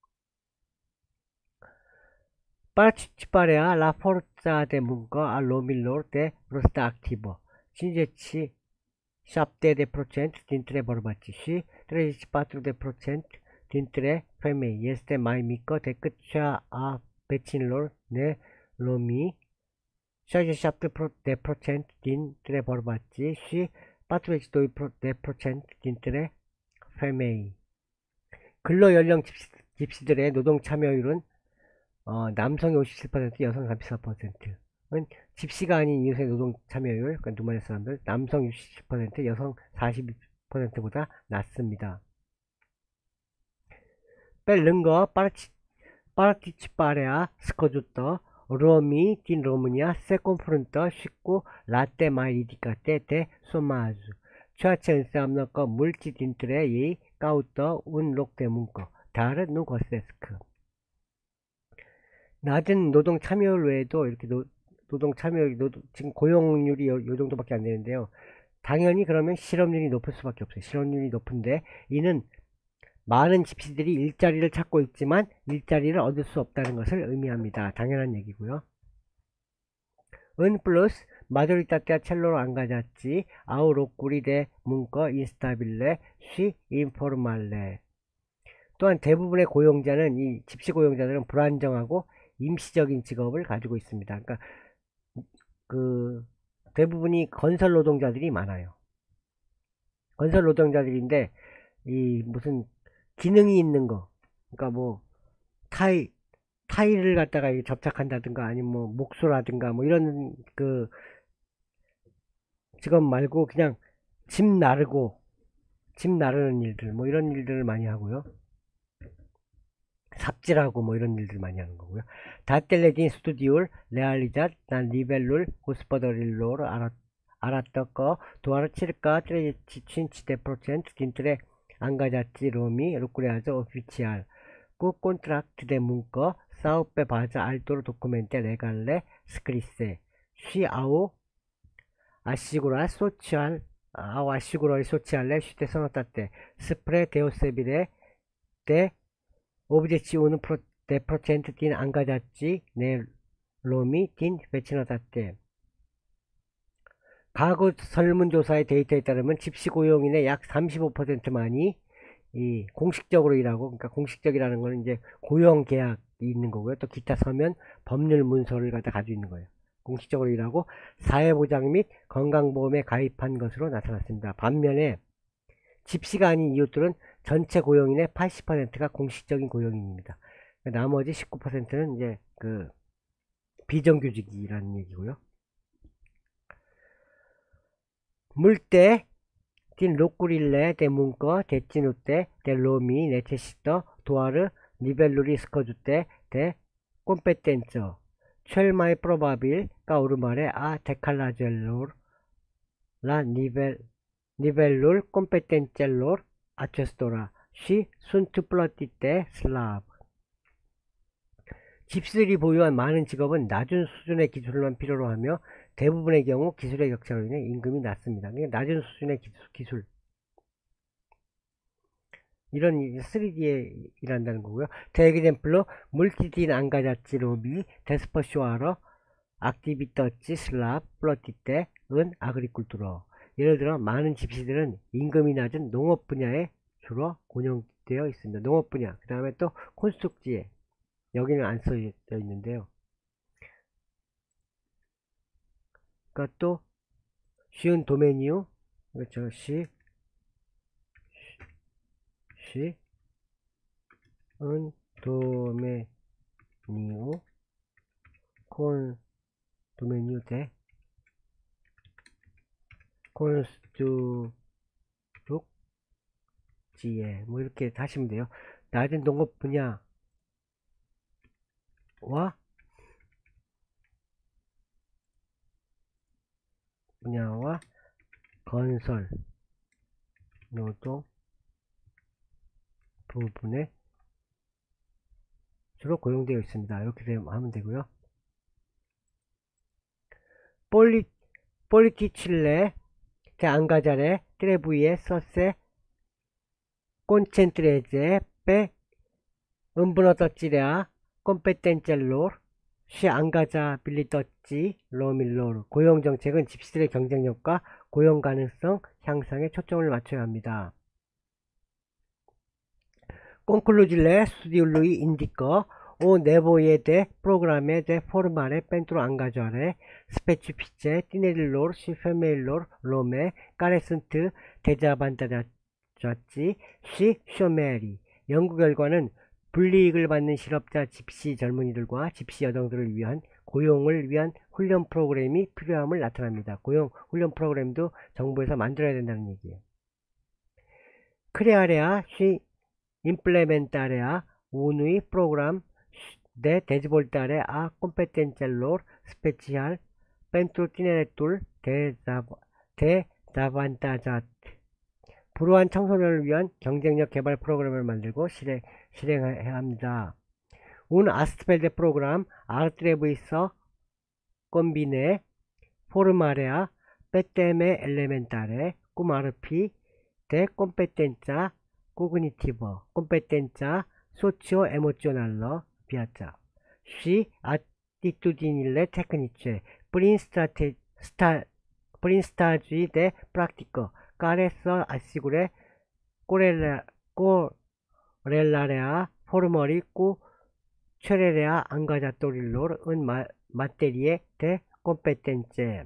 Partecipare la forța de muncă a romilor de vârstă activă. cincizeci și șapte de sută dintre bărbați și treizeci și patru de sută dintre femei este mai mică decât cea a vecinilor neromi. șaizeci și șapte de sută dintre bărbați și patruzeci și doi de sută dintre femei. 근로 연령 집시들의 노동 참여율은 어, 남성이 오십칠 퍼센트, 여성 삼십사 퍼센트는 집시가 아닌 이웃의 노동 참여율, 그러니까 루마니아 사람들, 남성 육십 퍼센트, 여성 사십이 퍼센트보다 낮습니다. Per lângă participarea scăzută, romii din România se confruntă și cu rate mai ridicate de șomaj, ceea ce înseamnă că mulți dintre ei caută un loc de muncă, dar nu găsesc. 낮은 노동 참여율 외에도 이렇게 노, 노동 참여율, 노동, 지금 고용률이 요, 요 정도밖에 안 되는데요. 당연히 그러면 실업률이 높을 수밖에 없어요. 실업률이 높은데 이는 많은 집시들이 일자리를 찾고 있지만 일자리를 얻을 수 없다는 것을 의미합니다. 당연한 얘기고요. 은 플러스 마조리타테가 첼로로 안 가졌지 아우로꾸리 데 문거 인스타빌레 쉬 인포르말레. 또한 대부분의 고용자는 이 집시 고용자들은 불안정하고 임시적인 직업을 가지고 있습니다. 그러니까 그 대부분이 건설 노동자들이 많아요. 건설 노동자들인데 이 무슨 기능이 있는 거, 그러니까 뭐 타일 타일을 갖다가 접착한다든가 아니면 뭐 목수라든가 뭐 이런 그 직업 말고 그냥 집 나르고 집 나르는 일들 뭐 이런 일들을 많이 하고요. 삽질하고 뭐 이런 일들 많이 하는 거고요. 다텔레 din studiul realizat la nivelul gospodărilor arată că doar circa treizeci și cinci de la sută dintre angajații romi lucrează oficial cu contract de muncă sau pe baza altor documente legale scrise și au asigurări social au asigurări sociale și de sănătate spre deosebire de optzeci și unu de la sută din angajații neromi din vecinătate. 과거 설문조사의 데이터에 따르면 집시 고용인의 약 삼십오 퍼센트만이 이 공식적으로 일하고, 그러니까 공식적이라는 거는 이제 고용 계약이 있는 거고요. 또 기타 서면 법률 문서를 갖다 가지고 있는 거예요. 공식적으로 일하고 사회보장 및 건강보험에 가입한 것으로 나타났습니다. 반면에 집시가 아닌 이웃들은 전체 고용인의 팔십 퍼센트가 공식적인 고용인입니다. 나머지 십구 퍼센트는 이제 그 비정규직이라는 얘기고요. 물때 din locurile de muncă deținute de romi necesită doar niveluri scăzute de competență, cel mai probabil ca urmare a decalajelor la nivel, nivelul competențelor acestora și sunt plătite slab. 집시들이 보유한 많은 직업은 낮은 수준의 기술만 필요로 하며 대부분의 경우 기술의 격차로 인해 임금이 낮습니다. 낮은 수준의 기술, 기술. 이런 쓰리 디에 일한다는 거고요. 대기젠플로 multidin angajatsi romi desfășoară activități slab plătite în agricultură. 예를 들어 많은 집시들은 임금이 낮은 농업 분야에 주로 고용되어 있습니다. 농업 분야. 그 다음에 또 콘스트럭지에, 여기는 안 써져 있는데요. 그러니까 또 쉬운 도메니우, 그렇죠. 시, 시, 은 도메니우, 콘 도메니우 대 콘스트럭지에 뭐 이렇게 하시면 돼요. 낮은 농업 분야 와 분야와 건설 노동 부분에 주로 고용되어 있습니다. 이렇게 하면 되고요. 폴리 politicile che angajare trebuie să se concentreze pe îmbunătățirea competențelor și angajabilității romilor. 고용정책은 집시들의 경쟁력과 고용 가능성 향상에 초점을 맞춰야 합니다. Concluziile studiului indică o nevoie de programe de formare pentru angajare specifice tinerilor și femeilor rome care sunt dezavantajați și șomeri. 연구 결과는 불이익을 받는 실업자 집시 젊은이들과 집시 여성들을 위한 고용을 위한 훈련 프로그램이 필요함을 나타납니다. 고용 훈련 프로그램도 정부에서 만들어야 된다는 얘기예요. Crearea și implementarea unui program de dezvoltare a competențelor special pentru tineretul dezavantajat. 불우한 청소년을 위한 경쟁력 개발 프로그램을 만들고 실행, 실행해야 합니다. Un astfel de program ar trebui să combine formarea pe teme elementare, cum ar fi de competența cognitivo, competenza socio-emozionale, piazza. C. attitudinile tecniche, prin strate, sta, prin stagi de pratico, care să asigure corelarea formării cu cererea angajatorilor în ma, materie de competențe.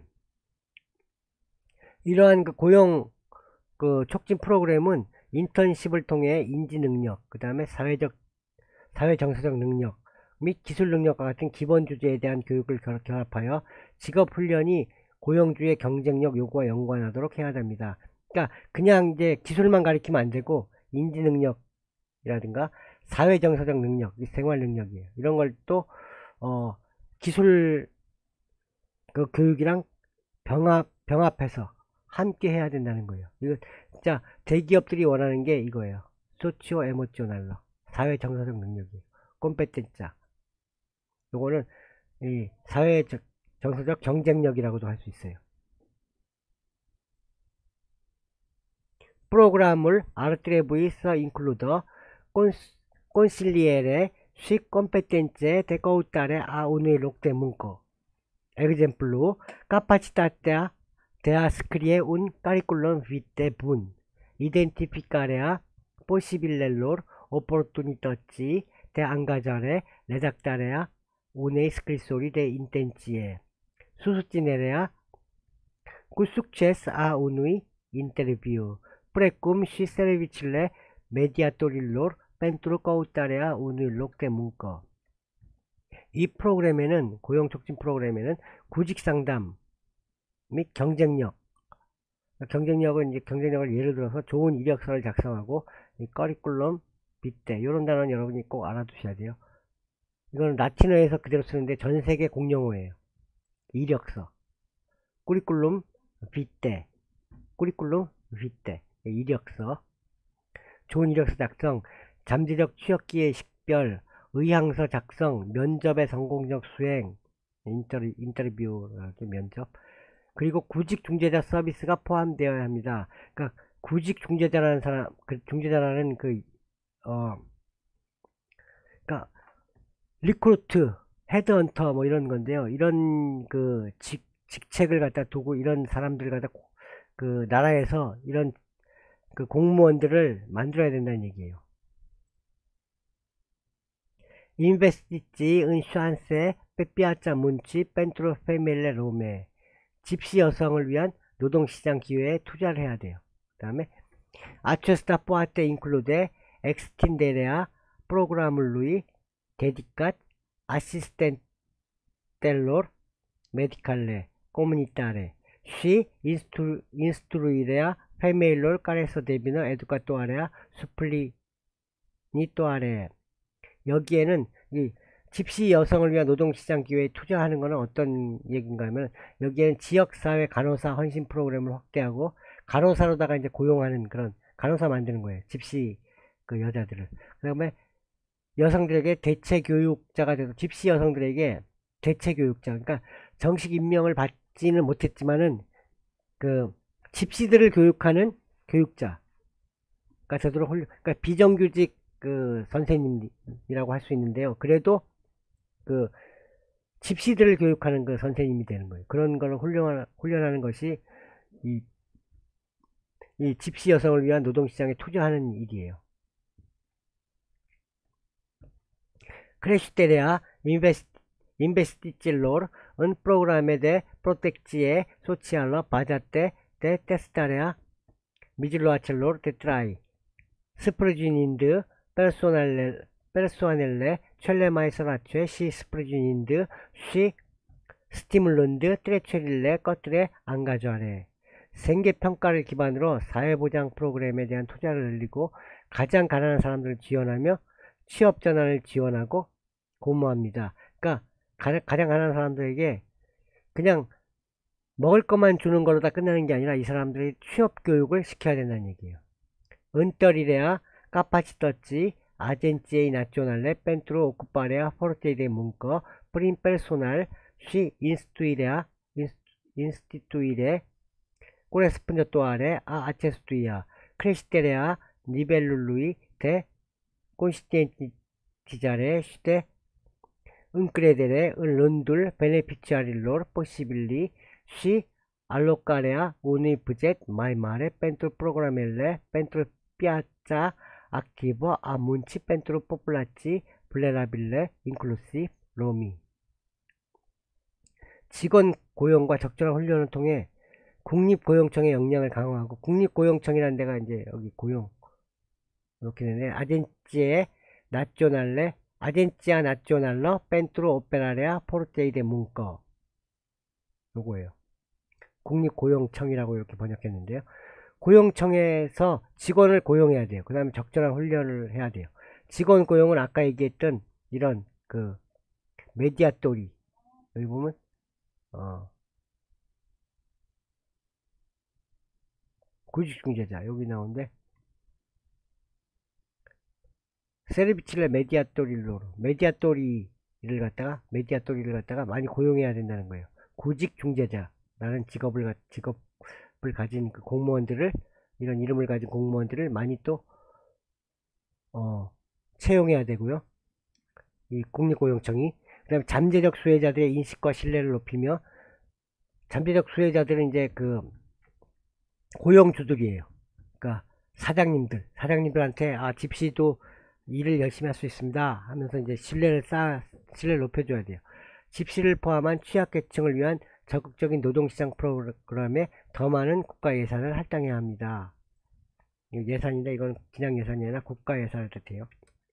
이러한 그 고용 그 촉진 프로그램은 인턴십을 통해 인지 능력, 그 다음에 사회적, 사회 정서적 능력 및 기술 능력과 같은 기본 주제에 대한 교육을 결합하여 직업 훈련이 고용주의 경쟁력 요구와 연관하도록 해야 됩니다. 그러니까 그냥 이제 기술만 가르치면 안 되고 인지 능력이라든가 사회 정서적 능력, 생활 능력이에요. 이런 걸 또 어, 기술 그 교육이랑 병합 병합해서 함께 해야 된다는 거예요. 이거 진짜 대기업들이 원하는 게 이거예요. 소치오 에모цион알러, 사회 정서적 능력이에요. 콤페텐자. 요거는 이 사회 정서적 경쟁력이라고도 할 수 있어요. 프로그램을 artrebuis include consigliere sui competenze de cautare a un loc de muncă. Exemplu, capacitatea de a scrie un curriculum vitae bun, identificarea posibilelor oportunități de angajare, redactarea unei scrisori de intenție, susținerea cu succes a unui interviu, precum și serviciile mediatorilor pentru căutarea unui loc de muncă. 이 프로그램에는, 고용 촉진 프로그램에는 구직 상담 및 경쟁력, 경쟁력은 이제 경쟁력을 예를 들어서 좋은 이력서를 작성하고 이 커리큘럼 빗대 이런 단어는 여러분이 꼭 알아두셔야 돼요. 이거는 라틴어에서 그대로 쓰는데 전 세계 공용어예요. 이력서, 꾸리큘룸 빗대, 꾸리큘룸 빗대, 이력서, 좋은 이력서 작성, 잠재적 취업기회 식별, 의향서 작성, 면접의 성공적 수행, 인터뷰, 인터뷰 면접, 그리고 구직 중재자 서비스가 포함되어야 합니다. 그러니까 구직 중재자라는 사람, 그 중재자라는 그 어, 그러니까 리크루트, 헤드헌터 뭐 이런 건데요. 이런 그 직, 직책을 갖다 두고 이런 사람들 갖다 그 나라에서 이런 그 공무원들을 만들어야 된다는 얘기예요. investiți în șanse pe piața muncii pentru femeile rome. 집시 여성을 위한 노동시장 기회에 투자를 해야 돼요. 그 다음에 acesta poate include extinderea programului dedicat asistentelor medicale comunitare și instru instruirea femeilor care să devină educatoarea suplinitoare. 여기에는 이 집시 여성을 위한 노동시장 기회에 투자하는 것은 어떤 얘기인가 하면, 여기에는 지역사회 간호사 헌신 프로그램을 확대하고 간호사로다가 이제 고용하는 그런 간호사 만드는 거예요. 집시 그 여자들을. 그 다음에 여성들에게 대체 교육자가 돼서 집시 여성들에게 대체 교육자, 그러니까 정식 임명을 받지는 못했지만은 그 집시들을 교육하는 교육자. 그러니까 저들은 홀, 그러니까 비정규직 그 선생님이라고 할 수 있는데요. 그래도 그 집시들을 교육하는 그 선생님이 되는 거예요. 그런 걸 훈련하, 훈련하는 것이 이, 이 집시 여성을 위한 노동시장에 투자하는 일이에요. Creșterea investițiilor în programe de protecție socială bazate de testarea mijloacelor de trai, sprijinind persoanele, persoanele cele mai sărace și sprijinind și stimulând trecerile către angajare. 생계평가를 기반으로 사회보장 프로그램에 대한 투자를 늘리고 가장 가난한 사람들을 지원하며 취업전환을 지원하고 고무합니다. 그러니까 가장 가난한 사람들에게 그냥 먹을 것만 주는 걸로 다 끝나는 게 아니라 이 사람들이 취업교육을 시켜야 된다는 얘기예요. întărirea capacității agenției naționale pentru ocuparea forței de muncă prin personal și instituirea, instituire corespunzătoare a acestuia, creșterea 니벨룰루이 대 콘시스텐티자레 슈데 은크레데레 은룬둘 베네피치아릴로르 포시빌리 시 allocarea unui buget mai mare pentru programele pentru piața activă a muncii pentru populații vulnerabile, inclusiv romii. 직원 고용과 적절한 훈련을 통해 국립고용청의 역량을 강화하고, 국립고용청이라는 데가 이제 여기 고용 이렇게 되네. 아젠지에 나쪼날레 아젠지아 나쪼날러 펜트로 오페라레아 포르테이데 문거, 요거예요. 국립고용청이라고 이렇게 번역했는데요. 고용청에서 직원을 고용해야 돼요. 그 다음에 적절한 훈련을 해야 돼요. 직원 고용은 아까 얘기했던 이런 그 메디아토리, 여기 보면 어 구직중재자 여기 나오는데, 세르비칠레 메디아토리로로 메디아토리를 갖다가 메디아토리를 갖다가 많이 고용해야 된다는 거예요. 구직중재자라는 직업을 직업을 가진 그 공무원들을, 이런 이름을 가진 공무원들을 많이 또 어, 채용해야 되고요. 이 국립고용청이. 그 다음에 잠재적 수혜자들의 인식과 신뢰를 높이며, 잠재적 수혜자들은 이제 그 고용주들이에요. 그러니까 사장님들, 사장님들한테 아 집시도 일을 열심히 할 수 있습니다 하면서 이제 신뢰를 쌓아, 신뢰를 높여줘야 돼요. 집시를 포함한 취약계층을 위한 적극적인 노동시장 프로그램에 더 많은 국가 예산을 할당해야 합니다. 예산인데 이건 그냥 예산이 아니라 국가 예산을 뜻해요.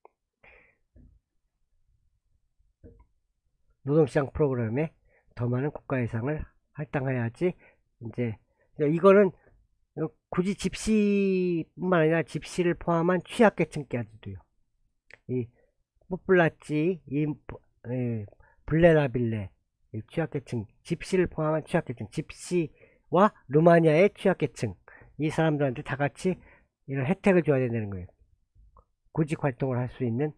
노동시장 프로그램에 더 많은 국가 예산을 할당해야지. 이제 이거는 굳이 집시뿐만 아니라 집시를 포함한 취약계층까지도요. 이 포플라치, 이 에, 블레라빌레, 이 취약계층, 집시를 포함한 취약계층, 집시와 루마니아의 취약계층, 이 사람들한테 다 같이 이런 혜택을 줘야 된다는 거예요. 구직 활동을 할 수 있는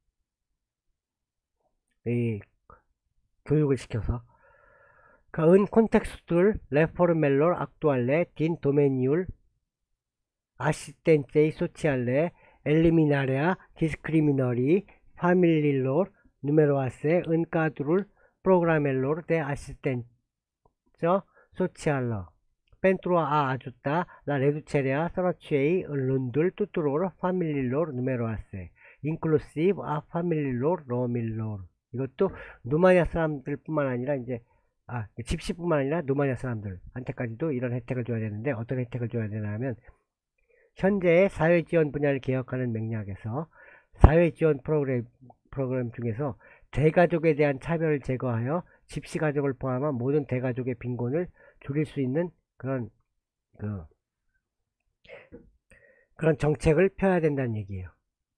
이 교육을 시켜서. În contextul reformelor actuale din domeniul asistenței sociale, eliminarea discriminării familiilor numeroase în cadrul programelor de asistență socială, pentru a ajuta la reducerea sărăciei în rândul tuturor familiilor numeroase, inclusiv a familiilor romilor. 이것도 루마니아 사람들뿐만 아니라 이제 아, 집시뿐만 아니라 루마니아 사람들한테까지도 이런 혜택을 줘야 되는데, 어떤 혜택을 줘야 되냐면, 현재의 사회지원 분야를 개혁하는 맥락에서 사회지원 프로그램, 프로그램 중에서 대가족에 대한 차별을 제거하여 집시가족을 포함한 모든 대가족의 빈곤을 줄일 수 있는 그런 그, 그런 정책을 펴야 된다는 얘기예요.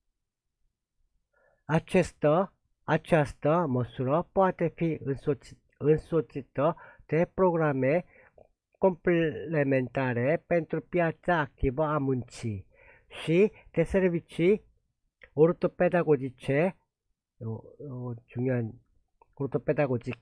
Această această măsură poate fi însoțită de programe complementare pentru piața activă a muncii și de servicii ortopedagogice, 중요한 ortopedagogic,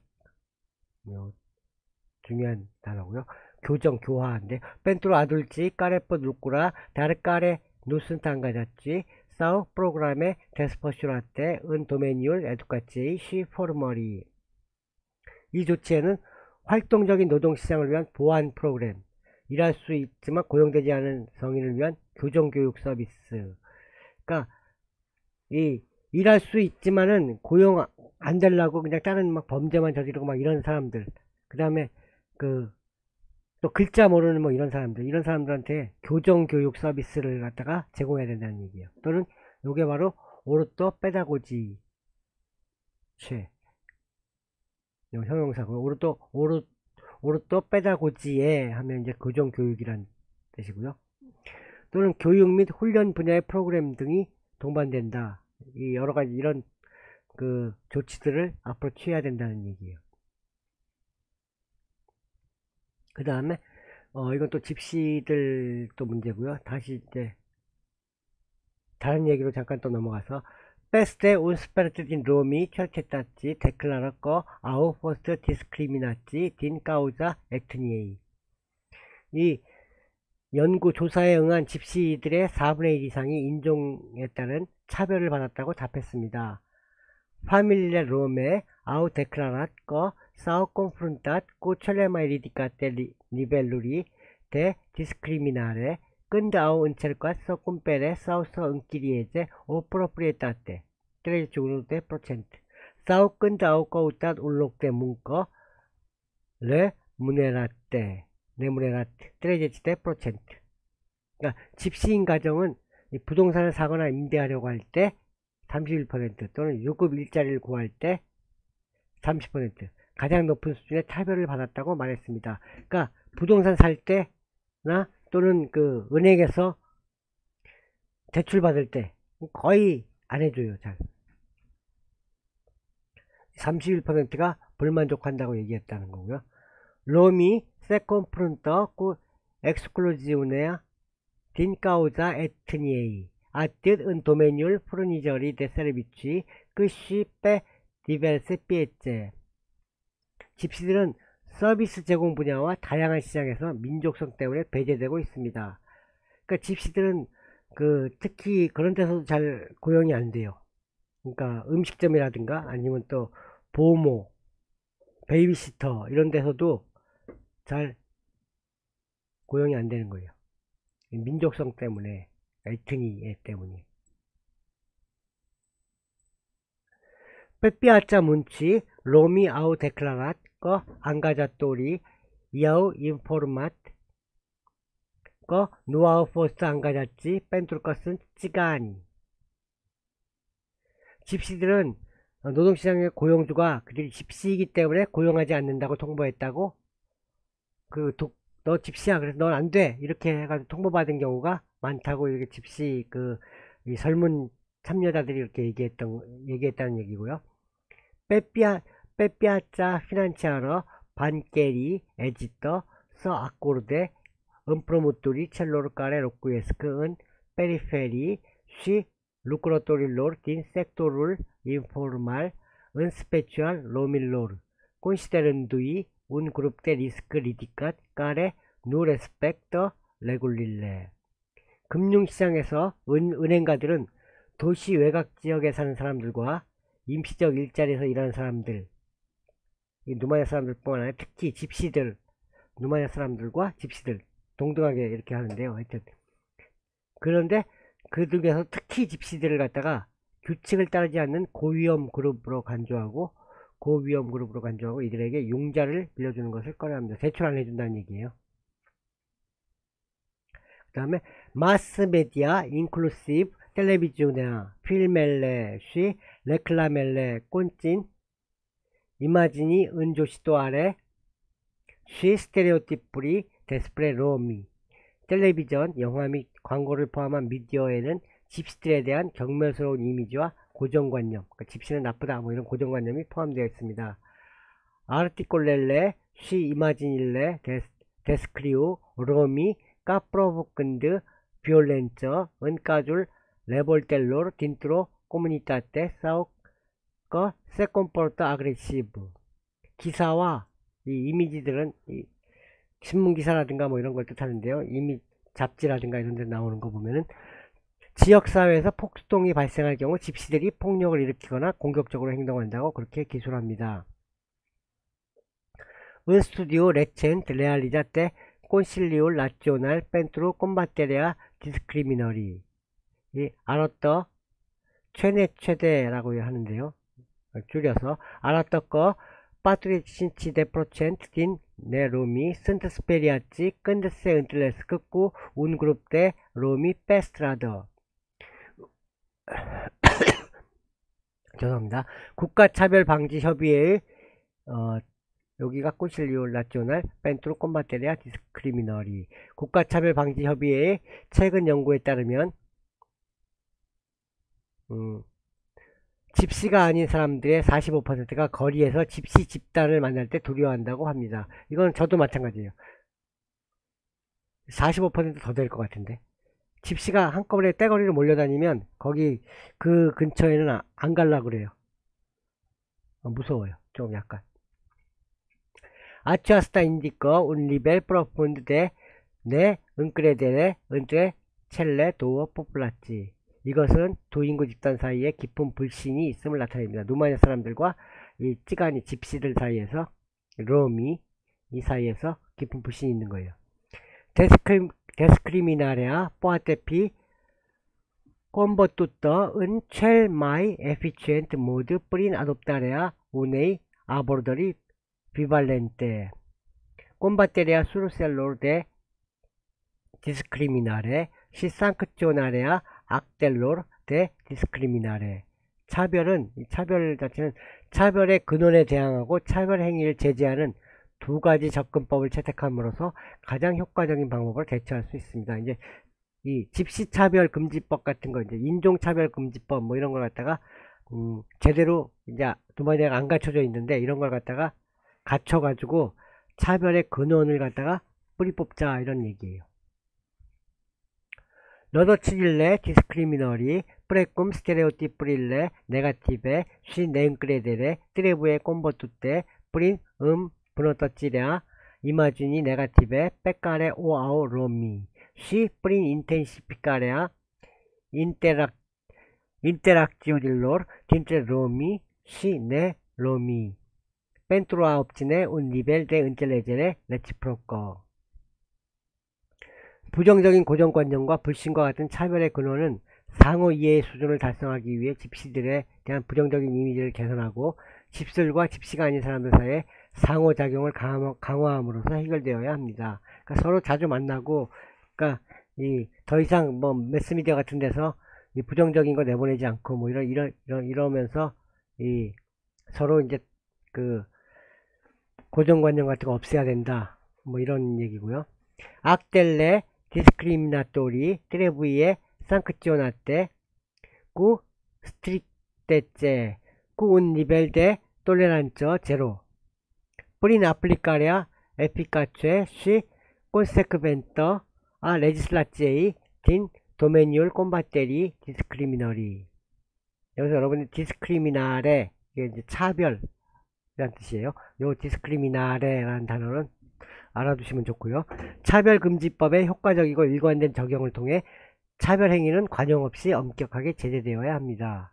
중요한 단어고요. 교정, 교화인데, pentru adulți care pot lucra, dar care nu sunt angajați, sau programe desfășurate în domeniul educației și formării. 이 조치에는 활동적인 노동시장을 위한 보완 프로그램, 일할 수 있지만 고용되지 않은 성인을 위한 교정교육 서비스. 그러니까 이 일할 수 있지만은 고용 안 되려고 그냥 다른 막 범죄만 저지르고 막 이런 사람들, 그 다음에 그 또 글자 모르는 뭐 이런 사람들, 이런 사람들한테 교정교육 서비스를 갖다가 제공해야 된다는 얘기예요. 또는 요게 바로 오르토 페다고지 최 형용사고요. 오르토 오르 오르토 페다고지에 하면 이제 교정교육이란 뜻이고요. 또는 교육 및 훈련 분야의 프로그램 등이 동반된다. 이 여러 가지 이런 그 조치들을 앞으로 취해야 된다는 얘기예요. 그 다음에 어 이건 또 집시들 또 문제고요. 다시 이제 다른 얘기로 잠깐 또 넘어가서 Peste un sfert din romii cercetați declară că au fost discriminați din cauza etniei. 이 연구 조사에 응한 집시들의 사분의 일 이상이 인종에 따른 차별을 받았다고 답했습니다. Familia Rome au declarat că s-au confruntat cu cele mai ridicate niveluri de discriminare când au încercat să cumpere sau să închirieze o proprietate, treizeci și unu la sută, sau când au căutat un loc de muncă remunerate, remunerat, treizeci la sută. 그러니까 집시인 가정은 부동산을 사거나 임대하려고 할 때 삼십일 퍼센트 또는 유급 일자리를 구할 때 삼십 퍼센트 가장 높은 수준의 차별을 받았다고 말했습니다. 그러니까 부동산 살 때나 또는 그 은행에서 대출 받을 때 거의 안 해줘요. 잘 삼십일 퍼센트가 불만족한다고 얘기했다는 거고요. 롬이 se confruntă cu excluziunea din cauza etniei, atât în domeniul furnizorii de servicii, cât și pe diverse piețe. 집시들은 서비스 제공 분야와 다양한 시장에서 민족성 때문에 배제되고 있습니다. 그러니까 집시들은 그 특히 그런 데서도 잘 고용이 안 돼요. 그러니까 음식점이라든가 아니면 또 보모, 베이비시터 이런 데서도 잘 고용이 안 되는 거예요. 민족성 때문에, 에트니 때문에. Pe piața muncii, romii au declarat că angajatorii i-au informat că nu au fost angajați pentru că sunt țigani. 집시들은 노동시장의 고용주가 그들이 집시이기 때문에 고용하지 않는다고 통보했다고, 그 도, 너 집시야 그래서 넌 안 돼 이렇게 해가지고 통보받은 경우가 많다고 이렇게 집시 그 이 설문 참여자들이 이렇게 얘기했던 얘기했다는 얘기고요. 빼삐아 빼삐아짜 피난치아러 반케리 에지터 서 아코르데 împrumuturi celor care locuiesc în periferii și lucrătorilor din sectorul informal, în special romilor, considerându-i un grup de risc ridicat care nu respectă regulile. 금융시장에서 은, 은행가들은 도시 외곽 지역에 사는 사람들과 임시적 일자리에서 일하는 사람들, 이 누마냐 사람들뿐만 아니라 특히 집시들, 누마냐 사람들과 집시들 동등하게 이렇게 하는데요. 하여튼 그런데 그 중에서 특히 집시들을 갖다가 규칙을 따르지 않는 고위험 그룹으로 간주하고 고위험 그룹으로 간주하고 이들에게 융자를 빌려주는 것을 꺼려합니다. 대출 안 해준다는 얘기예요. 그 다음에 마스메디아 인클루시브 텔레비전이나 필멜레 쉬 레클라멜레 꼰찐 이마지니 은조시도 아래 쉬 스테레오티프리 데스프레 로미. 텔레비전, 영화 및 광고를 포함한 미디어에는 집시들에 대한 경멸스러운 이미지와 고정관념, 그러니까 집시는 나쁘다 뭐 이런 고정관념이 포함되어 있습니다. 아르티콜렐레 쉬 이마지닐레 데스크리우 로미 까프로보근드 비올렌처 은까줄 레볼텔로르 딘트로 코무니타테 사우커 세콤포르트 아그레시브. 기사와 이 이미지들은 이 신문기사라든가 뭐 이런 걸 뜻하는데요. 이미 잡지라든가 이런 데 나오는 거 보면은 지역사회에서 폭동이 발생할 경우 집시들이 폭력을 일으키거나 공격적으로 행동한다고 그렇게 기술합니다. Un studio recent realizate Consiliul Național pentru combaterea discriminării. 이 알았더 최내 최대라고 하는데요. 줄여서 알았더 că patruzeci și cinci la sută din neromii sunt speriați când se întâlnesc cu un grup de romi pe stradă. 죄송합니다. 국가차별방지협의회의 어, 여기가 콘실리올 나ционal pentru combaterea discriminării. 국가차별방지협의회의 최근 연구에 따르면 음, 집시가 아닌 사람들의 사십오 퍼센트가 거리에서 집시 집단을 만날 때 두려워한다고 합니다. 이건 저도 마찬가지예요. 사십오 퍼센트 더 될 것 같은데. 집시가 한꺼번에 떼거리로 몰려다니면 거기 그 근처에는 아, 안 갈라 그래요. 어, 무서워요. 좀 약간. Aceasta indică un nivel profund de 네 은크레데레 은트레 첼레 도어 포플라치. 이것은 두 인구 집단 사이에 깊은 불신이 있음을 나타냅니다. 루마니아 사람들과 이 찌가니 집시들 사이에서 로미 이 사이에서 깊은 불신이 있는 거예요. 데스크림, 데스크리미나레아 포아테피 combattuto în cel mai eficient mod prin adoptarea unei abordări bivalente. Combaterea surselor de discriminare și sancționarea actelor de discriminare. 차별은, 이 차별 자체는 차별의 근원에 대항하고 차별 행위를 제재하는 두 가지 접근법을 채택함으로써 가장 효과적인 방법으로 대처할 수 있습니다. 이제 이 집시차별금지법 같은 거, 이제 인종차별금지법 뭐 이런 걸 갖다가 음, 제대로 이제 루마니아가 안 갖춰져 있는데 이런 걸 갖다가 갖춰가지고 차별의 근원을 갖다가 뿌리 뽑자 이런 얘기예요. 너더치릴레 디스크리미너리 프레꿈 스테레오티프릴레 네가티베 쉬 네은크레데레 트레부에 콤보투테 프린 음 브노터치랴 이마주니 네가티베 빽카레 오아오 로미 쉬 프린 인텐시피카레아 인테락 interacțiunilor dintre romii și ne-romii pentru a obține un nivel de înțelegere reciprocă. 부정적인 고정관념과 불신과 같은 차별의 근원은 상호 이해의 수준을 달성하기 위해 집시들에 대한 부정적인 이미지를 개선하고 집들과 집시가 아닌 사람들 사이에 상호작용을 강화함으로써 해결되어야 합니다. 그러니까 서로 자주 만나고, 그러니까 이 더 이상 뭐 매스미디어 같은 데서 이 부정적인 거 내보내지 않고 뭐 이러 이러 이러 이러면서 이 서로 이제 그 고정관념 같은 거 없애야 된다. 뭐 이런 얘기고요. 악델레 discriminatori trebuie sancționate cu strictețe cu un nivel de toleranță zero prin aplicarea eficace și consecventă a legislației din domeniul combaterii discriminării. 여기서 여러분이 discriminare 이게 이제 차별이라는 뜻이에요. 요 discriminare라는 단어는 알아두시면 좋고요. 차별금지법의 효과적이고 일관된 적용을 통해 차별행위는 관용 없이 엄격하게 제재되어야 합니다.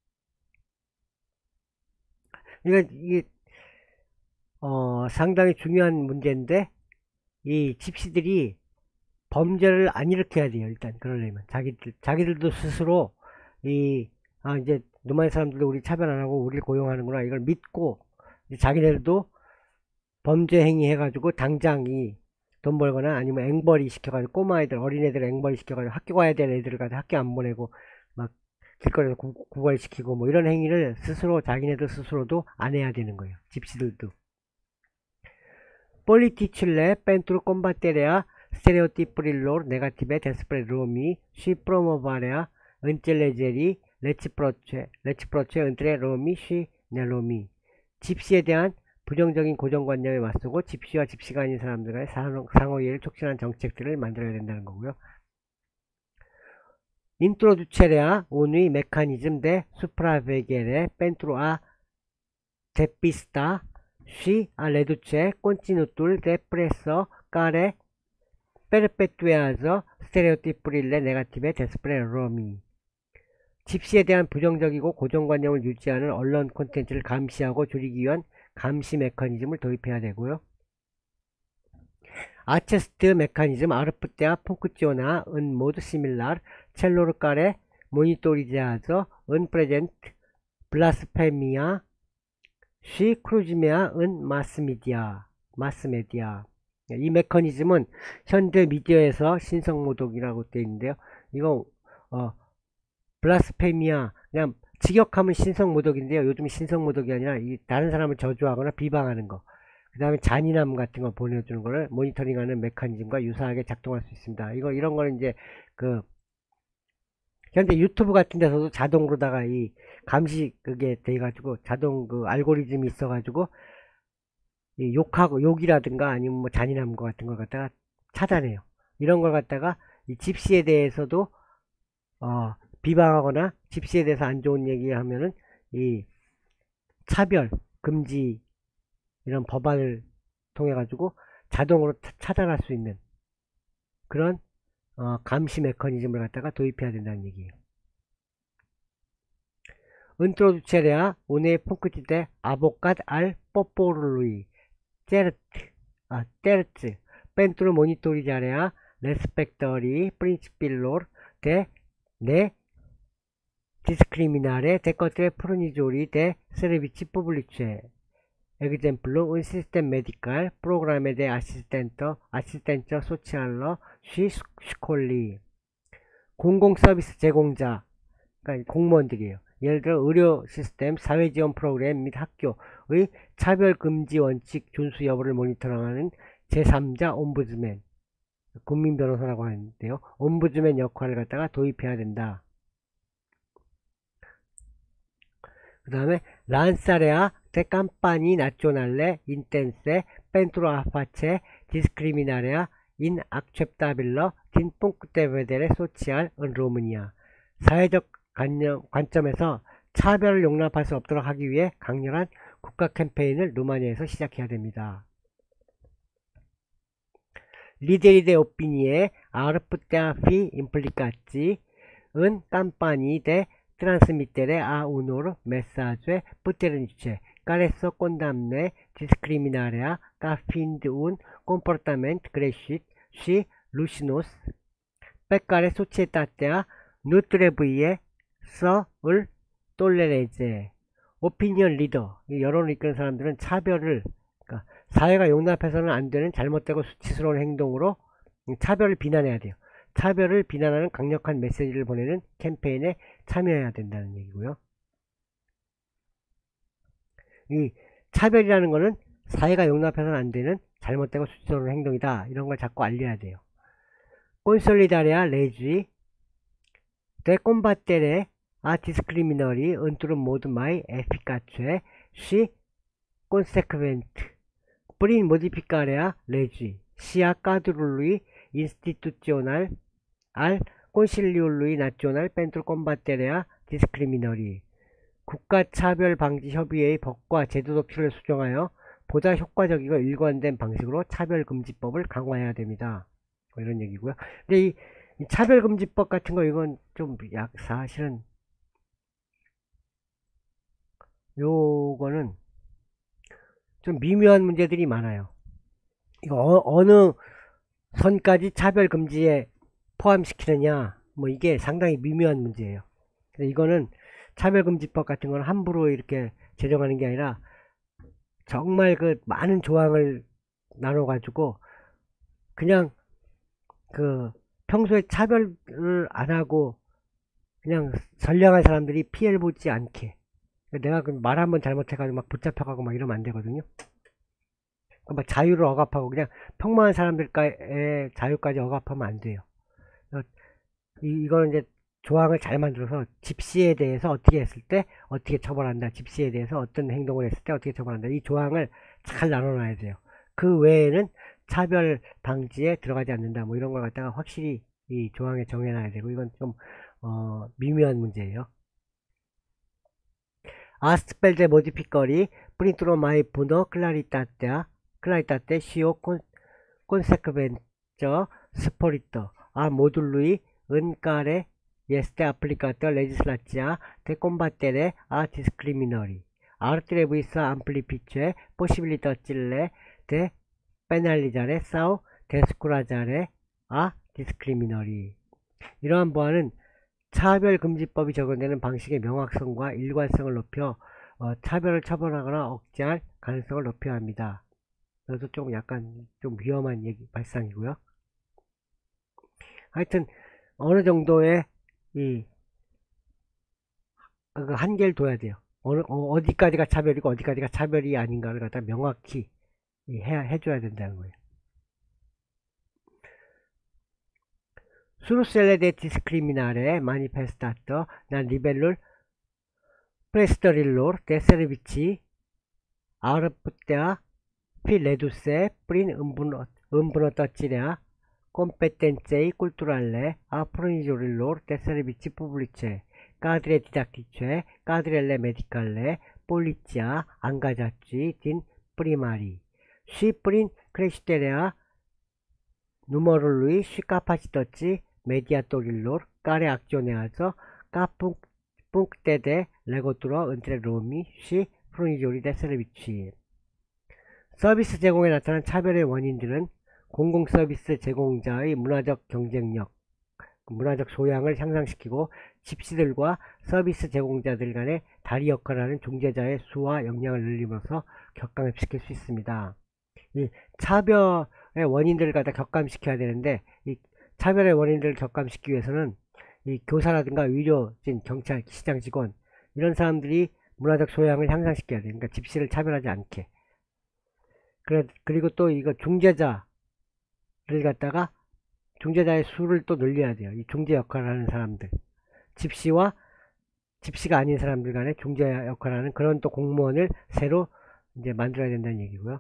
이거 이게 어, 상당히 중요한 문제인데 이 집시들이 범죄를 안 일으켜야 돼요. 일단 그러려면 자기들 자기들도 스스로 이 아 이제 노마니 사람들도 우리 차별 안 하고 우리를 고용하는구나 이걸 믿고 자기들도 범죄 행위 해가지고 당장 이 돈 벌거나 아니면 앵벌이 시켜가지고 꼬마애들 어린애들 앵벌이 시켜가지고 학교 가야 될 애들을 가지고 학교 안 보내고 막 길거리에서 구, 구걸시키고 뭐 이런 행위를 스스로 자기네들 스스로도 안 해야 되는 거예요. 집시들도. Politicile pentru combaterea stereotipurilor negative despre romii și promovarea înțelegerii reciproce, reciproce între romii și neromii. 집시에 대한 부정적인 고정관념에 맞서고 집시와 집시가 아닌 사람들 간의 상호이해를 촉진하는 정책들을 만들어야 된다는 거고요. Introducerea unui mecanism de supraveghere pentru a depista și a reduce conținutul de presă care perpetuează stereotipurile negative despre romii. 집시에 대한 부정적이고 고정관념을 유지하는 언론 콘텐츠를 감시하고 줄이기 위한 감시 메커니즘을 도입해야 되고요. Acest mecanism ar putea funcționa în mod similar celor care monitorizează în prezent blasfemia și cruzimea în mass media. mass media. 이 메커니즘은 현대 미디어에서 신성모독이라고 되어 있는데요. 이거 어 블라스페미아 그냥 직역하면 신성모독인데요. 요즘 신성모독이 아니라 이 다른 사람을 저주하거나 비방하는 거, 그 다음에 잔인함 같은 거 보내주는 거를 모니터링하는 메커니즘과 유사하게 작동할 수 있습니다. 이거 이런 거는 이제 그 현재 유튜브 같은 데서도 자동으로다가 이 감시 그게 돼가지고 자동 그 알고리즘이 있어가지고 이 욕하고 욕이라든가 아니면 뭐 잔인함 거 같은 걸 갖다가 차단해요. 이런 걸 갖다가 이 집시에 대해서도 어 비방하거나 집시에 대해서 안 좋은 얘기 하면은 이 차별 금지 이런 법안을 통해 가지고 자동으로 차단할 수 있는 그런 어, 감시 메커니즘을 갖다가 도입해야 된다는 얘기예요. Introducerea unei puncti de avocat al poporului ah, terți pentru monitorizarea respectării principiilor de nediscriminare de către furnizorii de servicii publice. Exemplu, un sistem medical, programe de asistență, asistență socială și școlii. 공공 서비스 제공자, 그러니까 공무원들이에요. 예를 들어 의료 시스템, 사회지원 프로그램 및 학교의 차별금지 원칙 준수 여부를 모니터링하는 제삼자 옴부즈맨, 국민변호사라고 하는데요. 옴부즈맨 역할을 갖다가 도입해야 된다. 그 다음에 lanzarea de campanii naționale intense pentru a face discriminarea inacceptabilă din punct de vedere social în România. 사회적 관념, 관점에서 차별을 용납할 수 없도록 하기 위해 강렬한 국가 캠페인을 루마니아에서 시작해야 됩니다. Liderii de opinie ar putea fi implicați în campanii de transmitere a unor mesaje puternice care să condamne discriminarea ca fiind un comportament greșit și rușinos pe care societatea nu trebuie să îl tolereze. 오피니언 리더, 여론을 이끄는 사람들은 차별을, 그러니까 사회가 용납해서는 안 되는 잘못되고 수치스러운 행동으로 차별을 비난해야 돼요. 차별을 비난하는 강력한 메시지를 보내는 캠페인에 참여해야 된다는 얘기고요. 이 차별이라는 거는 사회가 용납해서는 안 되는 잘못되고 수치스러운 행동이다. 이런 걸 자꾸 알려야 돼요. Consolidarea legii de combatere a discriminării într-un mod mai eficace și consecvent prin modificarea legii și a cadrului instituțional al Consiliului Național pentru combaterea discriminării. 국가차별방지협의회의 법과 제도조치를 수정하여 보다 효과적이고 일관된 방식으로 차별금지법을 강화해야 됩니다. 뭐 이런 얘기고요. 근데 이, 이 차별금지법 같은 거 이건 좀 약 사실은 요거는 좀 미묘한 문제들이 많아요. 이거 어, 어느 선까지 차별금지에 포함시키느냐, 뭐 이게 상당히 미묘한 문제예요. 그래서 이거는 차별금지법 같은 건 함부로 이렇게 제정하는 게 아니라 정말 그 많은 조항을 나눠가지고 그냥 그 평소에 차별을 안 하고 그냥 선량한 사람들이 피해를 보지 않게, 내가 그 말 한번 잘못해가지고 막 붙잡혀가고 막 이러면 안 되거든요. 막 자유를 억압하고 그냥 평범한 사람들의 자유까지 억압하면 안 돼요. 이, 이거는 이제 조항을 잘 만들어서 집시에 대해서 어떻게 했을 때 어떻게 처벌한다, 집시에 대해서 어떤 행동을 했을 때 어떻게 처벌한다, 이 조항을 잘 나눠놔야 돼요. 그 외에는 차별 방지에 들어가지 않는다, 뭐 이런 걸 갖다가 확실히 이 조항에 정해놔야 되고, 이건 좀 어, 미묘한 문제예요. Astfel de modificări printr-o mai bună claritate, claritate și o consecvență sporită a modului în care este aplicată legislația de combatere a discriminării. Ar trebui să amplifice posibilitățile de penalizare sau descurajare a discriminării. 이러한 보안은 차별금지법이 적용되는 방식의 명확성과 일관성을 높여 어, 차별을 처벌하거나 억제할 가능성을 높여야 합니다. 그래서 좀 약간 좀 위험한 얘기 발상이고요. 하여튼 어느 정도의 이 그 한계를 둬야 돼요. 어느 어, 어디까지가 차별이고 어디까지가 차별이 아닌가를 갖다 명확히 해 해줘야 된다는 거예요. Sursele de discriminare manifestate la nivelul prestărilor de servicii ar putea fi reduse prin îmbunătățirea competenței culturale a furnizorilor de servicii publice, cadre didactice, cadrele medicale, poliția, angajații din primarii și prin creșterea numărul lui și capacității mediatorilor care acționează ca puncte de legătură între romii și furnizorii de servicii. 서비스 제공에 나타난 차별의 원인들은 공공서비스 제공자의 문화적 경쟁력, 문화적 소양을 향상시키고 집시들과 서비스 제공자들 간의 다리 역할을 하는 중재자의 수와 역량을 늘림으로써 격감시킬 수 있습니다. 이 차별의 원인들을 갖다 격감시켜야 되는데, 이 차별의 원인들을 격감시키기 위해서는 이 교사라든가 의료진, 경찰, 시장 직원 이런 사람들이 문화적 소양을 향상시켜야 돼요. 그러니까 집시를 차별하지 않게. 그래, 그리고 또 이거 중재자를 갖다가 중재자의 수를 또 늘려야 돼요. 이 중재 역할을 하는 사람들, 집시와 집시가 아닌 사람들 간의 중재 역할을 하는 그런 또 공무원을 새로 이제 만들어야 된다는 얘기고요.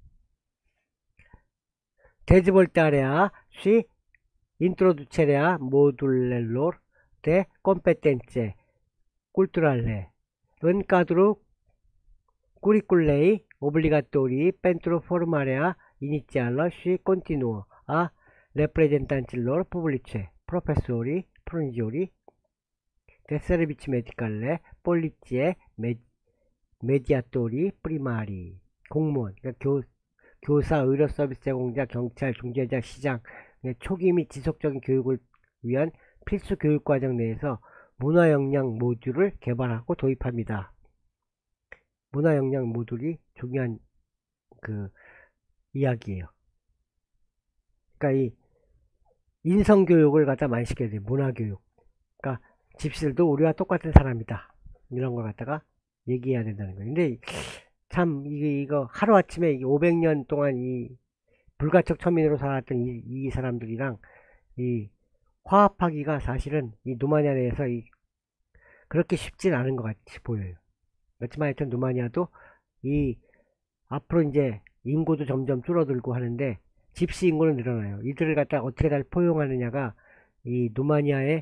Desvoltarea și introducerea moduelor de competențe culturale în cadrul curiculei obligatorii pentru formarea inițială și continuă a reprezentanților publice, profesorii, furnizorii de servicii medicale, poliție, med mediatorii primari, 공무원, 그러니까 교, 교사, 의료 서비스 제공자, 경찰, 중재자, 시장, 초기 및 지속적인 교육을 위한 필수 교육과정 내에서 문화역량 모듈을 개발하고 도입합니다. 문화역량 모듈이 중요한 그 이야기예요. 그러니까 이 인성교육을 갖다 많이 시켜야 돼요. 문화교육. 그러니까 집시들도 우리와 똑같은 사람이다. 이런 걸 갖다가 얘기해야 된다는 거예요. 근데 참 이게 이거 하루아침에 오백 년 동안 이 불가촉 천민으로 살았던 이, 이 사람들이랑 이 화합하기가 사실은 이 누마니아 내에서 이 그렇게 쉽진 않은 것 같이 보여요. 그렇지만 하여튼 누마니아도 이 앞으로 이제 인구도 점점 줄어들고 하는데 집시 인구는 늘어나요. 이들을 갖다 어떻게 잘 포용하느냐가 이 누마니아의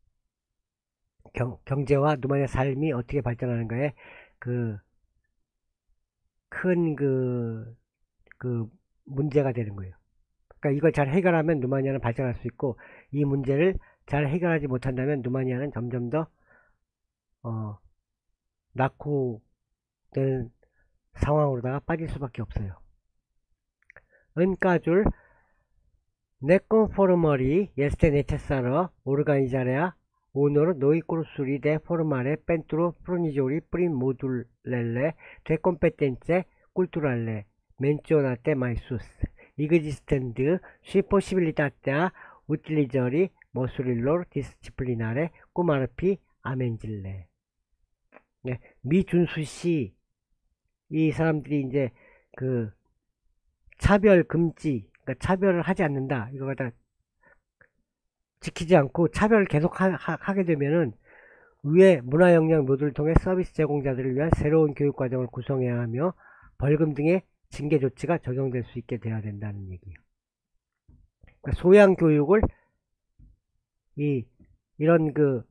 경, 경제와 누마니아 삶이 어떻게 발전하는가에 그 큰 그 그 문제가 되는 거예요. 그러니까 이걸 잘 해결하면 누마니아는 발전할 수 있고, 이 문제를 잘 해결하지 못한다면 누마니아는 점점 더 어, 낙후되는 상황으로다가 빠질 수밖에 없어요. În cazul neconformării este necesară organizarea unor noi cursuri de formare pentru furnizorii prin modulele de competențe culturale menționate mai sus, existând și posibilitatea utilizării măsurilor disciplinare, cum ar fi amenziile. 네, 미준수 씨, 이 사람들이 이제 그 차별 금지, 그러니까 차별을 하지 않는다, 이거 갖다 지키지 않고 차별을 계속 하, 하, 하게 되면은 위에 문화역량 모듈을 통해 서비스 제공자들을 위한 새로운 교육과정을 구성해야 하며 벌금 등의 징계 조치가 적용될 수 있게 돼야 된다는 얘기예요. 그러니까 소양 교육을 이 이런 그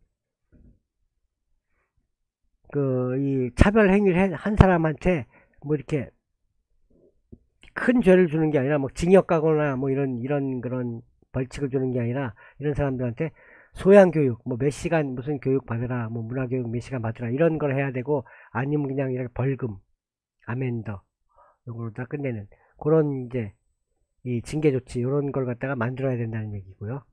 그 이 차별 행위를 한 사람한테 뭐 이렇게 큰 죄를 주는 게 아니라 뭐 징역 가거나 뭐 이런 이런 그런 벌칙을 주는 게 아니라 이런 사람들한테 소양 교육, 뭐 몇 시간 무슨 교육 받으라, 뭐 문화 교육 몇 시간 받으라, 이런 걸 해야 되고, 아니면 그냥 이렇게 벌금, 아멘더 이걸로 다 끝내는 그런 이제 이 징계 조치, 이런 걸 갖다가 만들어야 된다는 얘기고요.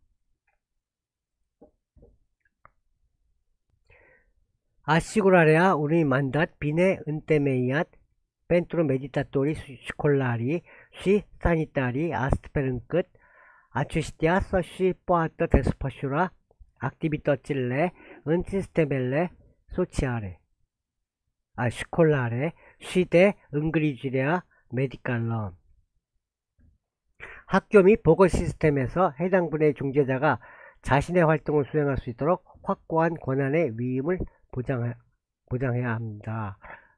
Asigurarea unui mandat bine întemeiat pentru meditatorii școlari și sanitari, astfel încât aceștia să-și poată desfășura activitățile în sistemele sociale, a școlare și de îngrijire medicală. 학교 및 보건 시스템에서 해당 분야의 중재자가 자신의 활동을 수행할 수 있도록 확고한 권한의 위임을 보장하, 보장해야 합니다.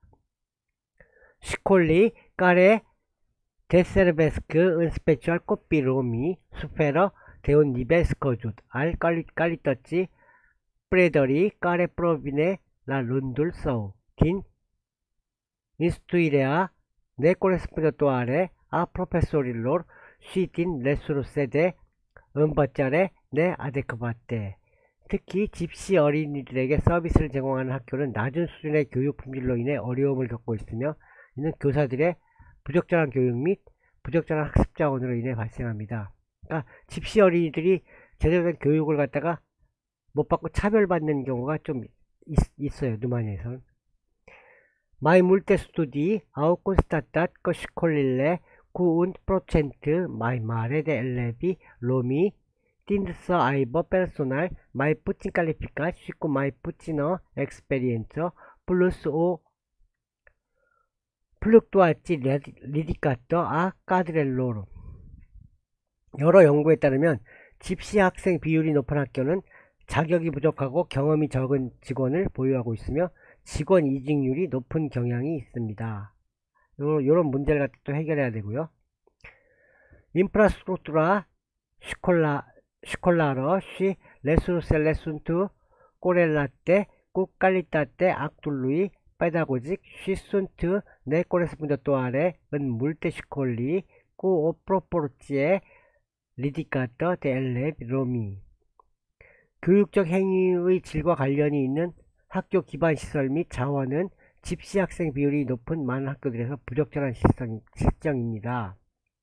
Școlii care deservesc în special copii romi suferă de un nivel scăzut al calității predării care provine la rândul său din instruirea necorespunzătoare a profesorilor 쉬딘 레수로 세대 은버짜레 네 아데크바떼. 특히 집시 어린이들에게 서비스를 제공하는 학교는 낮은 수준의 교육 품질로 인해 어려움을 겪고 있으며 이는 교사들의 부적절한 교육 및 부적절한 학습 자원으로 인해 발생합니다. 그러니까 집시 어린이들이 제대로 된 교육을 갖다가 못 받고 차별받는 경우가 좀 있, 어요 루마니아에서는. Mai multe studii au constatat că școlile cu un procent mai mare de elevi romi tind să aibă personal mai puțin calificat și cu mai puțină experiență, plus o fluctuație ridicată a cadrelor. 여러 연구에 따르면 집시 학생 비율이 높은 학교는 자격이 부족하고 경험이 적은 직원을 보유하고 있으며 직원 이직률이 높은 경향이 있습니다. 요런 문제를 갖다 또 해결해야 되고요. Infrastructura școlară și resursele sunt corelate cu calitatea actului pedagogic și sunt necorespunzătoare în multe școli cu o proporție ridicată de elevi romi. 교육적 행위의 질과 관련이 있는 학교 기반 시설 및 자원은 집시 학생 비율이 높은 많은 학교들에서 부적절한 실정, 실정입니다.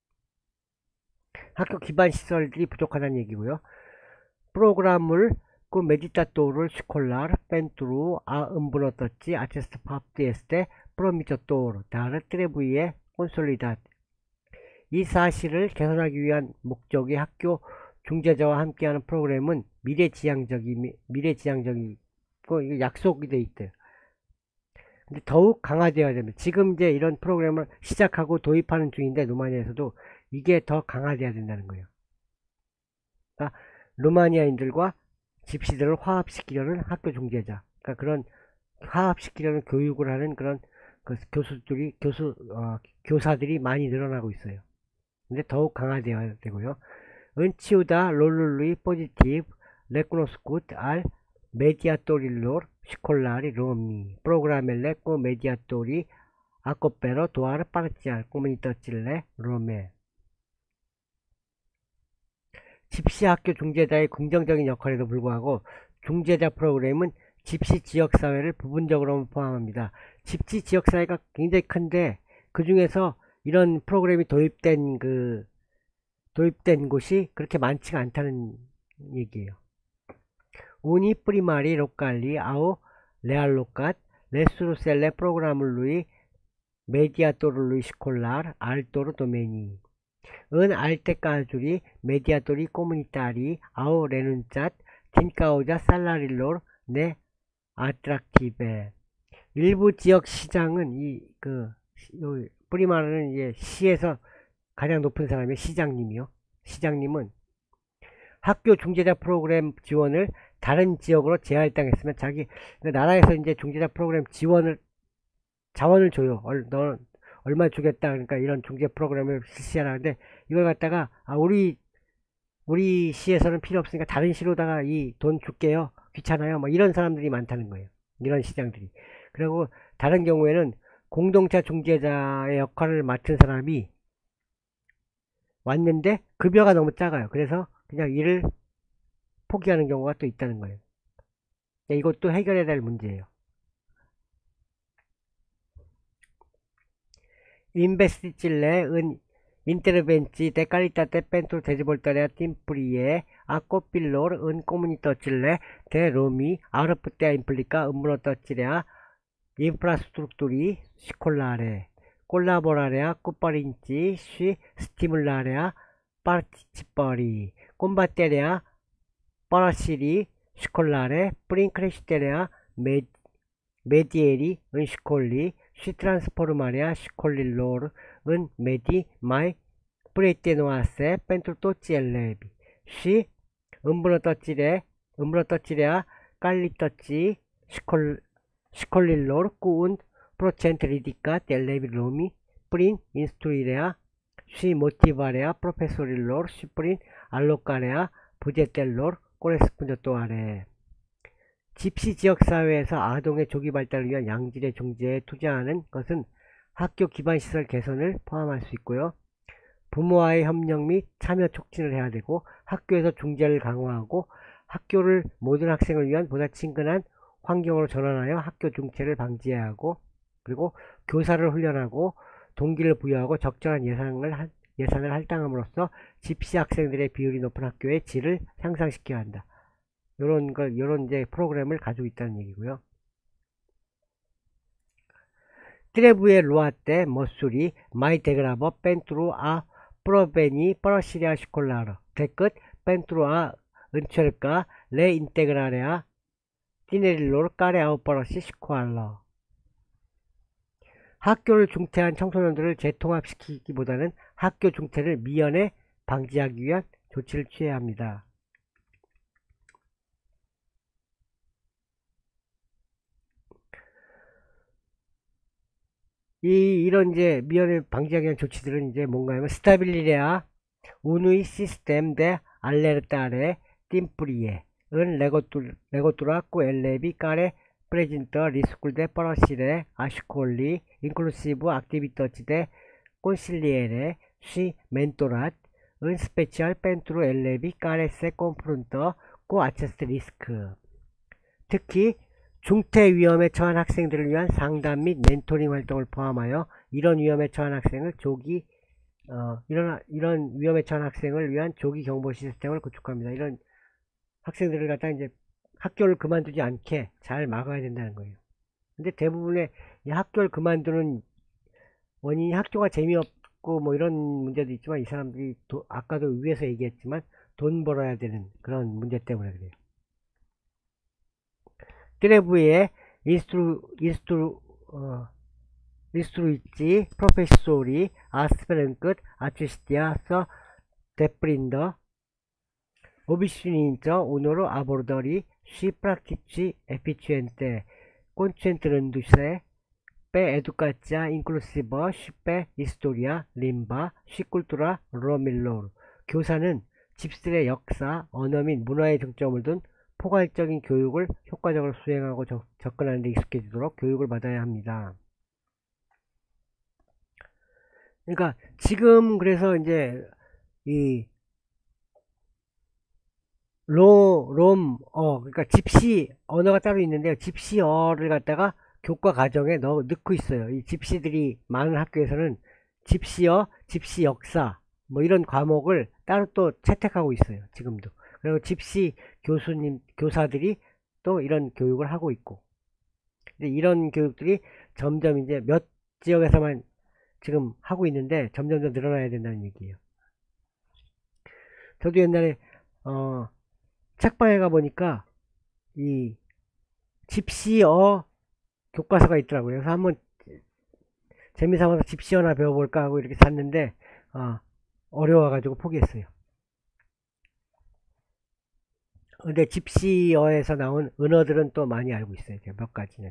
학교 기반 시설들이 부족하다는 얘기고요. Programul cu meditatorul școlar pentru a îmbunătăți acest fapt este promițător, dar trebuie consolidat. 이 사실을 개선하기 위한 목적의 학교 중재자와 함께하는 프로그램은 미래지향적이 미래지향적이고 이거 약속이 돼 있대요. 근데 더욱 강화되어야 됩니다. 지금 이제 이런 프로그램을 시작하고 도입하는 중인데 루마니아에서도 이게 더 강화되어야 된다는 거예요. 그러니까 루마니아인들과 집시들을 화합시키려는 학교 중재자, 그러니까 그런 화합시키려는 교육을 하는 그런 그 교수들이 교수 어, 교사들이 많이 늘어나고 있어요. 근데 더욱 강화되어야 되고요. În ciuda rolului pozitiv recunoscut al mediatorilor școlari romi, programele cu mediatorii acoperă doar parțial comunitățile rome. 집시 학교 중재자의 긍정적인 역할에도 불구하고 중재자 프로그램은 집시 지역사회를 부분적으로 포함합니다. 집시 지역사회가 굉장히 큰데 그 중에서 이런 프로그램이 도입된 그 도입된 곳이 그렇게 많지가 않다는 얘기예요. Unii primari locali au realocat resursele programului mediatorului școlar altor domenii. În alte cazuri, mediatorii comunitari au renunțat din cauza salariilor neatractive. 일부 지역 시장은 이 그 프리마르는 이제 시에서 가장 높은 사람이 시장님이요. 시장님은 학교 중재자 프로그램 지원을 다른 지역으로 재할당했으면 자기 나라에서 이제 중재자 프로그램 지원을 자원을 줘요. 얼, 너 얼마 주겠다. 그러니까 이런 중재 프로그램을 실시하라는데 이걸 갖다가 아 우리 우리 시에서는 필요 없으니까 다른 시로다가 이 돈 줄게요. 귀찮아요. 뭐 이런 사람들이 많다는 거예요. 이런 시장들이. 그리고 다른 경우에는 공동차 중재자의 역할을 맡은 사람이 왔는데 급여가 너무 작아요. 그래서 그냥 일을 포기하는 경우가 또 있다는 거예요. 이것도 해결해야 될 문제예요. Investițiile în intervenții de calitate pentru dezvoltarea timpurie a copiilor în comunitățile de romi ar putea implica îmbunătățirea infrastructurii școlare, colaborarea cu părinții și stimularea participării, combaterea părăsirii școlare prin creșterea med medierii în școli și transformarea școlilor în medii mai prietenoase pentru toți elevii și îmbunătățirea, îmbunătățirea calității școl, școlilor cu un procent ridicat de elevi romi prin instruirea și motivarea profesorilor și prin alocarea bugetelor corespunzătoare. 집시 지역사회에서 아동의 조기 발달을 위한 양질의 중재에 투자하는 것은 학교 기반 시설 개선을 포함할 수 있고요. 부모와의 협력 및 참여 촉진을 해야 되고, 학교에서 중재를 강화하고, 학교를 모든 학생을 위한 보다 친근한 환경으로 전환하여 학교 중퇴를 방지해야 하고, 그리고 교사를 훈련하고 동기를 부여하고 적절한 예산을, 할- 예산을 할당함으로써 집시 학생들의 비율이 높은 학교의 질을 향상시켜야 한다. 요런 걸, 요런 이제 프로그램을 가지고 있다는 얘기고요. Trebuie luate măsuri mai degrabă pentru a proveni părăsirea școlară decât pentru a încerca reintegrarea tinerilor care au părăsit școala. 학교를 중퇴한 청소년들을 재통합시키기보다는 학교 중퇴를 미연에 방지하기 위한 조치를 취해야 합니다. 이, 이런 이제 미연에 방지하기 위한 조치들은 이제 뭔가 하면 스타빌리레아 운의 시스템 데 알레르타레 띵뿌리에 은 레고뚜라 꾸 엘레비 까레 프레진터 리스쿨 데 퍼러시레 아시콜리 인클루시브 악티비터치 데 콘실리에레 시 멘토랏 은 스페셜 펜트로 엘레비 까레세 콤프룬터 꾸 아체스트 리스크. 특히 중퇴 위험에 처한 학생들을 위한 상담 및 멘토링 활동을 포함하여 이런 위험에 처한 학생을 조기 어, 이런 이런 위험에 처한 학생을 위한 조기 경보 시스템을 구축합니다. 이런 학생들을 갖다 이제 학교를 그만두지 않게 잘 막아야 된다는 거예요. 근데 대부분의 이 학교를 그만두는 원인이 학교가 재미없고 뭐 이런 문제도 있지만 이 사람들이 도, 아까도 위에서 얘기했지만 돈 벌어야 되는 그런 문제 때문에 그래요. Trebuie instru, instru, 어, instruiți profesorii astfel încât aceștia să deprindă obișnuință unor abordări și practici eficiente, concentrându-se pe educația inclusivă și pe istoria, limba și cultura romilor. 교사는 집들의 역사, 언어 및 문화에 중점을 둔 포괄적인 교육을 효과적으로 수행하고 적, 접근하는 데 익숙해지도록 교육을 받아야 합니다. 그러니까 지금 그래서 이제 이 로, 롬, 어, 그러니까 집시 언어가 따로 있는데요. 집시어를 갖다가 교과 과정에 넣어 넣고 있어요. 이 집시들이 많은 학교에서는 집시어, 집시 역사 뭐 이런 과목을 따로 또 채택하고 있어요. 지금도. 그리고 집시 교수님, 교사들이 또 이런 교육을 하고 있고. 근데 이런 교육들이 점점 이제 몇 지역에서만 지금 하고 있는데 점점 더 늘어나야 된다는 얘기예요. 저도 옛날에 어, 책방에 가보니까 이 집시어 교과서가 있더라고요. 그래서 한번 재미삼아서 집시어나 배워볼까 하고 이렇게 샀는데 어, 어려워가지고 포기했어요. 근데 집시어에서 나온 은어들은 또 많이 알고 있어요. 제가 몇 가지는.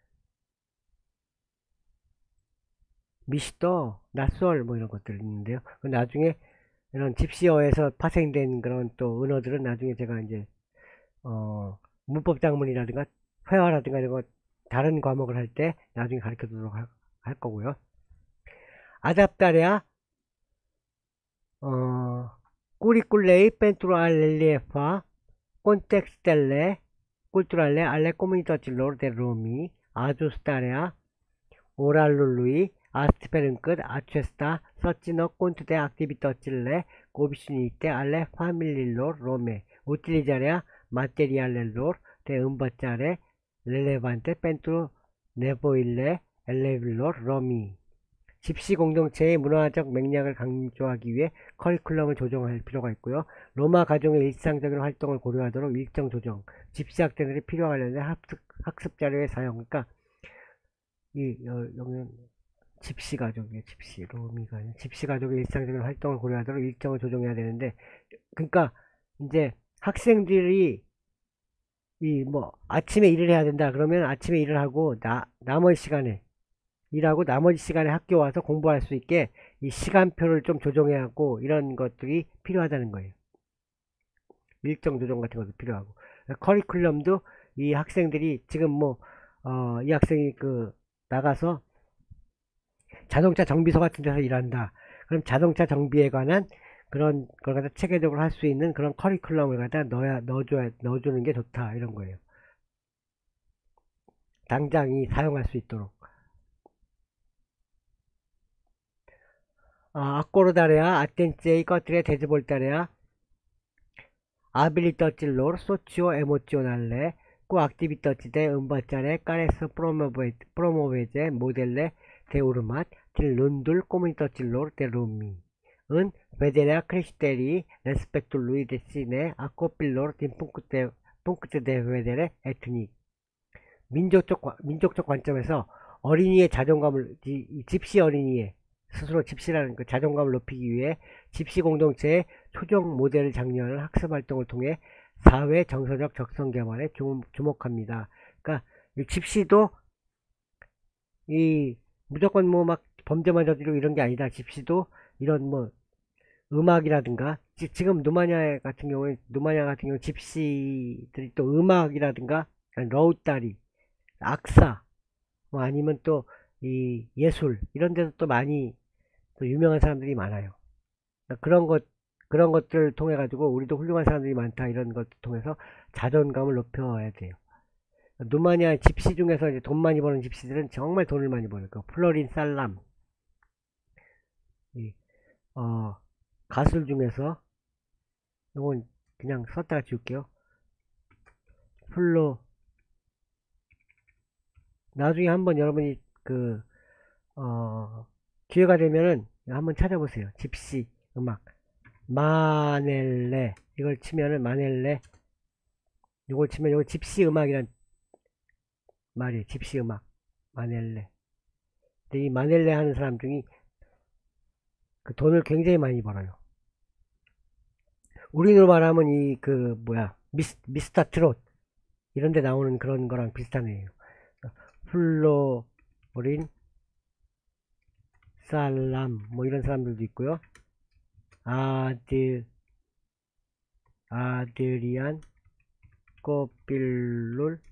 미시도, 낯설 뭐 이런 것들 있는데요. 나중에 이런 집시어에서 파생된 그런 또 은어들은 나중에 제가 이제 어, 문법 작문이라든가 회화라든가 이런 거 다른 과목을 할 때 나중에 가르쳐 주도록 할, 할 거고요. 아답타레아 어, 꾸리꿀레이 펜투로 알렐리에파 콘텍스텔레 culturale alle comunităților de romi, ajustarea oralului astfel încât acesta să țină cont de activitățile obișnuite ale familiilor rome, utilizarea materialelor de învățare relevante pentru nevoile elevilor romi. 집시 공동체의 문화적 맥락을 강조하기 위해 커리큘럼을 조정할 필요가 있고요. 로마 가정의 일상적인 활동을 고려하도록 일정 조정, 집시 학생들이 필요와 관련된 학습, 학습 자료의 사용, 그러니까 이 여기는 집시 가족이에요. 집시 로미가 아니라 집시 가족의 일상적인 활동을 고려하도록 일정을 조정해야 되는데, 그러니까 이제 학생들이 이 뭐 아침에 일을 해야 된다 그러면 아침에 일을 하고 나 나머지 시간에 일하고 나머지 시간에 학교 와서 공부할 수 있게 이 시간표를 좀 조정해야 하고 이런 것들이 필요하다는 거예요. 일정 조정 같은 것도 필요하고 커리큘럼도 이 학생들이 지금 뭐 어, 이 학생이 그 나가서 자동차 정비소 같은 데서 일한다. 그럼 자동차 정비에 관한 그런 걸 갖다 체계적으로 할 수 있는 그런 커리큘럼을 갖다 넣어야, 넣어줘야, 넣어주는 게 좋다. 이런 거예요. 당장이 사용할 수 있도록. 아, 아꼬르다레아, 아텐제이, 꺼트레, 데즈볼타레아, 아빌리터찔로르, 소치오, 에모치오날레, 꾸 악티비터치데, 음바짜레, 까레스, 프로모베제, 모델레, 데우르맛, 딜 룬둘, 코미터찔로르, 데루미. 은, 베데레아, 크리스테리, 레스펙툴루이, 데시네, 아코필로르, 딘풍크테, 풍크테 데 베데레, 에트닉. 민족적, 민족적 관점에서 어린이의 자존감을, 이, 이 집시 어린이의 스스로 집시라는 그 자존감을 높이기 위해 집시 공동체의 초정 모델 장려하는 학습 활동을 통해 사회 정서적 적성 개발에 주목합니다. 그러니까 이 집시도 이 무조건 뭐 막 범죄만 저지르고 이런 게 아니다. 집시도 이런 뭐 음악이라든가 지, 지금 누마냐 같은 경우에 누마냐 같은 경우 집시들이 또 음악이라든가 러우따리, 악사 뭐 아니면 또 이 예술 이런 데서 또 많이 또 유명한 사람들이 많아요. 그런 것 그런 것들을 통해 가지고 우리도 훌륭한 사람들이 많다 이런 것을 통해서 자존감을 높여야 돼요. 누마냐 집시 중에서 이제 돈 많이 버는 집시들은 정말 돈을 많이 벌어요. 그 플로린 살람 이, 어, 가수 중에서 이건 그냥 썼다가 지울게요. 플로 나중에 한번 여러분이 그 어, 기회가 되면은 한번 찾아보세요. 집시 음악 마넬레 이걸 치면은 마넬레 이걸 치면 이거 집시 음악이란 말이에요. 집시 음악 마넬레. 근데 이 마넬레 하는 사람 중에 그 돈을 굉장히 많이 벌어요. 우리로 말하면 이 그 뭐야 미스, 미스터 트롯 이런데 나오는 그런 거랑 비슷한 애예요. 플로린 살람 뭐 이런 사람들도 있고요. 아들 아드리안 꼬빌룰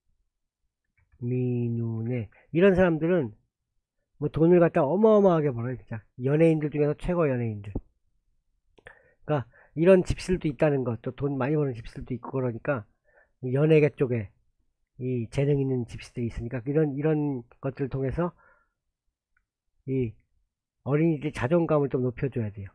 미누네 이런 사람들은 뭐 돈을 갖다 어마어마하게 벌어요. 진짜 연예인들 중에서 최고 연예인들. 그러니까 이런 집실도 있다는 것, 또 돈 많이 버는 집실도 있고 그러니까 연예계 쪽에 이 재능 있는 집시들이 있으니까 이런 이런 것들을 통해서 이 어린이들 자존감을 좀 높여줘야 돼요.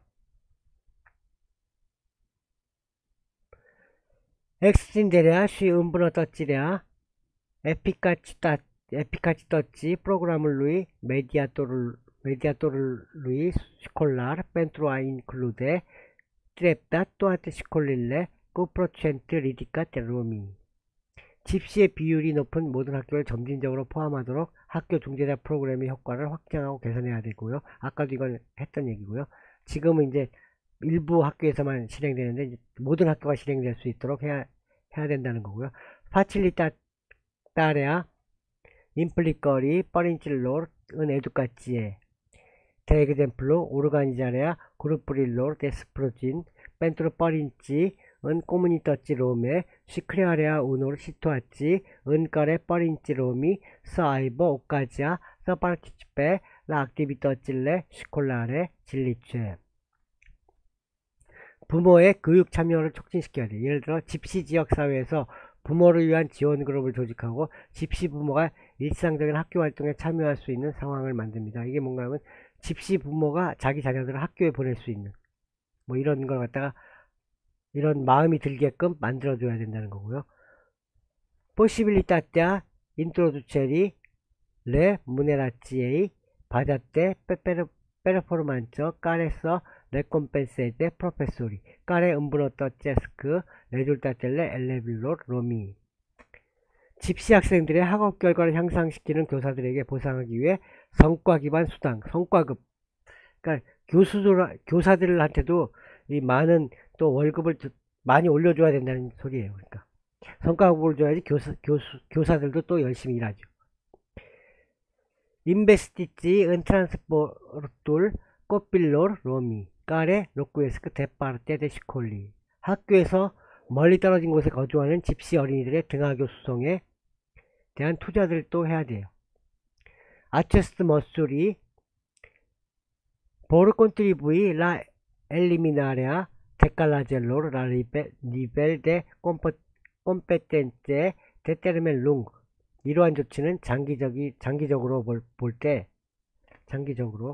엑스틴데레아 쉬 음브너 떴지레아 에피카치 따 에피카치 떴지 프로그램을 루이 메디아토를 메디아토를 루이 스콜라르 펜트로 아인클루데 트랩다 또한테 시콜릴레 꾸프로첸트 리디카 테루미 집시의 비율이 높은 모든 학교를 점진적으로 포함하도록 학교 중재자 프로그램의 효과를 확장하고 개선해야 되고요. 아까도 이건 했던 얘기고요. 지금은 이제 일부 학교에서만 실행되는데 이제 모든 학교가 실행될 수 있도록 해야, 해야 된다는 거고요. 파칠리타레아 임플리거리 뻐린찔로르 은 에두카치에 대그젠플로 오르가니자레아 그룹브릴로르 데스프로진 펜트로 뻐린치 은 꼬무니터치 롬에 시크레아레아 우노르 시토아치 은까레 뻐린치 롬이 서아이버 오까지아 서파르티치페 라악티비터칠레 시콜라레 진리체 부모의 교육 참여를 촉진시켜야 돼. 예를 들어 집시 지역사회에서 부모를 위한 지원 그룹을 조직하고 집시 부모가 일상적인 학교 활동에 참여할 수 있는 상황을 만듭니다. 이게 뭔가 하면 집시 부모가 자기 자녀들을 학교에 보낼 수 있는 뭐 이런 걸 갖다가 이런 마음이 들게끔 만들어줘야 된다는 거고요. possibilitatea introducerii le munerației bazate pe performanță care să recompenseze profesorii care îmbunătățesc rezultatele elevilor romii. 집시 학생들의 학업 결과를 향상시키는 교사들에게 보상하기 위해 성과 기반 수당, 성과급. 그러니까 교수들, 교사들한테도 이 많은 또 월급을 많이 올려줘야 된다는 소리예요. 그러니까 성과급을 줘야지 교사, 교수, 교사들도 또 열심히 일하죠. investiți în transportul copilor romi care locuiesc departe de școli. 학교에서 멀리 떨어진 곳에 거주하는 집시 어린이들의 등하교 수송에 대한 투자들을 또 해야 돼요. acest măsuri por contribuir la eliminarea decalajelor la nivel de competenze termen lung. 이러한 조치는 장기적이 장기적으로 볼 때 장기적으로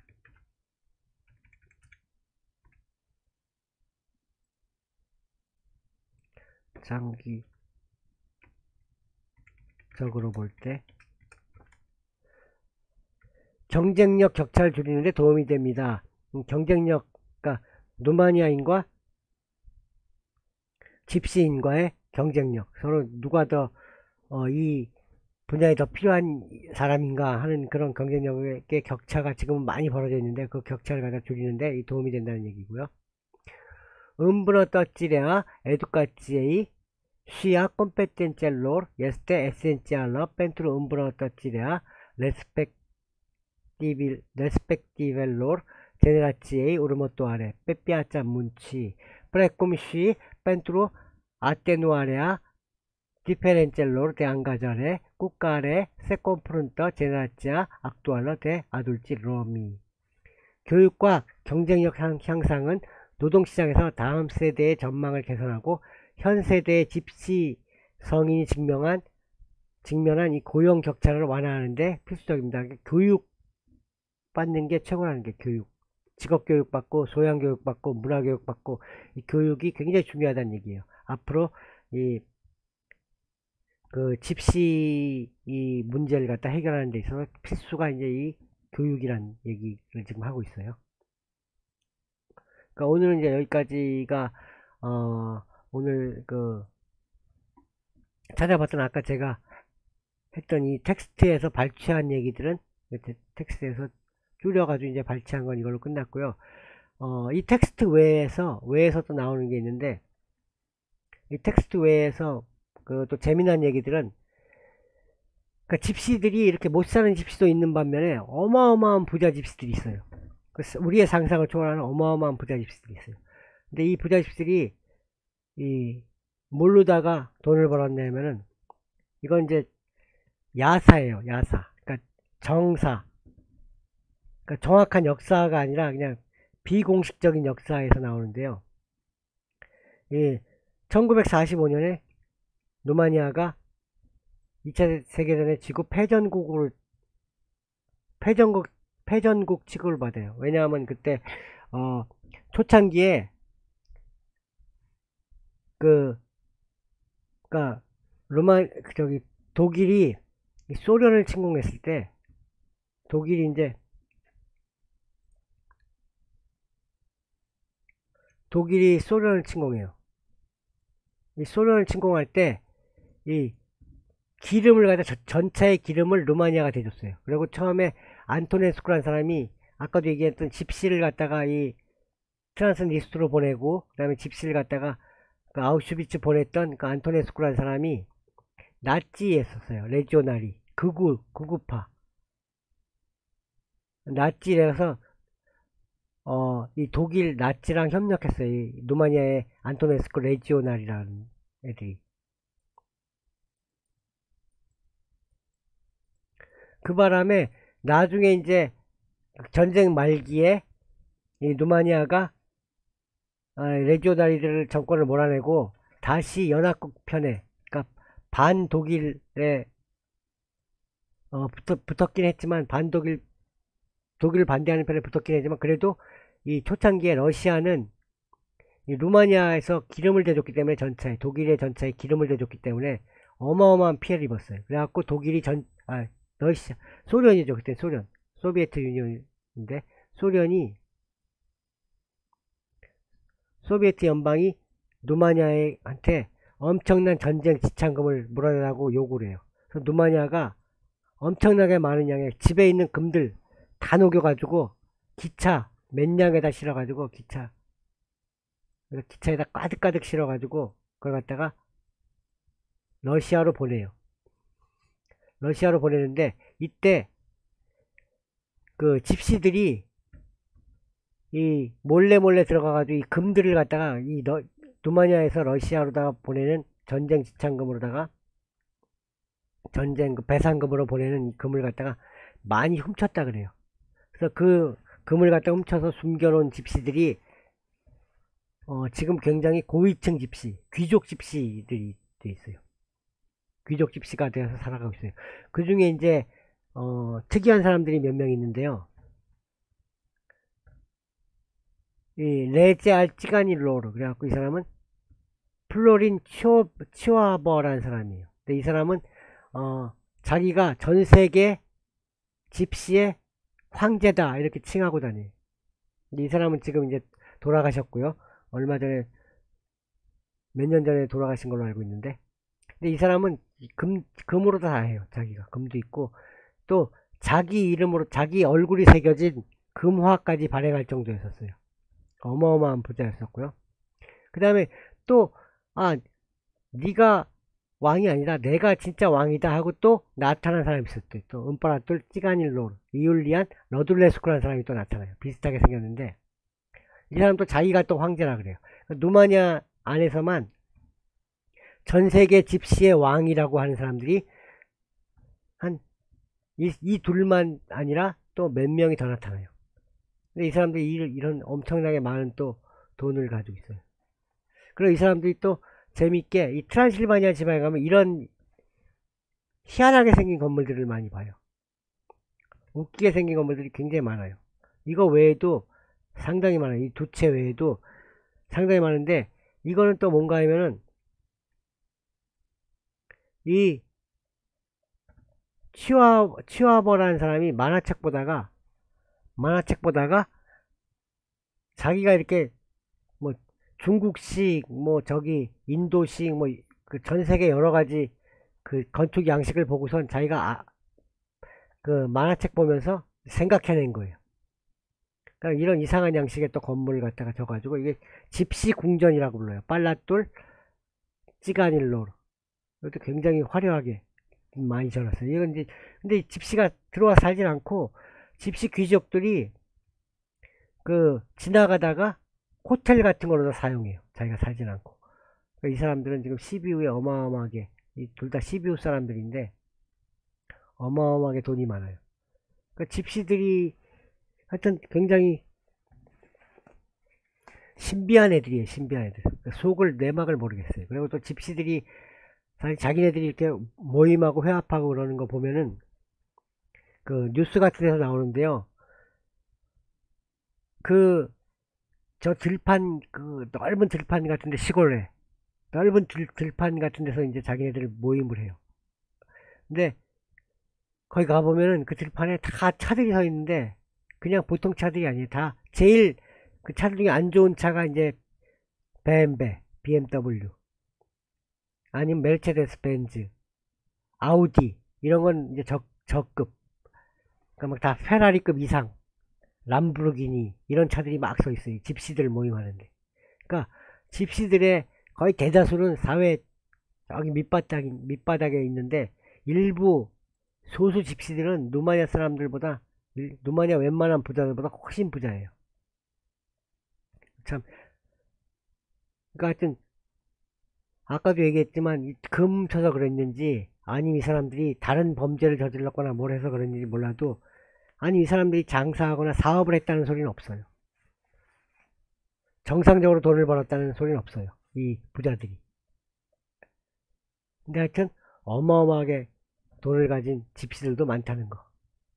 장기적으로 볼 때 경쟁력 격차를 줄이는 데 도움이 됩니다. 경쟁력, 그러니까 루마니아인과 집시인과의 경쟁력, 서로 누가 더 어, 이 분야에 더 필요한 사람인가 하는 그런 경쟁력의 격차가 지금 많이 벌어져 있는데 그 격차를 갖다 줄이는데 도움이 된다는 얘기고요. îmbunătățirea educației și a competențelor este esențială pentru îmbunătățirea respectivelor generației următoare pe piața muncii, precum și pentru atenuarea diferențelor de angajare cu care se confruntă generația actuală de adulți romi. 교육과 경쟁력 향상은 노동시장에서 다음 세대의 전망을 개선하고 현 세대의 집시 성인이 직면한, 직면한 이 고용 격차를 완화하는데 필수적입니다. 교육 받는 게 최고라는 게 교육. 직업교육 받고 소양교육 받고 문화교육 받고 이 교육이 굉장히 중요하다는 얘기예요. 앞으로 이 그 집시 이 문제를 갖다 해결하는 데 있어서 필수가 이제 이 교육이란 얘기를 지금 하고 있어요. 그러니까 오늘은 이제 여기까지가 어 오늘 그 찾아봤던 아까 제가 했던 이 텍스트에서 발췌한 얘기들은 텍스트에서 줄여가지고 이제 발췌한 건 이걸로 끝났고요. 어 이 텍스트 외에서 외에서 또 나오는 게 있는데 이 텍스트 외에서 그 또 재미난 얘기들은 그러니까 집시들이 이렇게 못 사는 집시도 있는 반면에 어마어마한 부자 집시들이 있어요. 우리의 상상을 초월하는 어마어마한 부자 집시들이 있어요. 근데 이 부자 집시들이 이 뭘로다가 돈을 벌었냐면은 이건 이제 야사예요. 야사. 그러니까 정사. 그러니까 정확한 역사가 아니라 그냥 비공식적인 역사에서 나오는데요. 이 천구백사십오 년에 루마니아가 이 차 세계대전에 지구 패전국으로 패전국 패전국 취급을 받아요. 왜냐하면 그때 어 초창기에 그 그니까 루마 저기 독일이 소련을 침공했을 때 독일이 이제 독일이 소련을 침공해요. 이 소련을 침공할 때 이 기름을 갖다 전차의 기름을 루마니아가 대줬어요. 그리고 처음에 안토네스쿠라는 사람이 아까도 얘기했던 집시를 갖다가 이 트란스니스트로 보내고 그 다음에 집시를 갖다가 그 아우슈비츠 보냈던 그 안토네스쿠라는 사람이 나치였었어요. 레지오나리 극우 극우파 나치라서 어 이 독일 나치랑 협력했어요. 이 루마니아의 안토네스쿠 레지오나리라는 애들이. 그 바람에 나중에 이제 전쟁 말기에 이 루마니아가 레지오나리들 정권을 몰아내고 다시 연합국 편에, 그러니까 반 독일에 어, 붙었, 붙었긴 했지만 반 독일 독일을 반대하는 편에 붙었긴 했지만 그래도 이 초창기에 러시아는 이 루마니아에서 기름을 대줬기 때문에 전차에 독일의 전차에 기름을 대줬기 때문에 어마어마한 피해를 입었어요. 그래갖고 독일이 전 아, 러시아 소련이죠. 그때 소련 소비에트 유니언인데 소련이 소비에트 연방이 루마니아한테 엄청난 전쟁 지참금을 물어내라고 요구를 해요. 그래서 루마니아가 엄청나게 많은 양의 집에 있는 금들 다 녹여가지고 기차 몇 량에다 실어가지고 기차 기차에다 가득가득 실어가지고 그걸 갖다가 러시아로 보내요. 러시아로 보내는데 이때 그 집시들이 이 몰래 몰래 들어가가지고 이 금들을 갖다가 이 러, 루마니아에서 러시아로다가 보내는 전쟁 지참금으로다가 전쟁 그 배상금으로 보내는 이 금을 갖다가 많이 훔쳤다 그래요. 그래서 그 금을 갖다 훔쳐서 숨겨놓은 집시들이 어, 지금 굉장히 고위층 집시, 귀족 집시들이 돼 있어요. 귀족 집시가 되어서 살아가고 있어요. 그 중에 이제 어, 특이한 사람들이 몇 명 있는데요. 이 레제 알찌가닐로르, 그래갖고 이 사람은 플로린 치오, 치와버라는 사람이에요. 근데 이 사람은 어, 자기가 전세계 집시의 황제다 이렇게 칭하고 다녀요. 이 사람은 지금 이제 돌아가셨고요. 얼마 전에 몇 년 전에 돌아가신 걸로 알고 있는데, 근데 이 사람은 금 금으로 다 해요. 자기가 금도 있고 또 자기 이름으로 자기 얼굴이 새겨진 금화까지 발행할 정도였었어요. 어마어마한 부자였었고요. 그 다음에 또 아 네가 왕이 아니라 내가 진짜 왕이다 하고 또 나타난 사람이 있었대요. 또 음빠라돌 찌가닐로르 이울리안 러둘레스쿠라는 사람이 또 나타나요. 비슷하게 생겼는데 이 사람도 자기가 또 황제라 그래요. 누마냐 안에서만 전세계 집시의 왕이라고 하는 사람들이 한 이, 이 둘만 아니라 또 몇 명이 더 나타나요. 근데 이 사람들이 이런 엄청나게 많은 또 돈을 가지고 있어요. 그리고 이 사람들이 또 재밌게 이 트란실바니아 지방에 가면 이런 희한하게 생긴 건물들을 많이 봐요. 웃기게 생긴 건물들이 굉장히 많아요. 이거 외에도 상당히 많아요. 이 두 채 외에도 상당히 많은데 이거는 또 뭔가 하면은 이 치와, 치와버라는 사람이 만화책 보다가 만화책 보다가 자기가 이렇게 뭐 중국식 뭐 저기 인도식 뭐 그 전세계 여러가지 그 건축 양식을 보고선 자기가 아, 그 만화책 보면서 생각해낸 거예요. 그러니까 이런 이상한 양식의 또 건물을 갖다가 져가지고 이게 집시 궁전이라고 불러요. 빨라돌 찌가닐로르. 이것도 굉장히 화려하게 많이 지어놨어요. 이건 이제 근데 집시가 들어와 살진 않고 집시 귀족들이 그 지나가다가 호텔 같은 걸로도 사용해요. 자기가 살진 않고. 이 사람들은 지금 시비우에 어마어마하게 둘 다 시비우 사람들인데 어마어마하게 돈이 많아요. 그러니까 집시들이 하여튼 굉장히 신비한 애들이에요. 신비한 애들. 속을 내막을 모르겠어요. 그리고 또 집시들이 자기네들이 이렇게 모임하고 회합하고 그러는 거 보면은 그 뉴스 같은 데서 나오는데요. 그 저 들판 그 넓은 들판 같은데 시골에 넓은 들, 들판 같은 데서 이제 자기네들 모임을 해요. 근데 거기 가보면은 그 들판에 다 차들이 서 있는데 그냥 보통 차들이 아니에요. 다 제일 그 차들 중에 안 좋은 차가 이제 비엠베, 비엠더블유 아니면 메르체데스 벤츠, 아우디 이런 건 이제 저, 저급 그러니까 막 다 페라리급 이상 람보르기니 이런 차들이 막 서 있어요. 집시들 모임하는데. 그러니까 집시들의 거의 대다수는 사회 저기 밑바닥, 밑바닥에 있는데 일부 소수 집시들은 누마냐 사람들보다 누마냐 웬만한 부자들보다 훨씬 부자예요. 참 그러니까 하여튼 아까도 얘기했지만 금 쳐서 그랬는지 아니면 이 사람들이 다른 범죄를 저질렀거나 뭘 해서 그랬는지 몰라도 아니 이 사람들이 장사하거나 사업을 했다는 소리는 없어요. 정상적으로 돈을 벌었다는 소리는 없어요. 이 부자들이. 근데 하여튼 어마어마하게 돈을 가진 집시들도 많다는 거.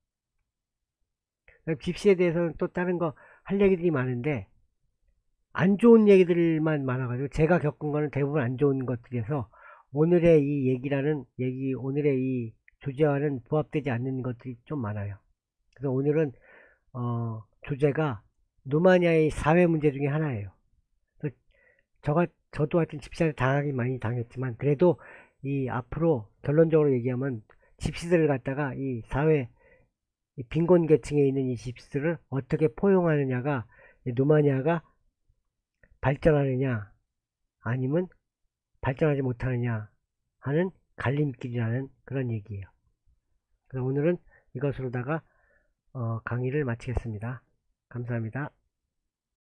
집시에 대해서는 또 다른 거 할 얘기들이 많은데 안 좋은 얘기들만 많아가지고 제가 겪은 거는 대부분 안 좋은 것들이어서 오늘의 이 얘기라는 얘기 오늘의 이 주제와는 부합되지 않는 것들이 좀 많아요. 그래서 오늘은 어, 주제가 누마냐의 사회 문제 중에 하나예요. 저가 저도 하여튼 집시한테 당하긴 많이 당했지만 그래도 이 앞으로 결론적으로 얘기하면 집시들을 갖다가 이 사회 이 빈곤 계층에 있는 이 집시들을 어떻게 포용하느냐가 누마냐가 발전하느냐 아니면 발전하지 못하느냐 하는 갈림길이라는 그런 얘기예요. 그래서 오늘은 이것으로다가 어, 강의를 마치겠습니다. 감사합니다.